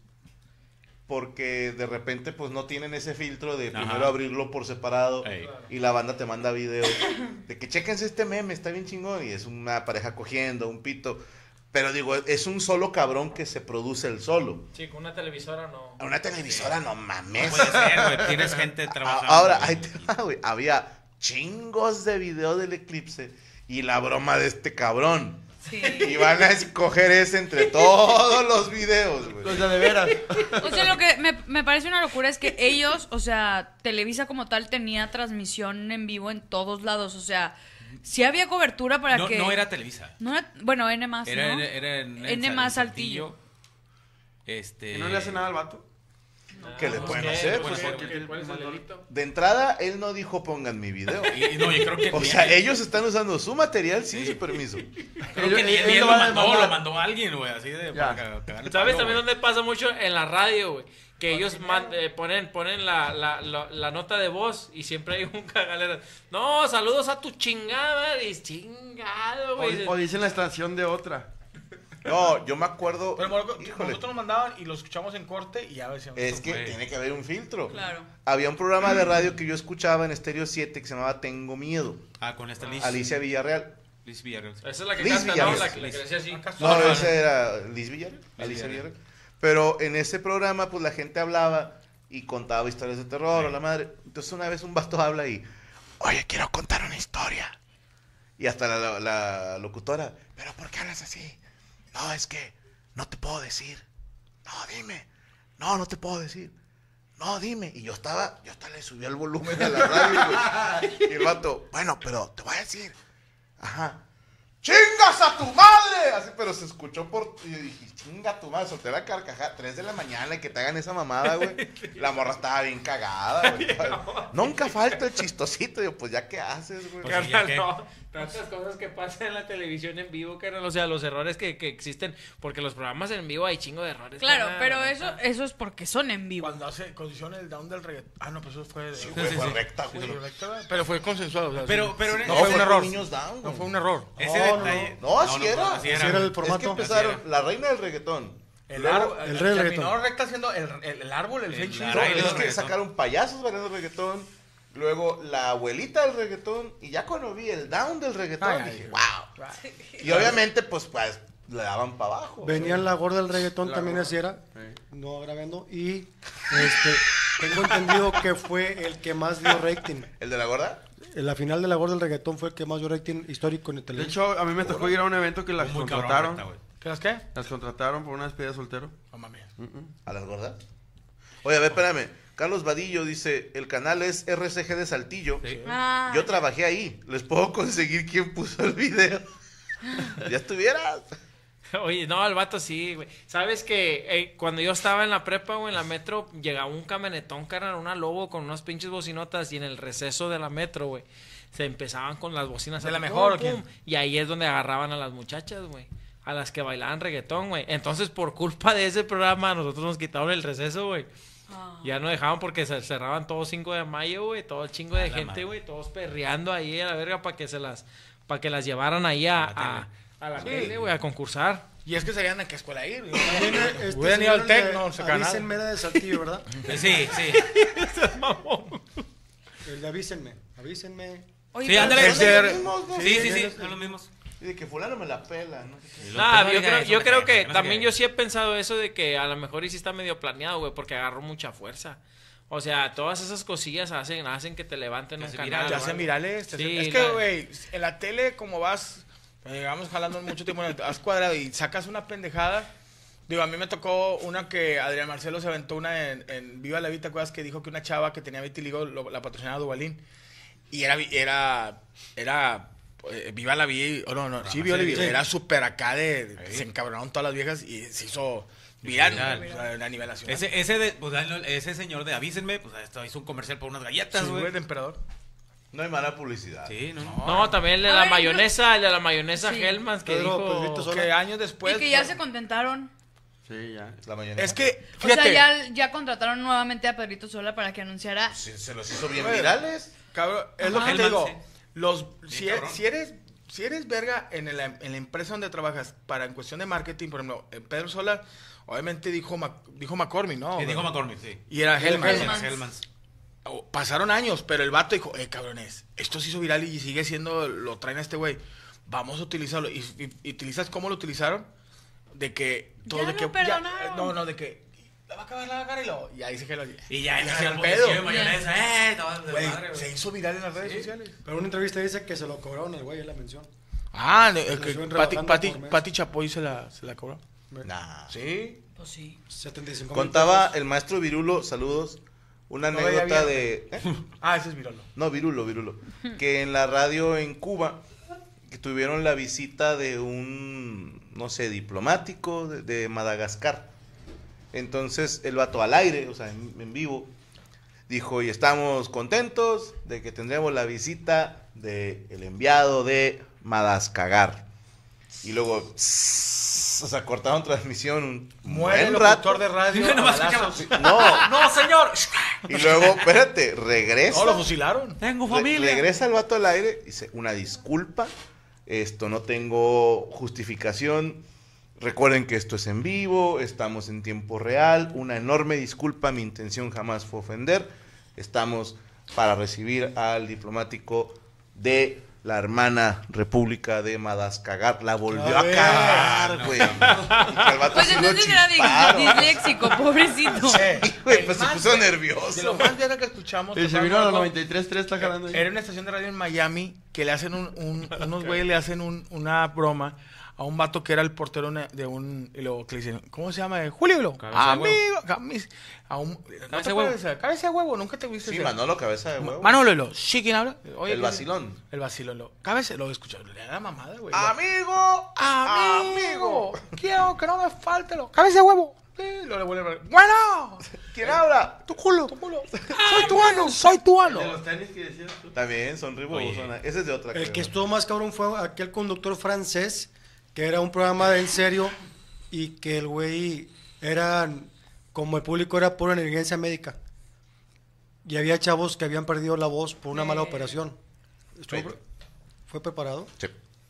Porque de repente pues no tienen ese filtro de Ajá. primero abrirlo por separado Ey. y la banda te manda videos de que chequense este meme, está bien chingón y es una pareja cogiendo, un pito. Pero digo, es un solo cabrón que se produce el solo. Sí, con una televisora no. A una televisora no No mames. puede ser, güey, tienes gente A- trabajando. Ahora, ahí te va, güey. Había chingos de video del eclipse y la broma de este cabrón. Sí. Y van a escoger ese entre todos los videos, güey. Los de de veras. O sea, lo que me, me parece una locura es que ellos, o sea, Televisa como tal tenía transmisión en vivo en todos lados. O sea, sí había cobertura para no, que... no era Televisa. No era- bueno, N más, Era, ¿no? era, era en, N en más Saltillo. Este. ¿Y no le hace nada al vato? ¿Qué le pues, pueden ¿qué? hacer? Pues, Pues, ¿por qué? ¿Cuál es el delito? de entrada, él no dijo pongan mi video. Y, y no, yo creo que. O ni- sea, ellos están usando su material sin su permiso. Creo que ni, Él- ni él él lo lo va a mandó, demandar. lo mandó alguien, güey, así de. Ya. para ca- cagarle el ¿Sabes palo, también güey. dónde pasa mucho? En la radio, güey. Que ellos man- eh, ponen, ponen la, la, la, la nota de voz y siempre hay un cagalera. No, saludos a tu chingada. Y chingado, güey. O, o dicen la estación de otra. No, yo me acuerdo. Pero Morocco, Híjole, nosotros nos mandaban y lo escuchamos en corte y ya decíamos. es que güey. tiene que haber un filtro. Claro. Había un programa de radio que yo escuchaba en Estéreo siete que se llamaba Tengo Miedo. Ah, con esta Liz. Alicia Villarreal. Liz Villarreal. Esa es la que Liz canta, ¿no? Villarreal. La que, la que decía así. No, esa era Liz Villarreal. Alicia Villarreal. Villarreal. Pero en ese programa, pues la gente hablaba y contaba historias de terror, Sí. o la madre. Entonces una vez un vato habla y, oye, quiero contar una historia. Y hasta la, la- la locutora, ¿pero por qué hablas así? No, es que no te puedo decir. No, dime. No, no te puedo decir. No, dime. Y yo estaba, yo hasta le subí el volumen a la radio, güey. Y el vato, bueno, pero te voy a decir. Ajá. ¡chingas a tu madre! Así, pero se escuchó por... Y yo dije, chinga a tu madre, solté la carcajada. Tres de la mañana y que te hagan esa mamada, güey. La morra estaba bien cagada, güey. Nunca falta el chistosito. Yo, pues, ¿ya qué haces, güey? Pues sí, ya no, tantas cosas que pasan en la televisión en vivo, carnal. O sea, los errores que, que existen. Porque los programas en vivo hay chingo de errores. Claro, carnal, pero la eso, neta. eso es porque son en vivo. Cuando hace condición el down del reggaetón. Ah, no, pues eso fue. Sí, güey, fue recta, güey. Sí, recta, ¿verdad? Pero fue consensuado. O sea, Pero- sí. pero- no, No, fue fue un error. niños down, No güey. fue un error. Ese No, no, detalle. No, así era. Así Así era. era el Es que formato. empezaron, Así la reina del reggaetón. El, Luego, árbol, el el, rey del terminó reggaetón. recta haciendo el, el, el árbol, el, El feng shui. la no, reina es del que reggaetón. sacaron payasos bailando reggaetón. Luego la abuelita del reggaetón. Y ya cuando vi el down del reggaetón, Ay, ay, dije, ay. wow. Y obviamente, pues, pues, le daban para abajo. Venía ¿sí? la gorda del reggaetón, La también gorda. así era, no grabando, y este, tengo entendido que fue el que más dio rating. ¿El de la gorda? En la final de la gorda del reggaetón fue el que más dio rating histórico en el De televisión. hecho, a mí me tocó ir a un evento que las Muy cabrón, contrataron. neta, güey. ¿Qué es qué? Las contrataron por una despedida de soltero. No mames. ¿A las gordas? Oye, a ver, espérame. Carlos Vadillo dice, el canal es R C G de Saltillo. Sí. Ah, Yo trabajé ahí. Les puedo conseguir quién puso el video. Ya estuvieras. Oye, no, el vato sí, güey. ¿Sabes que eh, cuando yo estaba en la prepa o en la metro, llegaba un camionetón, carnal, una Lobo con unas pinches bocinotas y en el receso de la metro, güey, se empezaban con las bocinas. ¿De a la pum, mejor o pum, quién? Y ahí es donde agarraban a las muchachas, güey. A las que bailaban reggaetón, güey. Entonces, por culpa de ese programa, nosotros nos quitaron el receso, güey. ah. Ya no dejaban porque se cerraban todos cinco de mayo, güey. Todo el chingo de la gente, madre. güey. Todos perreando ahí a la verga para que se las... Para que las llevaran ahí a, a, a la tele, güey, a concursar. Y es que sabían a qué escuela ir. güey. También, este, Hubieran ido al señor TEC, de no, se ganaba. Avísenme era de Saltillo, ¿verdad? Sí, sí. El de avísenme, avísenme. Oye, Sí, pero- ándale. Es de- Sí, sí, sí, son los mismos. Y de que fulano me la pela, ¿no? Nah, Los yo creo, penales, yo no creo sé, que no sé también qué. yo sí he pensado eso de que a lo mejor y sí está medio planeado, güey, porque agarró mucha fuerza. O sea, todas esas cosillas hacen, hacen que te levanten Que un se canal. viral, Te o hacen algo. virales. te hacen- Sí, es que, la- güey, en la tele, como vas, eh, digamos, jalando mucho tiempo, has cuadrado y sacas una pendejada. Digo, a mí me tocó una que Adrián Marcelo se aventó una en, en Viva la Vida, ¿te acuerdas? Que dijo que una chava que tenía vitiligo lo- la patrocinaba Duvalín. Y era, vi- era, era, eh, Viva la Vida, o no, no, sí, Viva la Vida. sí. Era súper acá de, se encabronaron todas las viejas y se hizo viral, Viral. güey, o sea, a nivel nacional. Ese, ese, de, pues, ese señor de avísenme, pues esto hizo un comercial por unas galletas, Sí, güey. güey, de emperador. No hay mala publicidad. Sí, no, no. No, también el de A la ver, mayonesa, el de la mayonesa Sí. Hellmann's que Pedro, dijo... Pedrito Sola. Que años después... y que ya pues, se contentaron. Sí, ya. La mañana. Es que, O fíjate, sea, ya, ya contrataron nuevamente a Pedrito Sola para que anunciara. se, se los hizo bien Güey. virales. cabrón, es lo Ajá. que te Hellmann's, digo. sí. Los, si, Bien e- cabrón. si eres si eres verga en, el- en la empresa donde trabajas para en cuestión de marketing, por ejemplo, eh, Pedro Sola, obviamente dijo Mac- dijo McCormick, ¿no? Sí, dijo McCormick, sí. Y era Hellman. Hellmann's. Hellmann's. Oh, pasaron años, pero el vato dijo, eh, cabrones, esto se hizo viral y sigue siendo, lo traen a este güey. Vamos a utilizarlo. ¿Y, y- y utilizas cómo lo utilizaron? De que... Ya de lo que, perdonaron. no, no, de que... La va a acabar, la va a cagar y lo... Y ahí se quedó. Y ya, y ya, se el el pedo. de mayonesa, eh, todo de Güey, madre, güey. se hizo viral en las redes sociales. Pero una entrevista dice que se lo cobraron el güey, es la mención. Ah, de- Se es lo que suben Pati, rebajando Pati, por mes. Pati Chapoy se la, se la cobró. Nah. Sí. Pues sí. setenta y cinco mil Contaba pesos. el maestro Virulo, saludos, una No veía anécdota bien. de... ¿eh? Ah, ese es Virolo. No, Virulo, Virulo. Que en la radio en Cuba, que tuvieron la visita de un, no sé, diplomático de, de Madagascar. Entonces, el vato al aire, o sea, en, en vivo, dijo, y estamos contentos de que tendremos la visita del enviado de Madagascar. Y luego, o sea, cortaron transmisión un Muere el buen locutor rato. de radio. Nomás a balazos. No, No, señor. y luego, espérate, regresa. No, lo fusilaron. Tengo Re- familia. regresa el vato al aire, dice, una disculpa, esto no tengo justificación, recuerden que esto es en vivo, estamos en tiempo real, una enorme disculpa, mi intención jamás fue ofender, estamos para recibir al diplomático de la hermana República de Madagascar, la volvió A a ver. cagar, güey. Y que el vato Pues sí lo entonces era dis- chisparon. disléxico, pobrecito. Sí. Güey, pues se Más puso ver- nervioso. De lo más vieja que escuchamos. Y se tocando vino a la algo, noventa y tres punto tres, está jalando ahí. Era una estación de radio en Miami que le hacen un, un- unos güeyes le hacen un- una broma a a un vato que era el portero de un... Y luego que le dicen, ¿cómo se llama? Julio. Y luego, Cabeza de amigo. Camis, a un, Cabeza de huevo. Cabeza de huevo, nunca te viste. Sí, ese? Manolo, cabeza de huevo. Manolo, y lo, ¿sí quién habla? Oye, El ¿qué- vacilón. El vacilón, lo, cabeza, lo escuché, le da la mamada, güey. Amigo, Amigo, quiero que no me falte lo. Cabeza de huevo. Sí, lo le vuelve a ver. Bueno, ¿quién habla? tu culo, tu culo. Soy tu ano, soy tu ano. De los tenis que decías tú. También, son Reebok. Oye. son- Ese es de otra. El creo. que estuvo más cabrón fue aquel conductor francés, que era un programa de en serio y que el güey eran, como el público era pura negligencia médica. Y había chavos que habían perdido la voz por una mala operación. ¿Estuvo Sí. pre- ¿Fue preparado? Sí,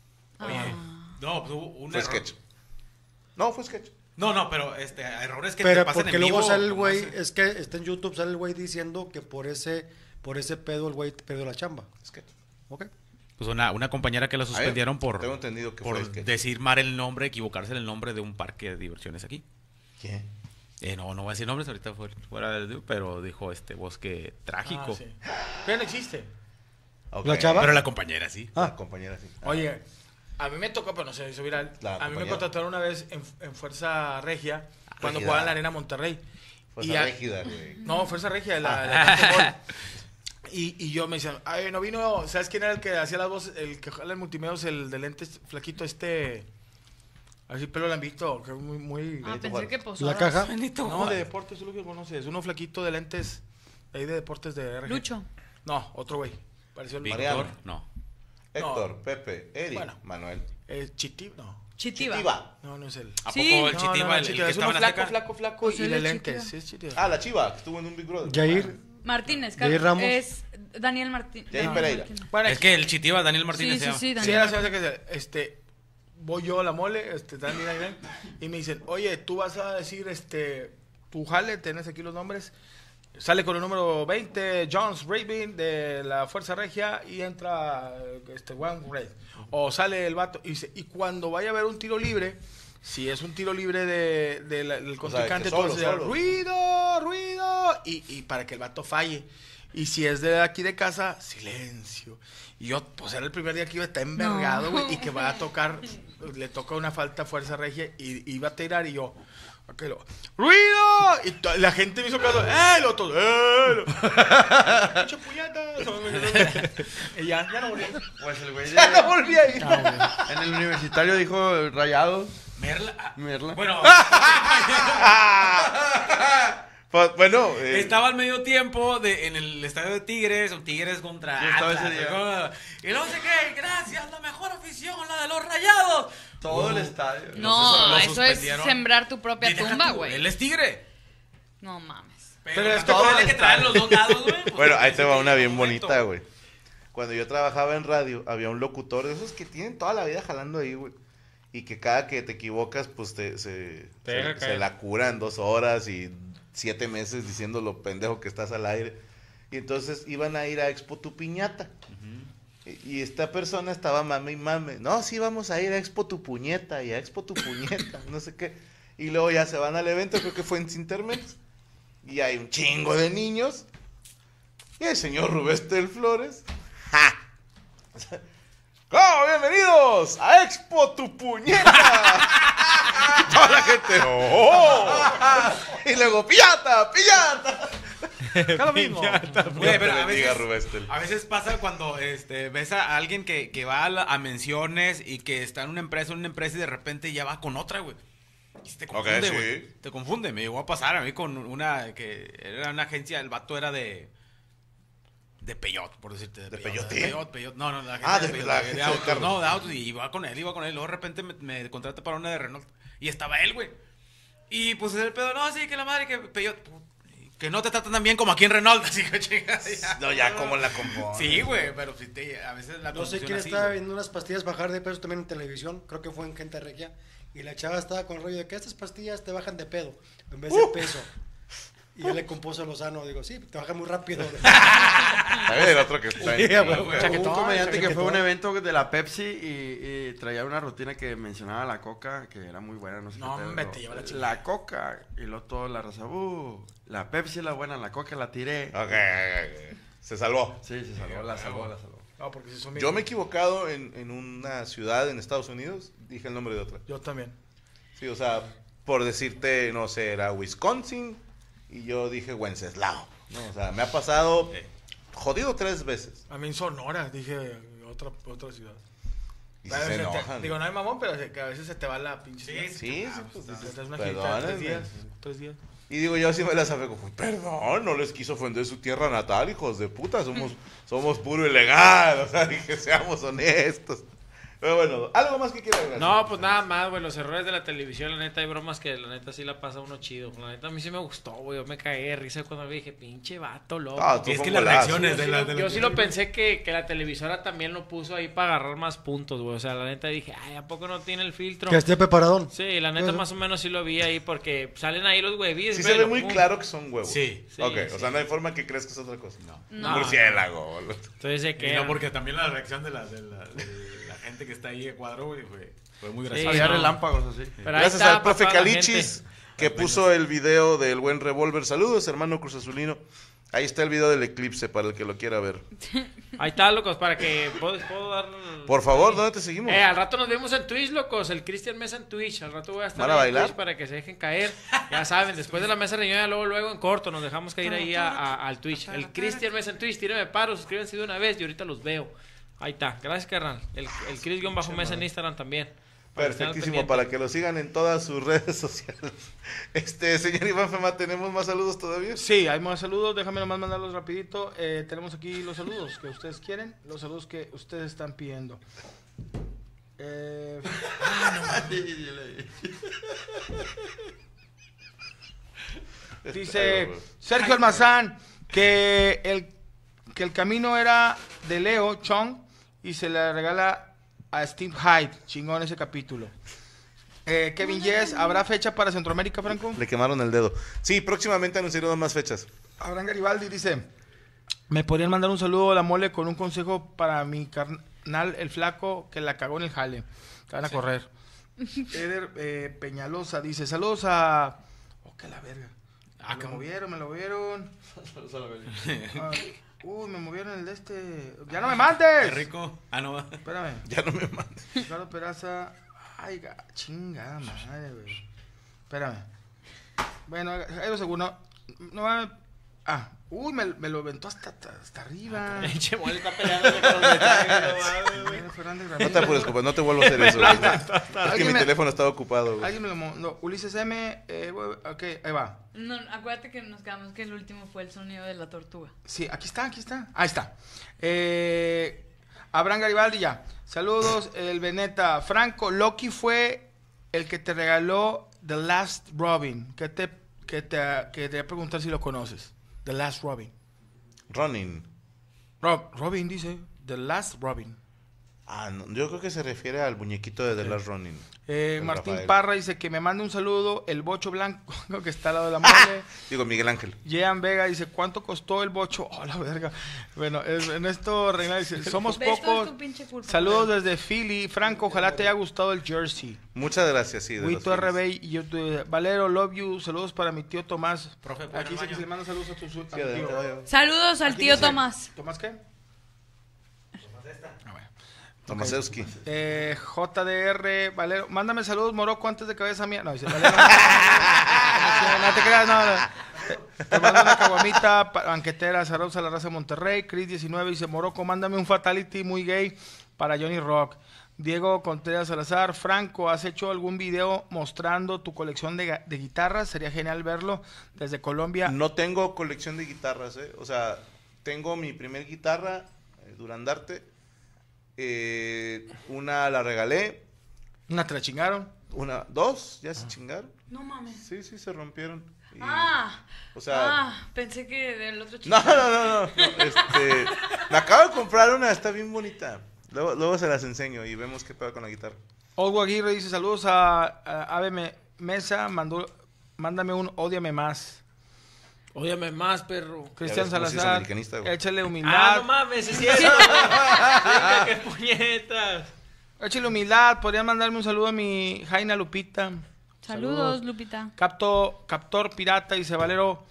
No, pues hubo un fue error. sketch. No, fue sketch. No, no, pero este, errores que Pero te pasan porque en luego vivo, sale el como güey, ese. es que está en YouTube, sale el güey diciendo que por ese, por ese pedo el güey perdió la chamba. Sketch. ¿Ok? Pues una, una compañera que la suspendieron por, tengo entendido que por fue sketch. decir mal el nombre, equivocarse en el nombre de un parque de diversiones aquí. ¿Quién? Eh, no, no voy a decir nombres, ahorita fue fuera del... Pero dijo este bosque trágico. Ah, sí. Pero no existe. Ok. ¿La chava? Pero la compañera sí. Ah, compañera, sí. Oye, a mí me tocó, pero no se hizo viral. La a mí me compañera. contrataron una vez en, en Fuerza Regia, cuando Régida. jugaba en la Arena Monterrey. Fuerza Y a- Régida, güey. No, Fuerza Regia, la, la de básquetbol. Y, y yo me decían, ay, no vino, ¿sabes quién era el que hacía las voces? El que jala en multimedios, el de lentes flaquito, este. Así pelo lambito, que es muy. muy Ah, pensé Juárez. que posó. ¿La caja? no, de deportes, es lo que conoces. Uno flaquito de lentes, ahí de deportes de R G. Lucho. No, otro güey. Pareció el Víctor, Mariano. no. Héctor, Pepe, Eric, Bueno. Manuel. Eh, Chiti, no. Chitiba. Chitiba. No, no es él. ¿A Sí. poco el No, Chitiba, no, no, el, el Chitiba, que es estaba uno en la flaco, Azteca? flaco, flaco Pues y él de es lentes. Chitiba. Sí, es Chitiba. Ah, la chiva, que estuvo en un Big Brother. Jair. Martínez, Jair Carlos. Ramos. Es Daniel Martínez. Jair No, Pereira. Martínez. Bueno, Es que el Chitiba, Daniel Martínez Sí, se sí, llama. sí, Sí, Daniel era Martínez. así, que este, voy yo a la mole, este, dan, dan, dan, y me dicen, oye, tú vas a decir, este, tu jale, tenés aquí los nombres, sale con el número veinte, Jones Rabin de la Fuerza Regia, y entra, este, Juan Red, o sale el vato, y dice, y cuando vaya a haber un tiro libre, si es un tiro libre de, de la- del contrincante, que solo, entonces, solo. ruido, ruido, y, y para que el vato falle. Y si es de aquí de casa, silencio. Y yo, pues era el primer día que iba a estar envergado, güey, No. y que va a tocar, le toca una falta a Fuerza Regia, y iba a tirar, y yo, ok, lo, ¡ruido! Y to- la gente me hizo caso, ¡eh! Lo todo, ¡eh! lo- ¡Pinche puñeta! Y ya, ya no volví. Pues el güey de- Ya no volví ahí. en el universitario dijo Rayados. Merla. ah, Merla. Bueno, Pues, bueno, eh, estaba al medio tiempo de, en el estadio de Tigres, o Tigres contra Yo estaba Atlas, ese día. ¿no? Y no sé qué, gracias, la mejor afición, la de los Rayados. Todo el Uh, estadio. No, Lo eso es suspendieron. sembrar tu propia Y deja tumba, tú, güey. Él es Tigre. No mames. Pero, Pero la es que cosa todo es que está- traen los dos lados, güey. pues, bueno, ahí te va una bien en un momento, bonita, güey. Cuando yo trabajaba en radio, había un locutor de esos que tienen toda la vida jalando ahí, güey. Y que cada que te equivocas, pues te, se, Te deja se, caer. se la cura en dos horas y siete meses diciendo lo pendejo que estás al aire. Y entonces iban a ir a Expo Tu Piñata. Y, y esta persona estaba mame y mame. No, sí, vamos a ir a Expo Tu Puñeta y a Expo Tu Puñeta, no sé qué. Y luego ya se van al evento, creo que fue en Cintermex. Y hay un chingo de niños. Y el señor Rubén del Flores. ¡Ja! ¡Oh, bienvenidos a Expo Tu Puñeta! Y toda la gente, ¡oh! Y luego, ¡piñata, piñata! Es lo mismo. Güey, pero a Bendiga, veces, Rubén. a veces pasa cuando este, ves a alguien que, que va a, la- a menciones y que está en una empresa, en una empresa y de repente ya va con otra, güey. Y te confunde, Ok, sí. güey. Te confunde. Me llegó a pasar a mí con una que era una agencia, el vato era de... De Peyot, por decirte. ¿De Peyot, Peyote? de Peyot, Peyot. No, no, la Ah, agencia de- Peyot, la de, agencia de de autos. carros. No, de autos. Y iba con él, iba con él. Luego de repente me, me contrata para una de Renault. Y estaba él, güey. Y pues el pedo, no, sí, que la madre, que Peyot... Que no te tratan tan bien como aquí en Renault, así que chingada. ya. No, ya como la compone. Sí, güey, pero si te, a veces la No sé confusión quién así, estaba güey. viendo unas pastillas bajar de peso también en televisión, creo que fue en Gente Regia, y la chava estaba con el rollo de que estas pastillas te bajan de pedo, en vez de peso. Y yo le compuso a Lozano, digo, sí, te bajan muy rápido. A ver, el otro que está Sí, en... güey, Hubo chaquetón, un comediante que fue a chaquetón. un evento de la Pepsi y, y traía una rutina que mencionaba la coca, que era muy buena, no sé No, qué. hombre, pero te lleva la chingada. la coca, y luego toda la raza, uh, la Pepsi es la buena, la coca la tiré. Ok, ok, ok. Se salvó. Sí, se salvó, la salvó, la salvó. No, porque si son Yo me he equivocado en, en una ciudad en Estados Unidos, dije el nombre de otra. Yo también. Sí, o sea, por decirte, no sé, era Wisconsin y yo dije Wenceslao. No, o sea, me ha pasado jodido tres veces. A mí en Sonora, dije otra, otra ciudad. Y A si se veces te- enojan. digo, no hay mamón, pero se- que a veces se te va la pinche. Sí, ciudad. sí, Ah, sí, pues, pues, te dices, das una gira, tres perdónenme. días. Tres días. Y digo, yo sí me la sabe como, perdón, no les quiso ofender su tierra natal, hijos de puta, somos, somos puro ilegal, o sea, dije, seamos honestos. Pero bueno, ¿algo más que quiera agregar? No, pues nada más, güey, los errores de la televisión, la neta, hay bromas que la neta sí la pasa uno chido. La neta, a mí sí me gustó, güey, yo me cagué de risa cuando vi, dije, pinche vato, loco. Ah, tú Es fue que un las golazo. reacciones Yo de sí la, lo- de la- yo sí lo pensé que, que la televisora también lo puso ahí para agarrar más puntos, güey. O sea, la neta dije, ay, ¿a poco no tiene el filtro? Que esté preparadón. Sí, la neta Ajá. más o menos sí lo vi ahí porque salen ahí los huevillos. Sí se ve muy claro que son huevos. Sí, sí, Ok, sí. o sea, no hay forma que creas que es otra cosa. No. Un No. murciélago. boludo. Entonces, ¿de Y qué? no, porque también la reacción de la, de la, de la gente que está ahí de cuadro, güey, fue, fue muy Sí, graciosa. Había no. relámpagos así. Pero ahí Gracias está, al profe para toda la Calichis gente. que puso el video del buen revólver. Saludos, hermano Cruz Azulino. Ahí está el video del eclipse para el que lo quiera ver. Ahí está, locos, para que puedo, puedo dar... Por favor, ¿dónde te seguimos? Eh, al rato nos vemos en Twitch, locos. El Cristian Mesa en Twitch. Al rato voy a estar ¿Van a ahí en bailar? Twitch para que se dejen caer. Ya saben, después de la mesa reñida, luego, luego en corto, nos dejamos caer ahí a- a- al Twitch. El Cristian Mesa en Twitch, tírenme paro, suscríbanse de una vez y ahorita los veo. Ahí está, gracias, carnal. El, el Chris-Mesa en Instagram también. Para que estén al Perfectísimo, pendiente. para que lo sigan en todas sus redes sociales. Este, señor Iván Fema, ¿tenemos más saludos todavía? Sí, hay más saludos, déjame nomás mandarlos rapidito. Eh, tenemos aquí los saludos que ustedes quieren, los saludos que ustedes están pidiendo. Eh, dice Sergio Almazán que el, que el camino era de Leo Chong y se le regala a Steve Hyde. Chingón ese capítulo. Eh, Kevin Yes, ¿habrá fecha para Centroamérica, Franco? Le quemaron el dedo. Sí, próximamente anunciaremos más fechas. Abraham Garibaldi dice, ¿me podrían mandar un saludo a la mole con un consejo para mi carnal, el flaco, que la cagó en el jale? Te van a correr. Eder eh, Peñalosa dice, saludos a... Oh, que la verga. Ah, me lo ¿cómo? movieron, me lo movieron. Ah, uy, me movieron el de este... ¡Ya no me mandes! Qué rico. Ah, no. Espérame. Ya no me mandes. Ricardo Peraza... Ay, ga- chingada madre, güey. Espérame. Bueno, ahí lo seguro. No va... Ah, uy, me, me lo aventó hasta, hasta, hasta arriba. Pinche mole está peleando con los mensajes, no mames, güey. Fernández No te Ramírez. apures, compa, no te vuelvo a hacer eso. güey. Es que Alguien mi me- teléfono estaba ocupado. güey. Alguien me lo... mo- no, Ulises M. Eh, güey, ok, ahí va. No, acuérdate que nos quedamos que el último fue el sonido de la tortuga. Sí, aquí está, aquí está. Ahí está. Eh, Abraham Garibaldi ya. Saludos, el Veneta. Franco, Loki fue el que te regaló The Last Robin. Que te, que te, que te voy a preguntar si lo conoces. The Last Robin. Ronin. Rob, Robin dice. The Last Robin. Ah, no, yo creo que se refiere al muñequito de The Last Ronin. Eh, El Martín Rafael. Parra dice que me mande un saludo. El bocho blanco que está al lado de la mole. Digo, Miguel Ángel. Jean Vega dice, ¿cuánto costó el bocho? Oh, la verga. Bueno, es- en esto Reina dice, somos ¿Ves? Todo es pocos. tu pinche culpa, Saludos güey. desde Philly. Franco, ojalá te haya gustado el jersey. Muchas gracias, sí. de los Huito R Phillies. B y yo, eh, Valero, love you. Saludos para mi tío Tomás. Profe, ¿puedo ir Aquí al dice que baño? se le manda saludos a tu, a tu Sí, adelante, tío. vaya. Saludos al Aquí tío dice- Tomás. ¿Tomás qué? Tomasewski. Eh, J D R, Valero, mándame saludos, Morocco, antes de que vayas a mí. No, dice Valero. No te creas, no. no. Te, te mando una caguamita pa- banquetera, saludos a la raza de Monterrey. Chris diecinueve dice, Morocco, mándame un fatality muy gay para Johnny Rock. Diego Contreras Salazar, Franco, ¿has hecho algún video mostrando tu colección de, ga- de guitarras? Sería genial verlo desde Colombia. No tengo colección de guitarras, ¿eh? O sea, tengo mi primer guitarra, eh, Durandarte. Eh, una la regalé. ¿Una te la chingaron? Una, dos, ya se chingaron. No mames. Sí, sí, se rompieron. Y- Ah, o sea, ah, pensé que del otro chico. no, no, no, no, no, este, me acabo de comprar una, está bien bonita. Luego, luego se las enseño y vemos qué pasa con la guitarra. Olgo Aguirre dice, saludos a, a Ave Me- Mesa, mandó, mándame un ódiame más. Ódiame más, perro. Cristian Ya ves cómo sí es Salazar, americanista, güey. échale Ah, humildad. no mames, es cierto. Venga, qué puñetas. Échale humildad, podrían mandarme un saludo a mi Jaina Lupita. Saludos, Lupita. Capto, Captor Pirata, dice Valero,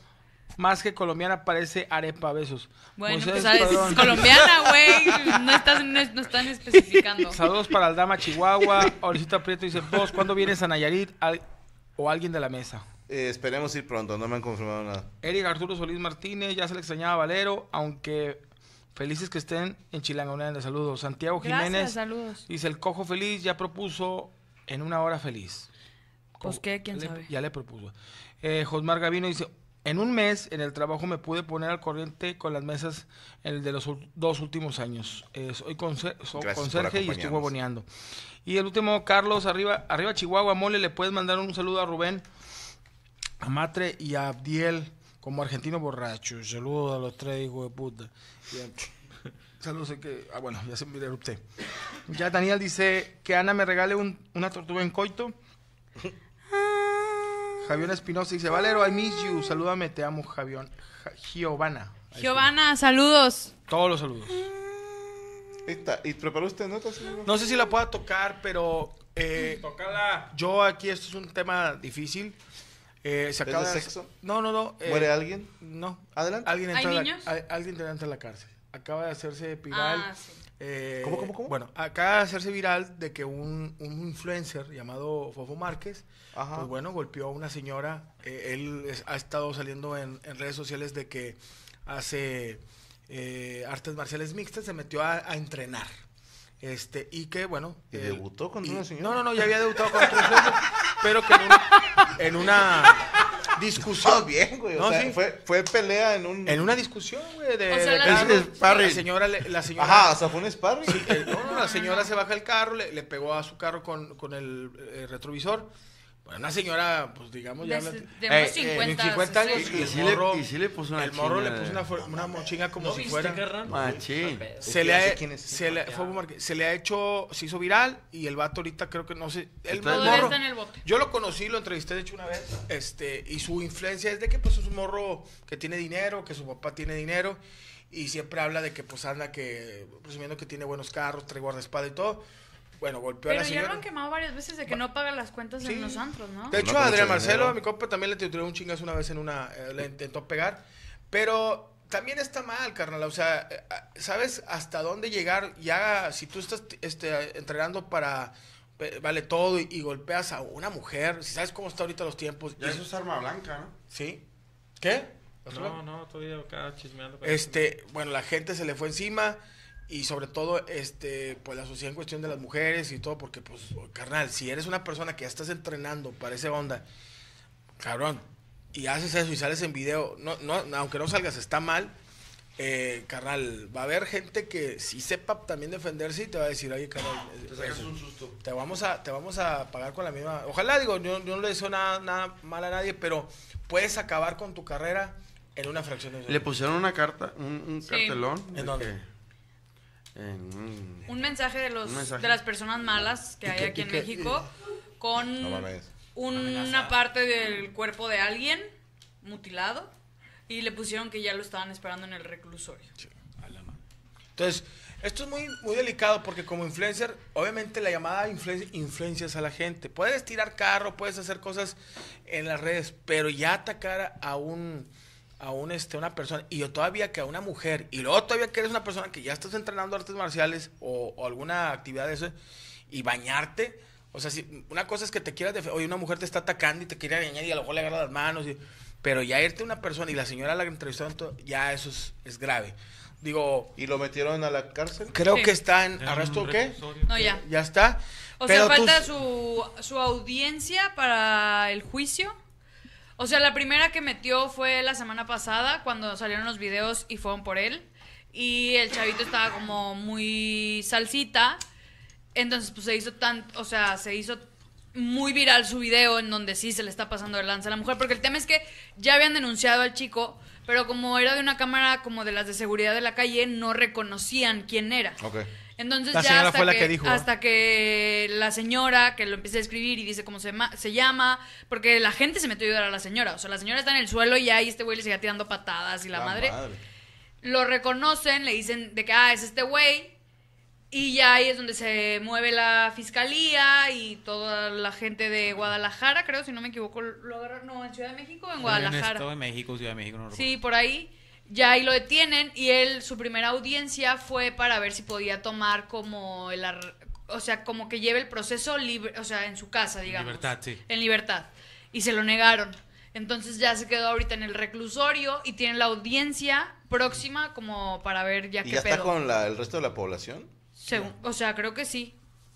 más que colombiana, parece arepa, besos. Bueno, Moisés pues sabes, Padrón. colombiana, güey. No, estás, no, no están especificando. Saludos para Aldama, Chihuahua. Orisita Prieto dice, vos, ¿cuándo vienes a Nayarit? Al- o alguien de la mesa. Eh, esperemos ir pronto, no me han confirmado nada. Eric Arturo Solís Martínez, ya se le extrañaba a Valero, aunque felices que estén en Chilangolandia. Saludos. Santiago Gracias, Jiménez saludos. dice, el cojo feliz ya propuso en una hora feliz. Pues qué, quién Le- sabe. Ya le propuso. Eh, Josmar Gavino dice, en un mes en el trabajo me pude poner al corriente con las mesas en el de los ul- dos últimos años. Eh, soy conse- so- Gracias por conserje y estoy acompañarnos. huevoneando. Y el último, Carlos, arriba, arriba Chihuahua, Mole, le puedes mandar un saludo a Rubén, a Matre y a Abdiel como argentino borracho. Saludos a los tres hijos de puta. Bien. Saludos, sé que... Ah, bueno, ya se me erupté. Ya Daniel dice que Ana me regale un- una tortuga en coito. Javión Espinosa dice, Valero, I miss you. Salúdame, te amo, Javión. Ja- Giovanna. Ahí Giovanna, saludos. está. Todos los saludos. Ahí está. ¿Y preparó usted notas, señor? No sé si la pueda tocar, pero... eh, Tócala. yo aquí, esto es un tema difícil. Eh, se ¿Es acaba de de- sexo? No, no, no. eh, ¿Muere alguien? No. Adelante. Alguien ¿Hay entra, a la, niños? a- alguien entra a la cárcel. Acaba de hacerse viral. Ah, sí. eh, ¿Cómo, cómo, cómo? Bueno, acaba de hacerse viral de que un, un influencer llamado Fofo Márquez, Ajá. pues bueno, golpeó a una señora. Eh, él es- ha estado saliendo en, en redes sociales de que hace eh, artes marciales mixtas, se metió a, a entrenar. Este, y que bueno. ¿Y él- debutó contra y- una señora? No, no, no, ya había debutado con otro influencer, pero que en una, en una discusión. Ah, bien, güey. O No, sea, sí. fue, fue pelea en un... En una discusión, güey, de, O sea, de la- carro. Es- es sparring. La señora, le- la señora, Ajá, o sea, fue un sparring. sí, eh, no, no, la señora se baja el carro, le, le pegó a su carro con, con el eh, retrovisor. Bueno, una señora, pues digamos, ya... De, me- de Eh, unos eh, cincuenta, cincuenta años sesenta. y Y el sí le- morro, y sí le puso una el morro le chinga puso de- una, fu- una mochinga como ¿No si viste, fuera... carnal? Machín. Se Es le, que no sé ha, quién es. se, le, Fofo Márquez, se le ha hecho, se hizo viral y el vato ahorita creo que no sé, el Está- Todavía morro, está en el bote. yo lo conocí, lo entrevisté de hecho una vez, este, y su influencia es de que pues es un morro que tiene dinero, que su papá tiene dinero, y siempre habla de que pues anda que, presumiendo que tiene buenos carros, trae guardaespaldas y todo. Bueno, golpeó a Pero la ya señora. lo han quemado varias veces de que no paga las cuentas Sí. en los antros, ¿no? De hecho, No a con Adrián mucho Marcelo, dinero. a mi compa, también le tiró un chingazo una vez en una... eh, le intentó pegar. Pero también está mal, carnal. O sea, eh, ¿sabes hasta dónde llegar? Ya, si tú estás este, entrenando para... eh, Vale todo y, y golpeas a una mujer, si sabes cómo está ahorita los tiempos. Ya eso es arma blanca, ¿no? ¿Sí? ¿Qué? No, no, todavía acá chismeando. Este, bueno, la gente se le fue encima y sobre todo, este, pues la sociedad en cuestión de las mujeres y todo, porque pues, carnal, si eres una persona que ya estás entrenando para esa onda, cabrón, y haces eso y sales en video, no, no, aunque no salgas, está mal, eh, carnal, va a haber gente que si sepa también defenderse y te va a decir, oye, carnal, eh, Te sacas eso, un susto. te vamos a, te vamos a pagar con la misma, ojalá, digo, yo, yo no le deseo nada, nada mal a nadie, pero puedes acabar con tu carrera en una fracción de Le segundo. pusieron una carta, un, un Sí. cartelón. ¿En de dónde? que- En un- Un mensaje de los Un mensaje. de las personas malas que ¿Y hay qué- aquí y en qué- México con No mames. una parte del cuerpo de alguien mutilado y le pusieron que ya lo estaban esperando en el reclusorio. Entonces, esto es muy, muy delicado porque como influencer, obviamente la llamada influen- influencias a la gente. Puedes tirar carro, puedes hacer cosas en las redes, pero ya atacar a un a un este una persona y yo todavía que a una mujer y luego todavía que eres una persona que ya estás entrenando artes marciales o, o alguna actividad de eso y bañarte, o sea, si una cosa es que te quieras defender, oye, una mujer te está atacando y te quiere arañar y a lo mejor le agarra las manos, y- pero ya irte a una persona y la señora la entrevistaron, todo, ya eso es, es grave. Digo, ¿Y lo metieron a la cárcel? creo Sí. que está en arresto o qué, No, ya. ya está. O pero sea, tú- falta su, su audiencia para el juicio. O sea, la primera que metió fue la semana pasada, cuando salieron los videos y fueron por él. Y el chavito estaba como muy salsita. Entonces, pues se hizo tan, o sea, se hizo muy viral su video en donde sí se le está pasando de lanza a la mujer. Porque el tema es que ya habían denunciado al chico, pero como era de una cámara como de las de seguridad de la calle, no reconocían quién era. Ok. Entonces La ya señora hasta, fue la que, que dijo, ¿eh? hasta que la señora que lo empieza a escribir y dice cómo se, ma- se llama, porque la gente se metió a ayudar a la señora. O sea, la señora está en el suelo y ahí este güey le sigue tirando patadas y la, madre. Lo reconocen, le dicen de que, ah, es este güey. Y ya ahí es donde se mueve la fiscalía y toda la gente de Guadalajara, creo, si no me equivoco, lo agarraron, no, en Ciudad de México o en Guadalajara. En Estado de México, Ciudad de México, no recuerdo. Sí, por ahí. Ya ahí lo detienen y él, su primera audiencia fue para ver si podía tomar como el, ar- o sea, como que lleve el proceso libre, o sea, en su casa, digamos. En libertad, sí. En libertad. Y se lo negaron. Entonces ya se quedó ahorita en el reclusorio y tiene la audiencia próxima como para ver ya ¿Y qué ya pedo. está con la, el resto de la población? Según- o sea, creo que sí.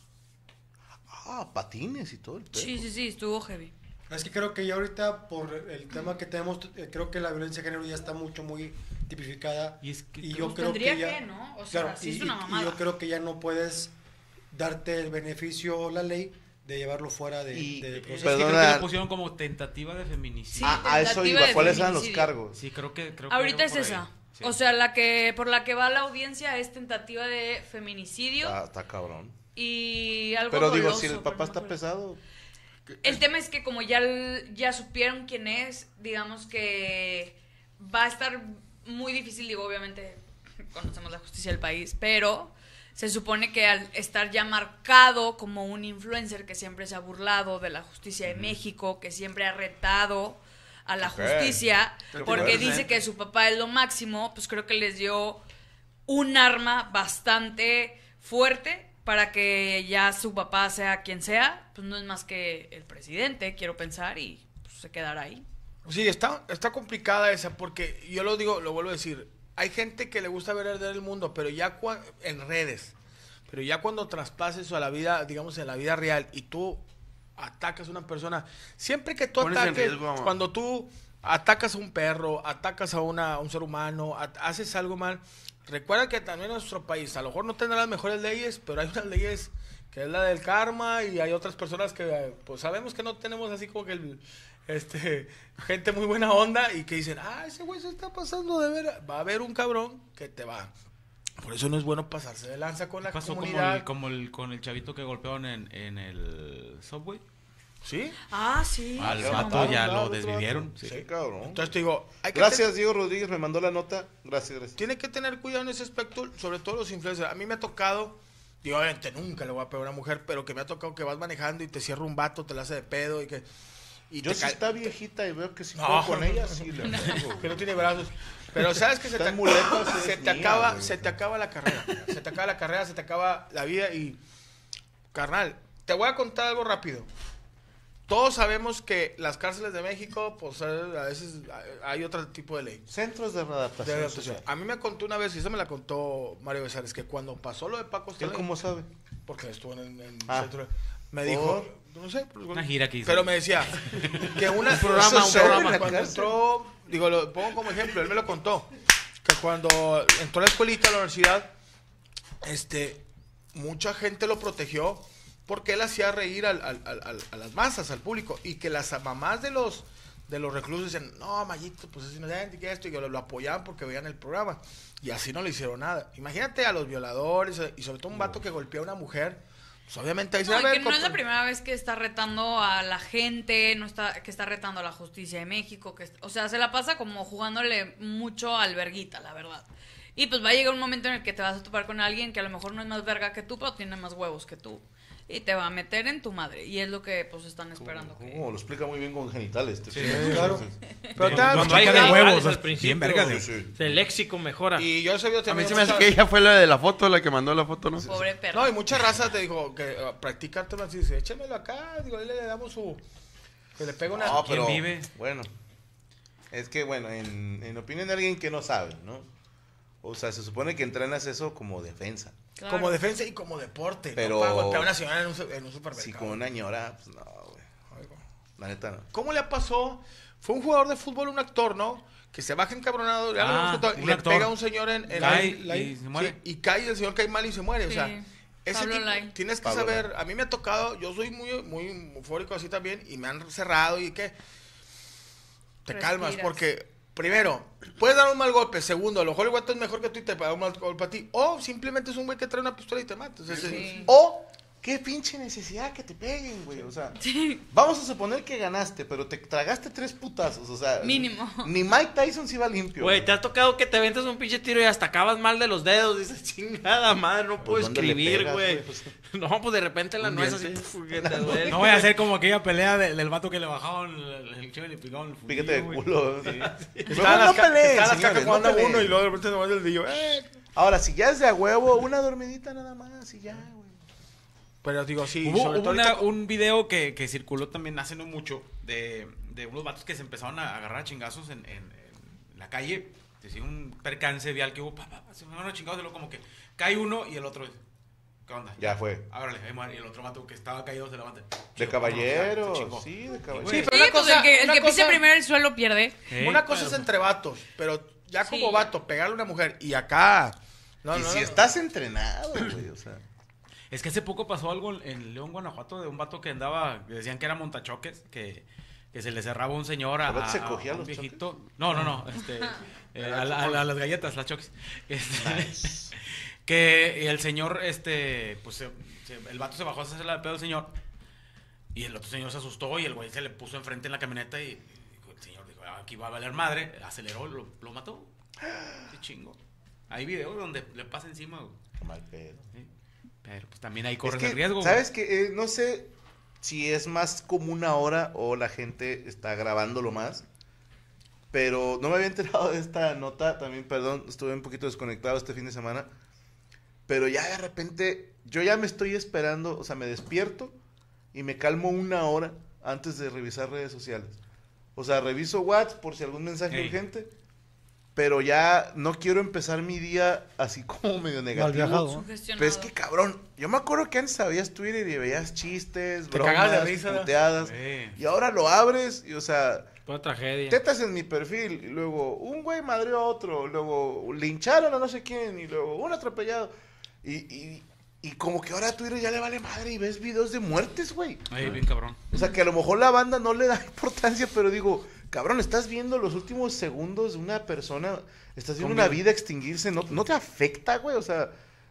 Ah, patines y todo el pedo. Sí, sí, sí, estuvo heavy. Es que creo que ya ahorita, por el tema que tenemos, eh, creo que la violencia de género ya está mucho, muy tipificada. Y es que y creo- yo Pues creo tendría que ya, que, ¿no? O sea, claro, sí y, es una y- y mamada. yo creo que ya no puedes darte el beneficio, la ley, de llevarlo fuera de, Y- de Es proceso. que creo Perdona. que lo pusieron como tentativa de feminicidio. Sí, Ah, a eso tentativa iba. de ¿Cuáles eran los feminicidio. cargos? Sí, creo que... Creo que Ahorita iba es por ahí. esa. Sí. O sea, la que por la que va la audiencia es tentativa de feminicidio Ah, está cabrón. y algo Pero digo, doloso, si el pero papá no me está acuerdo. pesado. El tema es que como ya, l- ya supieron quién es, digamos que va a estar muy difícil, digo, obviamente conocemos la justicia del país, pero se supone que al estar ya marcado como un influencer que siempre se ha burlado de la justicia de México, que siempre ha retado a la Ok. justicia, Qué porque fuerte. dice que su papá es lo máximo, pues creo que les dio un arma bastante fuerte para que ya su papá sea quien sea, pues no es más que el presidente, quiero pensar, y pues, se quedará ahí. Sí, está, está complicada esa, porque yo lo digo, lo vuelvo a decir, hay gente que le gusta ver arder el mundo, pero ya cua- en redes, pero ya cuando traspases eso a la vida, digamos en la vida real, y tú atacas a una persona, siempre que tú Pones en ataques, riesgo a- cuando tú atacas a un perro, atacas a, una, a un ser humano, at- haces algo mal, recuerda que también en nuestro país, a lo mejor no tendrá las mejores leyes, pero hay unas leyes que es la del karma, y hay otras personas que pues sabemos que no tenemos así como que el, este gente muy buena onda y que dicen, ah, ese güey se está pasando de ver, va a haber un cabrón que te va. Por eso no es bueno pasarse de lanza con la Pasó como comunidad. el, como el con el chavito que golpearon en, en el subway. ¿Sí? Ah, sí. Al se vato mamó. ya Claro, lo otro desvivieron. vato. Sí. Sí, cabrón. Entonces te digo, hay que Gracias, Diego Rodríguez, me mandó la nota. Gracias, gracias. Tiene que tener cuidado en ese aspecto, sobre todo los influencers. A mí me ha tocado, digo, obviamente nunca le voy a pegar a una mujer, pero que me ha tocado que vas manejando y te cierra un vato, te la hace de pedo y que... Y Yo te si cae- está viejita y veo que si No. juego con ella, sí le pego. que no tiene brazos. Pero sabes que se Está te, en muletas, se es te mía, acaba, güey. se te acaba la carrera. Se te acaba la carrera, se te acaba la vida y carnal, te voy a contar algo rápido. Todos sabemos que las cárceles de México, pues a veces hay otro tipo de ley. Centros de De readaptación. adaptación. A mí me contó una vez, y eso me la contó Mario Besares, que cuando pasó lo de Paco ¿Él Stanley, cómo sabe? porque estuvo en, en Ah. centro, me dijo, no sé, pues, Una gira que hizo. pero me decía que una Un programa, un programa. cuando entró, digo, lo pongo como ejemplo, él me lo contó, que cuando entró a la escuelita, a la universidad, este, mucha gente lo protegió porque él hacía reír al, al, al, al- a las masas, al público, y que las mamás de los de los reclusos decían, no, Mayito, pues es inocente, que esto, y que lo, lo apoyaban porque veían el programa, y así no le hicieron nada. Imagínate a los violadores, y sobre todo un vato que golpea a una mujer, pues obviamente ahí se No, va a y ver que no es compa- la primera vez que está retando a la gente, no está, que está retando a la justicia de México, que, o sea, se la pasa como jugándole mucho al verguita, la verdad. Y pues va a llegar un momento en el que te vas a topar con alguien que a lo mejor no es más verga que tú, pero tiene más huevos que tú. Y te va a meter en tu madre. Y es lo que pues están esperando. que... Oh, lo explica muy bien con genitales. te Sí, fijas. claro. Pero te das Cuando mucho hay de cuidado. huevos, al es principio. bien vergas. Sí, de- sí. El léxico mejora. Y yo sabía A mí también se me hace mucha- que ella fue la de la foto, la que mandó la foto, ¿no? Pobre perro. No, y muchas razas te dijo que uh, practica arte marcial, dice, échamelo acá, digo, ahí le damos su... Que le pega una... No, ¿Quién pero, vive? bueno, es que, bueno, en, en opinión de alguien que no sabe, ¿no? O sea, se supone que entrenas eso como defensa. Claro. Como defensa y como deporte. Pero- No para golpear a una señora en un, su- en un supermercado. Si con una ñora, pues no, güey. La neta no. ¿Cómo le pasó? Fue un jugador de fútbol, un actor, ¿no? Que se baja encabronado, ya lo Ah, hemos contado, y un le actor. pega a un señor en... en Cae la- y se muere. Sí, y cae y el señor cae mal y se muere, o Sí. sea... Ese Pablo tipo, Lai. tienes que Pablo saber, Lai. a mí me ha tocado, yo soy muy, muy eufórico así también, y me han cerrado y que te Respiras. calmas, porque primero, puedes dar un mal golpe, segundo, a lo mejor el guato es mejor que tú y te pega un mal golpe a ti, o simplemente es un güey que trae una pistola y te mata. O sea, Sí. es- O qué pinche necesidad que te peguen, güey. O sea, Sí. vamos a suponer que ganaste, pero te tragaste tres putazos. O sea, Mínimo. Ni Mike Tyson se iba limpio. Güey, te ha tocado que te aventas un pinche tiro y hasta acabas mal de los dedos. Dices, chingada madre, no puedo Pues, ¿dónde le escribir, pegas, güey. güey? Pues, No, pues de repente la un nuez así, diente. puf, que te duele. No voy a hacer como aquella pelea de- del vato que le bajaban el, el chivo y le picaban el Piquete de güey. culo. Sí. Estaban no las, ca- peleen, estaban las señores, cajas no jugando a peleen. uno y luego de repente nomás el dillo, eh. Ahora, si ya es de a huevo, una dormidita nada más y ya, güey. Pero digo, sí, Hubo, sobre hubo todo una- ahorita- un video que, que circuló también hace no mucho de, de unos vatos que se empezaron a agarrar a chingazos en, en- en la calle. Decía un percance vial que hubo, pa, pa, pa, se me van a chingados y luego como que cae uno y el otro, ¿qué onda? Ya fue. Ábrale, ahí muere. Y el otro vato que estaba caído se levanta. De Chido, caballero. se chingó. Sí, de caballero. Sí, Sí, pero una pues cosa, el que, el una que pise cosa- primero el suelo pierde. Sí, Una cosa pero- es entre vatos, pero ya como Sí. vato, pegarle a una mujer y acá. No, y no, si no. estás entrenado, güey, o sea. Es que hace poco pasó algo en León, Guanajuato, de un vato que andaba, que decían que era montachoques, que, que se le cerraba un señor a, ¿El vato se a- cogía a un los viejito. No, no, no, este, eh, a, la- a la- a las galletas, las choques. Este, que el señor, este, pues se- se- el vato se bajó a hacerse la de pedo al señor y el otro señor se asustó y el güey se le puso enfrente en la camioneta y, y el señor dijo, "Ah, aquí va a valer madre", aceleró, lo, lo mató. Qué chingo. Hay videos donde le pasa encima, güey. Qué mal pedo. Sí. Pero pues también ahí corres Es que, el riesgo. ¿sabes qué? Eh, no sé si es más común ahora o la gente está grabándolo más. Pero no me había enterado de esta nota. También, perdón, estuve un poquito desconectado este fin de semana. Pero ya de repente, yo ya me estoy esperando, o sea, me despierto y me calmo una hora antes de revisar redes sociales. O sea, reviso WhatsApp por si algún mensaje Ey. urgente. Pero ya no quiero empezar mi día así como medio negativo. viajado, ¿no? Sugestionado. Pero es que cabrón, yo me acuerdo que antes abrías Twitter y veías chistes, Te bromas, cagabas de risa. puteadas. Sí. Y ahora lo abres y, o sea, Una tragedia. tetas en mi perfil. Y luego un güey madreó a otro. Luego lincharon a no sé quién. Y luego un atropellado. Y, y, y como que ahora a Twitter ya le vale madre y ves videos de muertes, güey. Ay, bien cabrón. O sea, que a lo mejor la banda no le da importancia, pero digo, cabrón, estás viendo los últimos segundos de una persona, estás viendo una vida extinguirse, ¿no, no te afecta, güey? O sea,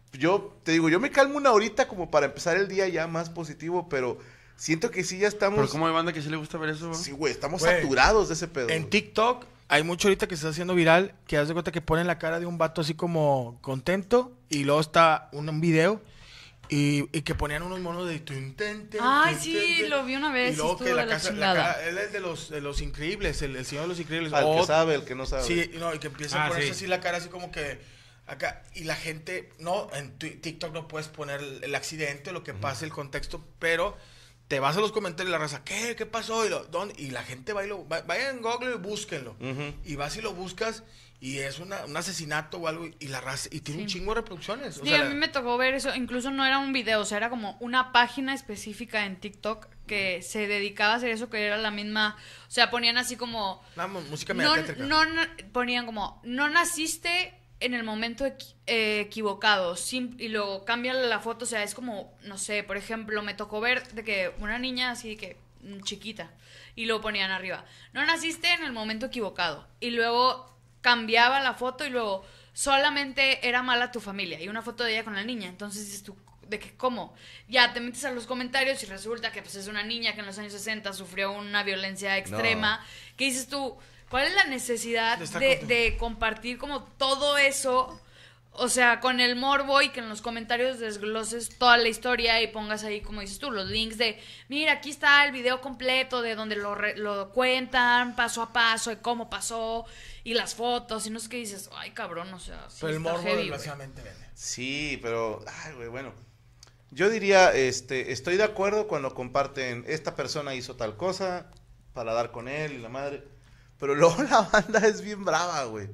yo te digo, yo me calmo una horita como para empezar el día ya más positivo, pero siento que sí ya estamos... Pero ¿cómo hay banda que sí le gusta ver eso? Sí, güey, estamos Güey, saturados de ese pedo. En güey. TikTok hay mucho ahorita que se está haciendo viral, que haz de cuenta que ponen la cara de un vato así como contento y luego está un, un video y, y que ponían unos monos de... tun, tun, tun, Ay, tun, sí, tun, lo vi una vez Y y luego estuvo que la, de la casa, la chingada. cara, él es de los, de los increíbles, el, el señor de los increíbles. Al O- que sabe, el que no sabe. Sí, no, y que empieza Ah, a ponerse sí. así la cara así como que acá. Y la gente, no, en tu- TikTok no puedes poner el, el accidente, lo que pasa, el contexto, pero te vas a los comentarios y la raza, ¿qué? ¿Qué pasó? Y, lo, ¿dónde? Y la gente va y lo, va- vayan en Google y búsquenlo. Ujú. Y vas y lo buscas y es una, un asesinato o algo y la raza, y tiene un chingo de reproducciones. O Sí, sea, a la- mí me tocó ver eso, incluso no era un video, o sea, era como una página específica en TikTok que se dedicaba a hacer eso, que era la misma, o sea, ponían así como... una mu- música No, mediátrica. no, na- ponían como, no naciste en el momento equi- eh, equivocado, sim- y luego cambian la foto, o sea, es como, no sé, por ejemplo, me tocó ver de que una niña así de que, mm, chiquita, y luego ponían arriba, no naciste en el momento equivocado, y luego cambiaba la foto y luego solamente era mala tu familia, y una foto de ella con la niña, entonces dices tú, ¿de qué cómo? Ya te metes a los comentarios y resulta que pues es una niña que en los años sesenta sufrió una violencia extrema, que dices tú, ¿cuál es la necesidad De estar de, con- de compartir como todo eso? O sea, con el morbo y que en los comentarios desgloses toda la historia y pongas ahí, como dices tú, los links de, mira, aquí está el video completo de donde lo, re- lo cuentan paso a paso de cómo pasó y las fotos y no sé qué dices, ay cabrón, o sea, sí Pero el está morbo heavy, güey. desgraciadamente vende. Sí, pero, ay, güey, bueno. Yo diría, este, estoy de acuerdo cuando comparten, esta persona hizo tal cosa para dar con él y la madre. Pero luego la banda es bien brava, güey.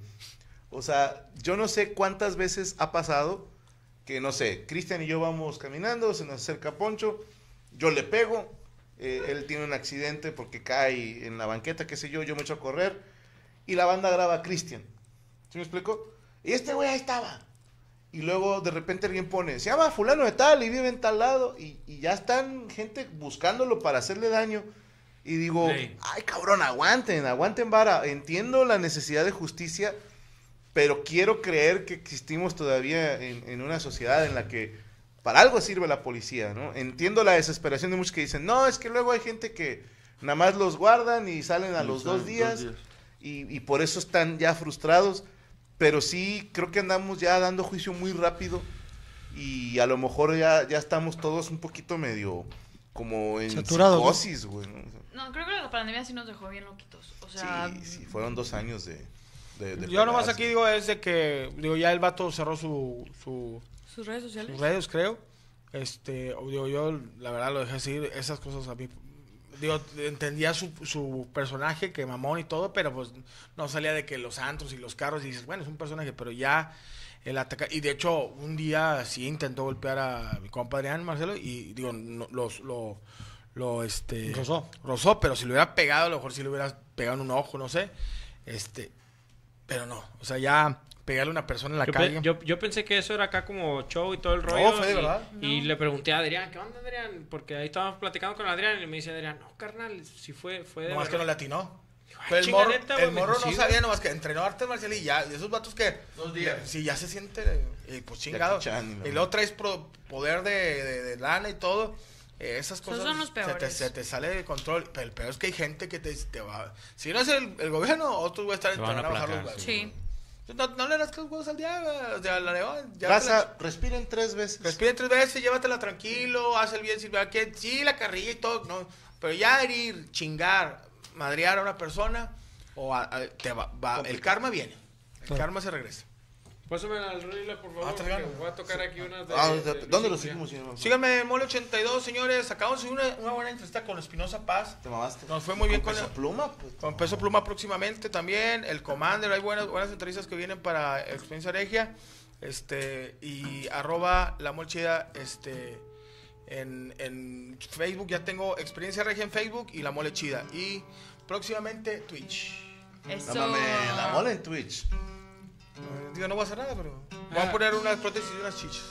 O sea, yo no sé cuántas veces ha pasado que, no sé, Cristian y yo vamos caminando, se nos acerca Poncho, yo le pego, eh, él tiene un accidente porque cae en la banqueta, qué sé yo, yo me echo a correr, y la banda graba a Cristian. ¿Sí me explico? Y este güey ahí estaba. Y luego de repente alguien pone, se llama fulano de tal y vive en tal lado, y, y ya están gente buscándolo para hacerle daño. Y digo, Sí. ay cabrón, aguanten, aguanten vara. Entiendo la necesidad de justicia, pero quiero creer que existimos todavía en, en una sociedad en la que para algo sirve la policía, ¿no? Entiendo la desesperación de muchos que dicen, no, es que luego hay gente que nada más los guardan y salen a Y los salen dos días, dos días. Y, y por eso están ya frustrados, pero sí creo que andamos ya dando juicio muy rápido y a lo mejor ya, ya estamos todos un poquito medio como en Saturados, ¿no? psicosis, güey, ¿no? No, creo que la pandemia sí nos dejó bien loquitos. O sea, Sí, sí, fueron dos años de... de, de Yo nomás pegarse. aquí digo es de que, digo, ya el vato cerró su, su, sus redes sociales. sus redes, creo. Este, o digo, yo la verdad lo dejé así, esas cosas a mí, digo, entendía su, su personaje, que mamón y todo, pero pues no salía de que los antros y los carros, y dices, bueno, es un personaje, pero ya el ataca, y de hecho, un día sí intentó golpear a mi compa Adrián, Marcelo, y digo, no, los, lo, lo, este... Rozó. Rozó, pero si lo hubiera pegado, a lo mejor si le hubiera pegado en un ojo, no sé, este, pero no, o sea, ya pegarle a una persona en la Yo, calle. pe- yo, yo pensé que eso era acá como show y todo el rollo. fue de y, verdad. Y le pregunté a Adrián, ¿qué onda, Adrián? Porque ahí estábamos platicando con Adrián y me dice Adrián, no, carnal, si fue, fue de No, más que no verdad". le atinó. Ay, Pero el chinga, morro, neta, el güey, morro pues no sí, sabía, güey. nomás que entrenó artes marciales y ya, y esos vatos que... Dos días. Si ya se siente, eh, pues chingado. Jackie Chan y la Y luego traes pro- poder de, de, de lana y todo. eh, esas Esos cosas son los se, te, peores. se te sale de control. Pero el peor es que hay gente que te, te va... Si no es el, el gobierno, otros van a estar Te van a a bajar los aplacar, huevos. Sí. No, no le das los huevos al diablo. O sea, la león, ya te Raza, respiren tres veces. la- Respira tres veces, llévatela tranquilo, haz el bien. Si va que sí, la carrilla y todo. No, pero ya herir, chingar, madrear a una persona, o a- a- te va, va- el karma viene. El karma se regresa. Pásame al Rila, por favor, Ah, porque tráigalo. voy a tocar aquí unas de... Ah, de- ¿dónde de lo Luis seguimos, Miguel. señor? Síganme en Mole ochenta y dos, señores. Acabamos de una, una buena entrevista con Espinosa Paz. ¿Te mamaste? Nos fue muy bien con, Peso el- Pluma, pues. con Peso Pluma próximamente también. El Commander, hay buenas, buenas entrevistas que vienen para Experiencia Regia. Este, y arroba la molchida, este, en, en Facebook. Ya tengo Experiencia Regia en Facebook y la mole chida. Y próximamente Twitch. Eso. No mames, la mola en Twitch. Eh, Digo, no voy a hacer nada, pero voy a poner unas prótesis y unas chichas.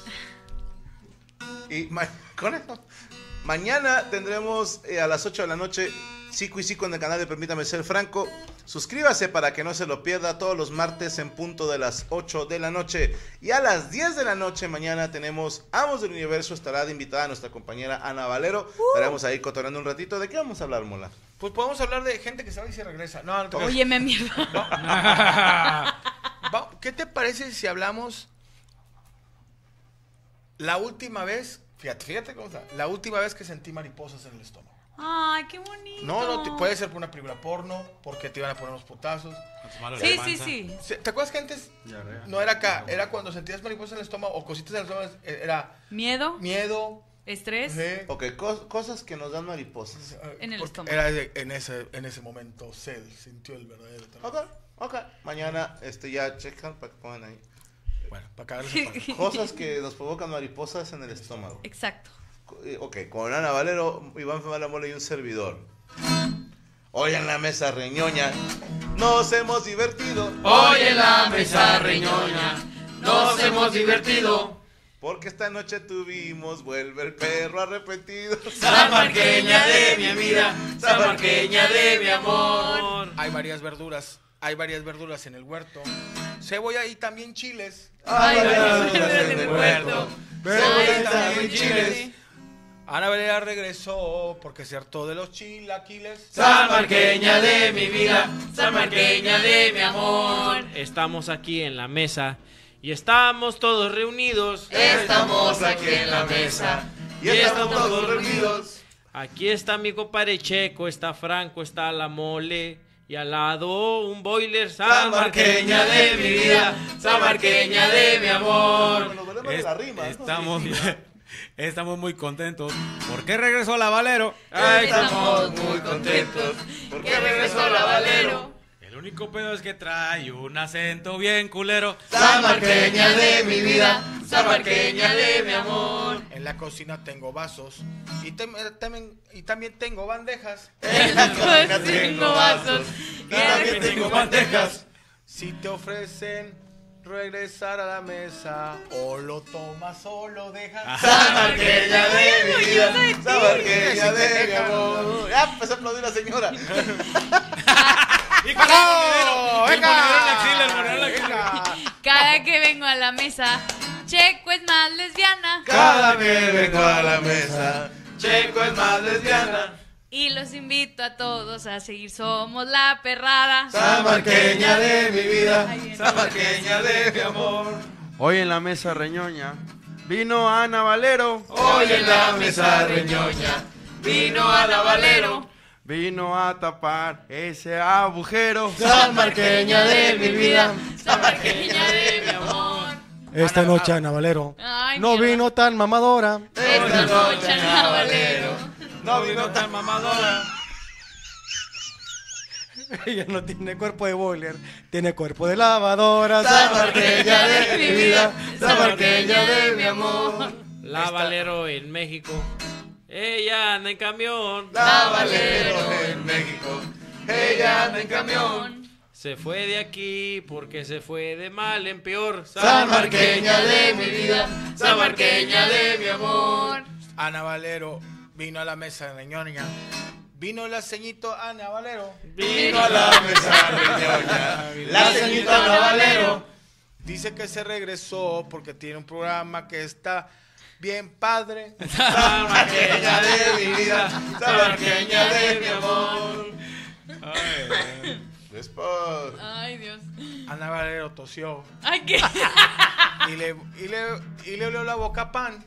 Y ma- con eso. Mañana tendremos eh, a las ocho de la noche Cico y Cico en el canal de Permítame Ser Franco. Suscríbase para que no se lo pierda todos los martes en punto de las ocho de la noche. Y a las diez de la noche mañana tenemos Amos del Universo. Estará de invitada nuestra compañera Ana Valero. Estaremos ahí cotorreando un ratito. ¿De qué vamos a hablar, Mola? Pues podemos hablar de gente que se va y se regresa. No, no te creas. Óyeme, mierda. Va- ¿Qué te parece si hablamos la última vez? Fíjate, fíjate cómo está. La última vez que sentí mariposas en el estómago. Ay, qué bonito. No, no, te- puede ser por una película porno, porque te iban a poner unos potazos. Sí, sí, sí. Se- ¿Te acuerdas que antes no era acá? Era cuando sentías mariposas en el estómago o cositas en el estómago. eh, Era Miedo, miedo. estrés. eh, Ok, cos- cosas que nos dan mariposas. En el porque estómago. Era de- en ese, en ese momento, Cell sintió el verdadero terror. Ok, ok. Mañana este, ya checan para que pongan ahí. Bueno, para cagarles el palo. Cosas que nos provocan mariposas en el estómago. Exacto. Eh, Ok, con Ana Valero, Iván Femala Mole y un servidor. Hoy en la mesa reñoña nos hemos divertido. Hoy en la mesa reñoña nos hemos divertido. Porque esta noche tuvimos Vuelve el perro arrepentido. Samarqueña de mi vida, samarqueña de mi amor. Hay varias verduras. Hay varias verduras en el huerto. Cebolla y también chiles. Ay, verduras en en el el huerto. Cebolla y Ay, también también chiles. Ana Valera regresó porque se hartó de los chilaquiles. Samarqueña de mi vida, samarqueña de mi amor. Estamos aquí en la mesa y estamos todos reunidos. Estamos aquí en la mesa. Y estamos todos reunidos. Aquí está mi compadre Checo, está Franco, está la mole. Y al lado un boiler, samarqueña de mi vida, samarqueña de mi amor. Nos volvemos de Es- la rima, ¿no? estamos, estamos muy contentos. ¿Por qué regresó la Valero? Ay, Estamos muy contentos. Porque Que regresó la Valero. El único pedo es que trae un acento bien culero. Samarqueña de mi vida, samarqueña de mi amor. En la cocina tengo vasos y, tem- eh, también, y también tengo bandejas. En la cocina tengo vasos. Y también tengo bandejas. Si te ofrecen regresar a la mesa, o lo tomas o lo dejas. Samarqueña de mi vida, orgullosa samarqueña de mi amor. Ya empezó a aplaudir la señora. Y con ¡Bravo! el monedero, el ¡Venga! monedero en la axila, el monedero en la axila. Cada que vengo a la mesa, Checo es más lesbiana. Cada vez vengo a la mesa. Checo es más lesbiana. Y los invito a todos a seguir Somos la Perrada. Samarqueña de mi vida. Ahí viene. Samarqueña de mi amor. Hoy en la mesa reñoña vino Ana Valero. Hoy en la mesa reñoña Vino Ana Valero. Vino a tapar ese agujero. Samarqueña de mi vida. Samarqueña de mi amor. Esta noche Ana Valero Ay, no mierda. vino tan mamadora. Esta noche Ana Valero. No vino tan mamadora. Ella no tiene cuerpo de boiler, tiene cuerpo de lavadora. Samarqueña de mi vida. Samarqueña de mi amor. La Valero en México. Ella anda en camión. La Valero en México. Ella anda en camión. Se fue de aquí porque se fue de mal en peor. Samarqueña de mi vida. Samarqueña de mi amor. Ana Valero vino a la mesa de ñoña. Vino la ceñito Ana Valero. Vino a la mesa reñoña. La ceñito Ana Valero. Dice que se regresó porque tiene un programa que está bien padre. Samarqueña de mi vida. Samarqueña de mi amor. Después. Ay, Dios. Ana Valero tosió. Ay, ¿qué? Y le, y le, y le olió la boca a pan.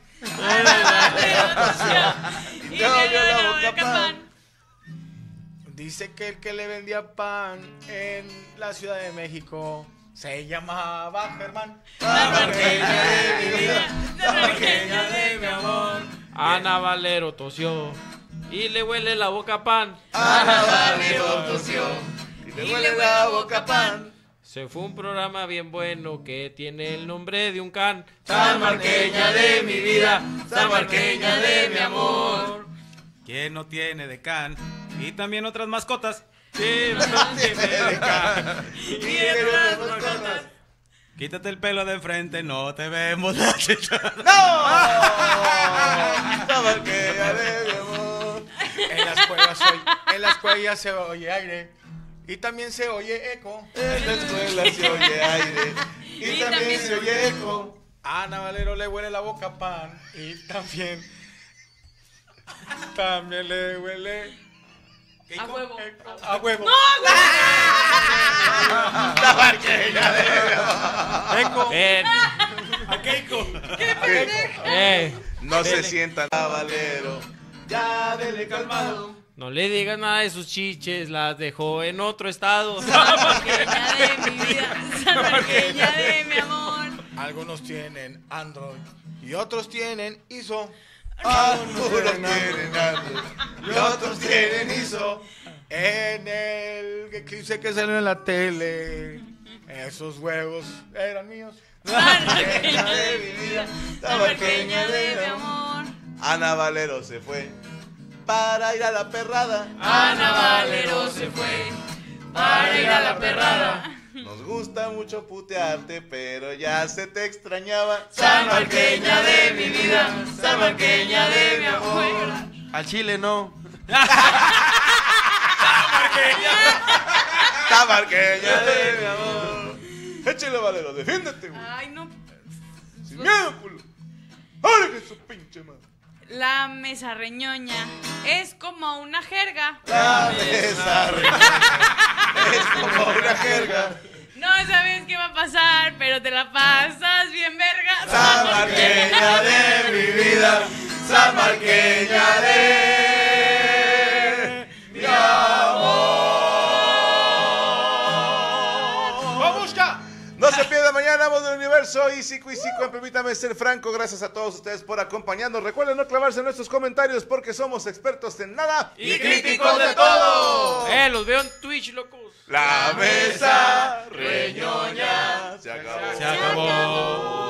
Y le olió la boca a pan. Dice que el que le vendía pan en la Ciudad de México se llamaba Germán. Samarqueña de mi vida. Samarqueña de mi amor. Ana Valero tosió y le huele la boca a pan. Ana Valero tosió y le huele la boca a pan. Se fue un programa bien bueno que tiene el nombre de un can. Samarqueña de mi vida. Samarqueña de mi amor. ¿Quién no tiene de can? Y también otras mascotas. ¿Quién no tiene de can? Y tiene unas mascotas. Quítate el pelo de enfrente, no te vemos la chicha. ¡No! Samarqueña de mi amor. En las cuevas oye- en las cuevas se oye aire. Y también se oye eco. En la escuela se oye aire. Y, Y también, también se oye eco. A Ana Valero le huele la boca a pan. Y también. También le huele. A huevo. A huevo. Samarqueña de mi amor. Eco. Eh, ¿A qué eco? eh, No se sientan a Valero. Ya dele calmado. no le digas nada de sus chiches, las dejó en otro estado. Samarqueña de mi vida. Samarqueña de mi amor. Algunos tienen Android y otros tienen I S O. Algunos tienen Android y otros tienen I S O. En el eclipse que salió en la tele, esos huevos eran míos. Samarqueña de mi vida. Samarqueña de mi amor. Ana Valero se fue para ir a la perrada. Ana Valero se fue para ir a la perrada. Nos gusta mucho putearte, pero ya se te extrañaba. Samarqueña de mi vida. Samarqueña de mi amor. Al chile no. Samarqueña de mi amor. Échale, Valero, defiéndete, güey. Ay, no. Sin miedo, culo. ¡Ay, que su pinche madre! La mesa reñoña es como una jerga. La mesa reñoña es como una jerga. No sabes qué va a pasar, pero te la pasas bien verga. Samarqueña de mi vida. Samarqueña de mi amor. ¡Vamos ya! No se pierda mañana, Voz del Universo y Cico y Cico. Permítame ser franco, gracias a todos ustedes por acompañarnos. Recuerden no clavarse en nuestros comentarios porque somos expertos en nada Y críticos de todo. Eh, los veo en Twitch, locos. La mesa reñoña se acabó. Se acabó.